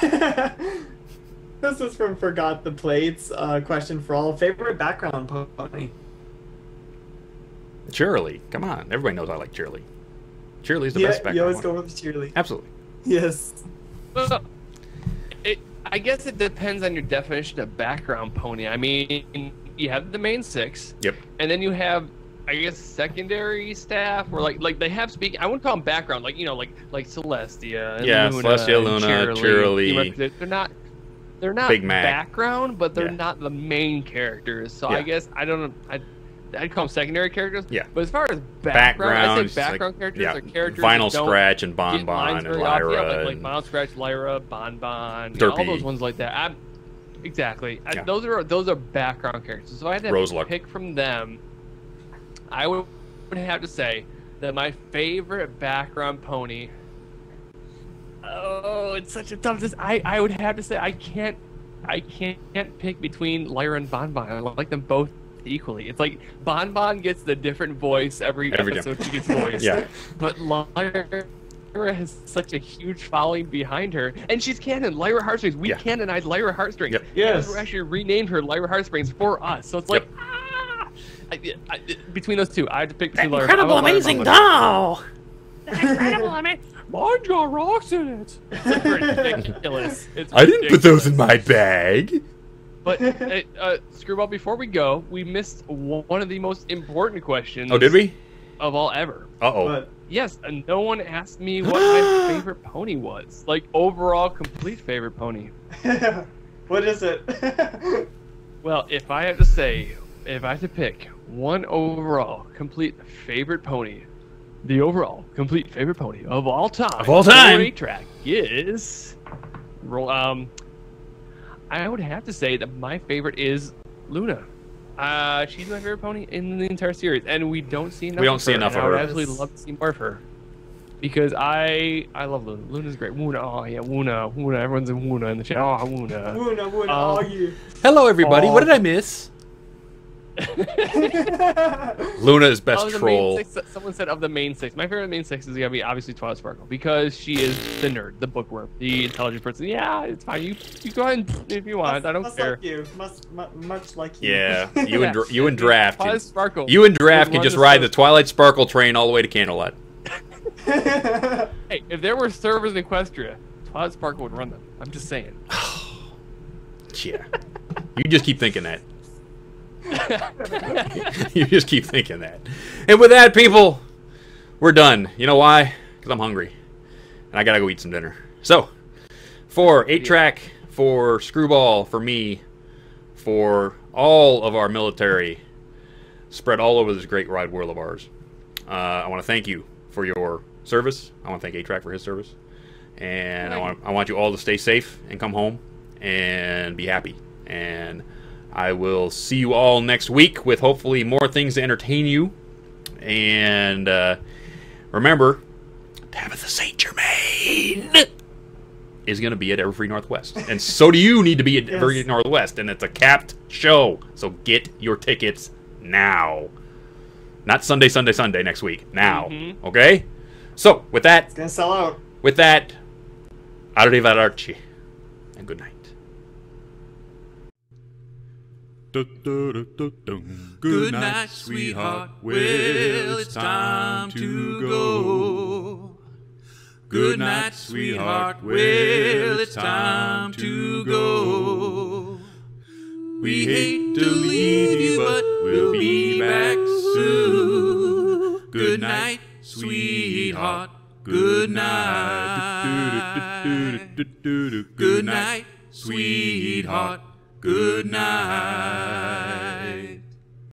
[SPEAKER 3] This is from Forgot the Plates. Uh, question for all: favorite background pony.
[SPEAKER 2] Cheerily, come on, everybody knows I like Cheerily. Cheerily's the
[SPEAKER 3] Yeah,
[SPEAKER 2] best
[SPEAKER 3] you
[SPEAKER 2] background
[SPEAKER 3] always
[SPEAKER 2] one.
[SPEAKER 3] go with Cheerly.
[SPEAKER 2] Absolutely.
[SPEAKER 3] Yes.
[SPEAKER 5] Well, it, I guess it depends on your definition of background pony. I mean, you have the main six,
[SPEAKER 2] Yep.
[SPEAKER 5] and then you have, I guess, secondary staff, or like like they have speaking. I wouldn't call them background, like you know, like like Celestia. And
[SPEAKER 2] Yeah,
[SPEAKER 5] Luna
[SPEAKER 2] Celestia,
[SPEAKER 5] and
[SPEAKER 2] Luna,
[SPEAKER 5] Cheerily.
[SPEAKER 2] Cheerily.
[SPEAKER 5] You know, They're not. They're not
[SPEAKER 2] Big Mac.
[SPEAKER 5] background, but they're
[SPEAKER 2] Yeah.
[SPEAKER 5] not the main characters. So
[SPEAKER 2] Yeah.
[SPEAKER 5] I guess I don't know. I, I'd call them secondary characters.
[SPEAKER 2] Yeah.
[SPEAKER 5] But as far as background,
[SPEAKER 2] Background,
[SPEAKER 5] I
[SPEAKER 2] it's
[SPEAKER 5] say
[SPEAKER 2] like-
[SPEAKER 5] background characters
[SPEAKER 2] yeah,
[SPEAKER 5] are characters
[SPEAKER 2] Vinyl
[SPEAKER 5] that don't
[SPEAKER 2] Scratch and Bon
[SPEAKER 5] get
[SPEAKER 2] Bon
[SPEAKER 5] lines
[SPEAKER 2] and
[SPEAKER 5] very often.
[SPEAKER 2] Lyra.
[SPEAKER 5] Yeah, like, like
[SPEAKER 2] and-
[SPEAKER 5] Vinyl Scratch, Lyra, Bon Bon, you know, all
[SPEAKER 2] Derpy.
[SPEAKER 5] those ones like that. I'm, exactly. I,
[SPEAKER 2] Yeah.
[SPEAKER 5] those are those are background characters. So I had to
[SPEAKER 2] Roseluck.
[SPEAKER 5] pick from them. I would, would have to say that my favorite background pony. Oh, it's such a tough. This I I would have to say I can't I can't, can't pick between Lyra and Bon Bon. I like them both equally. It's like Bon Bon gets the different voice every,
[SPEAKER 2] Every time.
[SPEAKER 5] episode she gets voice.
[SPEAKER 2] Yeah.
[SPEAKER 5] But Lyra has such a huge following behind her, and she's canon. Lyra Heartstrings. We
[SPEAKER 2] Yeah.
[SPEAKER 5] canonized Lyra Heartstrings.
[SPEAKER 2] Yep.
[SPEAKER 3] Yes.
[SPEAKER 5] We actually renamed her Lyra Heartstrings for us. So it's like, ah! I, I, between those two, I had to pick between Lyra. I'm a Lyra Bon Bon.
[SPEAKER 1] doll!
[SPEAKER 5] incredible. I mean, mine's got rocks in it. It's ridiculous. It's
[SPEAKER 2] I didn't put those in
[SPEAKER 5] ridiculous.
[SPEAKER 2] my bag.
[SPEAKER 5] But, uh, uh, Screwball, before we go, we missed one of the most important questions.
[SPEAKER 2] Oh, did we?
[SPEAKER 5] Of all ever.
[SPEAKER 2] Uh-oh.
[SPEAKER 3] But
[SPEAKER 5] Yes, and no one asked me what my favorite pony was. Like, overall, complete favorite pony.
[SPEAKER 3] what is it?
[SPEAKER 5] Well, if I have to say, if I have to pick one overall complete favorite pony, the overall complete favorite pony of all time,
[SPEAKER 2] Of all time.
[SPEAKER 5] eight track is, roll. Um, I would have to say that my favorite is Luna. Uh, she's my favorite pony in the entire series, and we don't see enough.
[SPEAKER 2] We don't
[SPEAKER 5] of
[SPEAKER 2] see
[SPEAKER 5] her,
[SPEAKER 2] enough
[SPEAKER 5] and
[SPEAKER 2] of
[SPEAKER 5] I would
[SPEAKER 2] her.
[SPEAKER 5] absolutely love to see more of her. Because I I love Luna. Luna's great. Wuna, oh yeah, Wuna, Wuna. Everyone's in Wuna in the chat. Oh, Wuna.
[SPEAKER 3] Woona, woona,
[SPEAKER 5] Um,
[SPEAKER 3] oh, you.
[SPEAKER 2] Hello, everybody.
[SPEAKER 5] Aw.
[SPEAKER 2] What did I miss? Luna is best
[SPEAKER 5] Of the
[SPEAKER 2] troll.
[SPEAKER 5] main six, someone said of the main six. My favorite main six is gonna be obviously Twilight Sparkle because she is the nerd, the bookworm, the intelligent person. Yeah, it's fine. You you go ahead and, if you want. I don't
[SPEAKER 3] Must
[SPEAKER 5] care.
[SPEAKER 3] like you. Must, mu much like you.
[SPEAKER 2] Yeah, you and
[SPEAKER 5] Yeah.
[SPEAKER 2] Dra- you and Draft.
[SPEAKER 5] Twilight
[SPEAKER 2] Can,
[SPEAKER 5] Sparkle.
[SPEAKER 2] you and Draft
[SPEAKER 5] was
[SPEAKER 2] can
[SPEAKER 5] one
[SPEAKER 2] just
[SPEAKER 5] of
[SPEAKER 2] ride the
[SPEAKER 5] first-
[SPEAKER 2] Twilight Sparkle train all the way to Candlelight.
[SPEAKER 5] Hey, if there were servers in Equestria, Twilight Sparkle would run them. I'm just saying.
[SPEAKER 2] Yeah. You just keep thinking that. You just keep thinking that. And with that, people, we're done. You know why? Because I'm hungry. And I gotta go eat some dinner. So, for eight track, for Screwball, for me, for all of our military spread all over this great wide world of ours, uh, I want to thank you for your service. I want to thank eight track for his service. And I want, I want you all to stay safe and come home and be happy. And I will see you all next week with hopefully more things to entertain you. And uh, remember, Tabitha Saint Germain is going to be at Everfree Northwest. And so do you need to be at
[SPEAKER 3] Yes.
[SPEAKER 2] Everfree Northwest. And it's a capped show. So get your tickets now. Not Sunday, Sunday, Sunday next week. Now.
[SPEAKER 5] Mhm.
[SPEAKER 2] Okay? So, with that,
[SPEAKER 3] It's gonna sell out.
[SPEAKER 2] with that, arrivederci. And good night.
[SPEAKER 4] Good night, sweetheart. Well, it's time to go. Good night, sweetheart. Well, it's time to go. We hate to leave you, but we'll be back soon. Good night, sweetheart. Good night. Good night, sweetheart. Good night.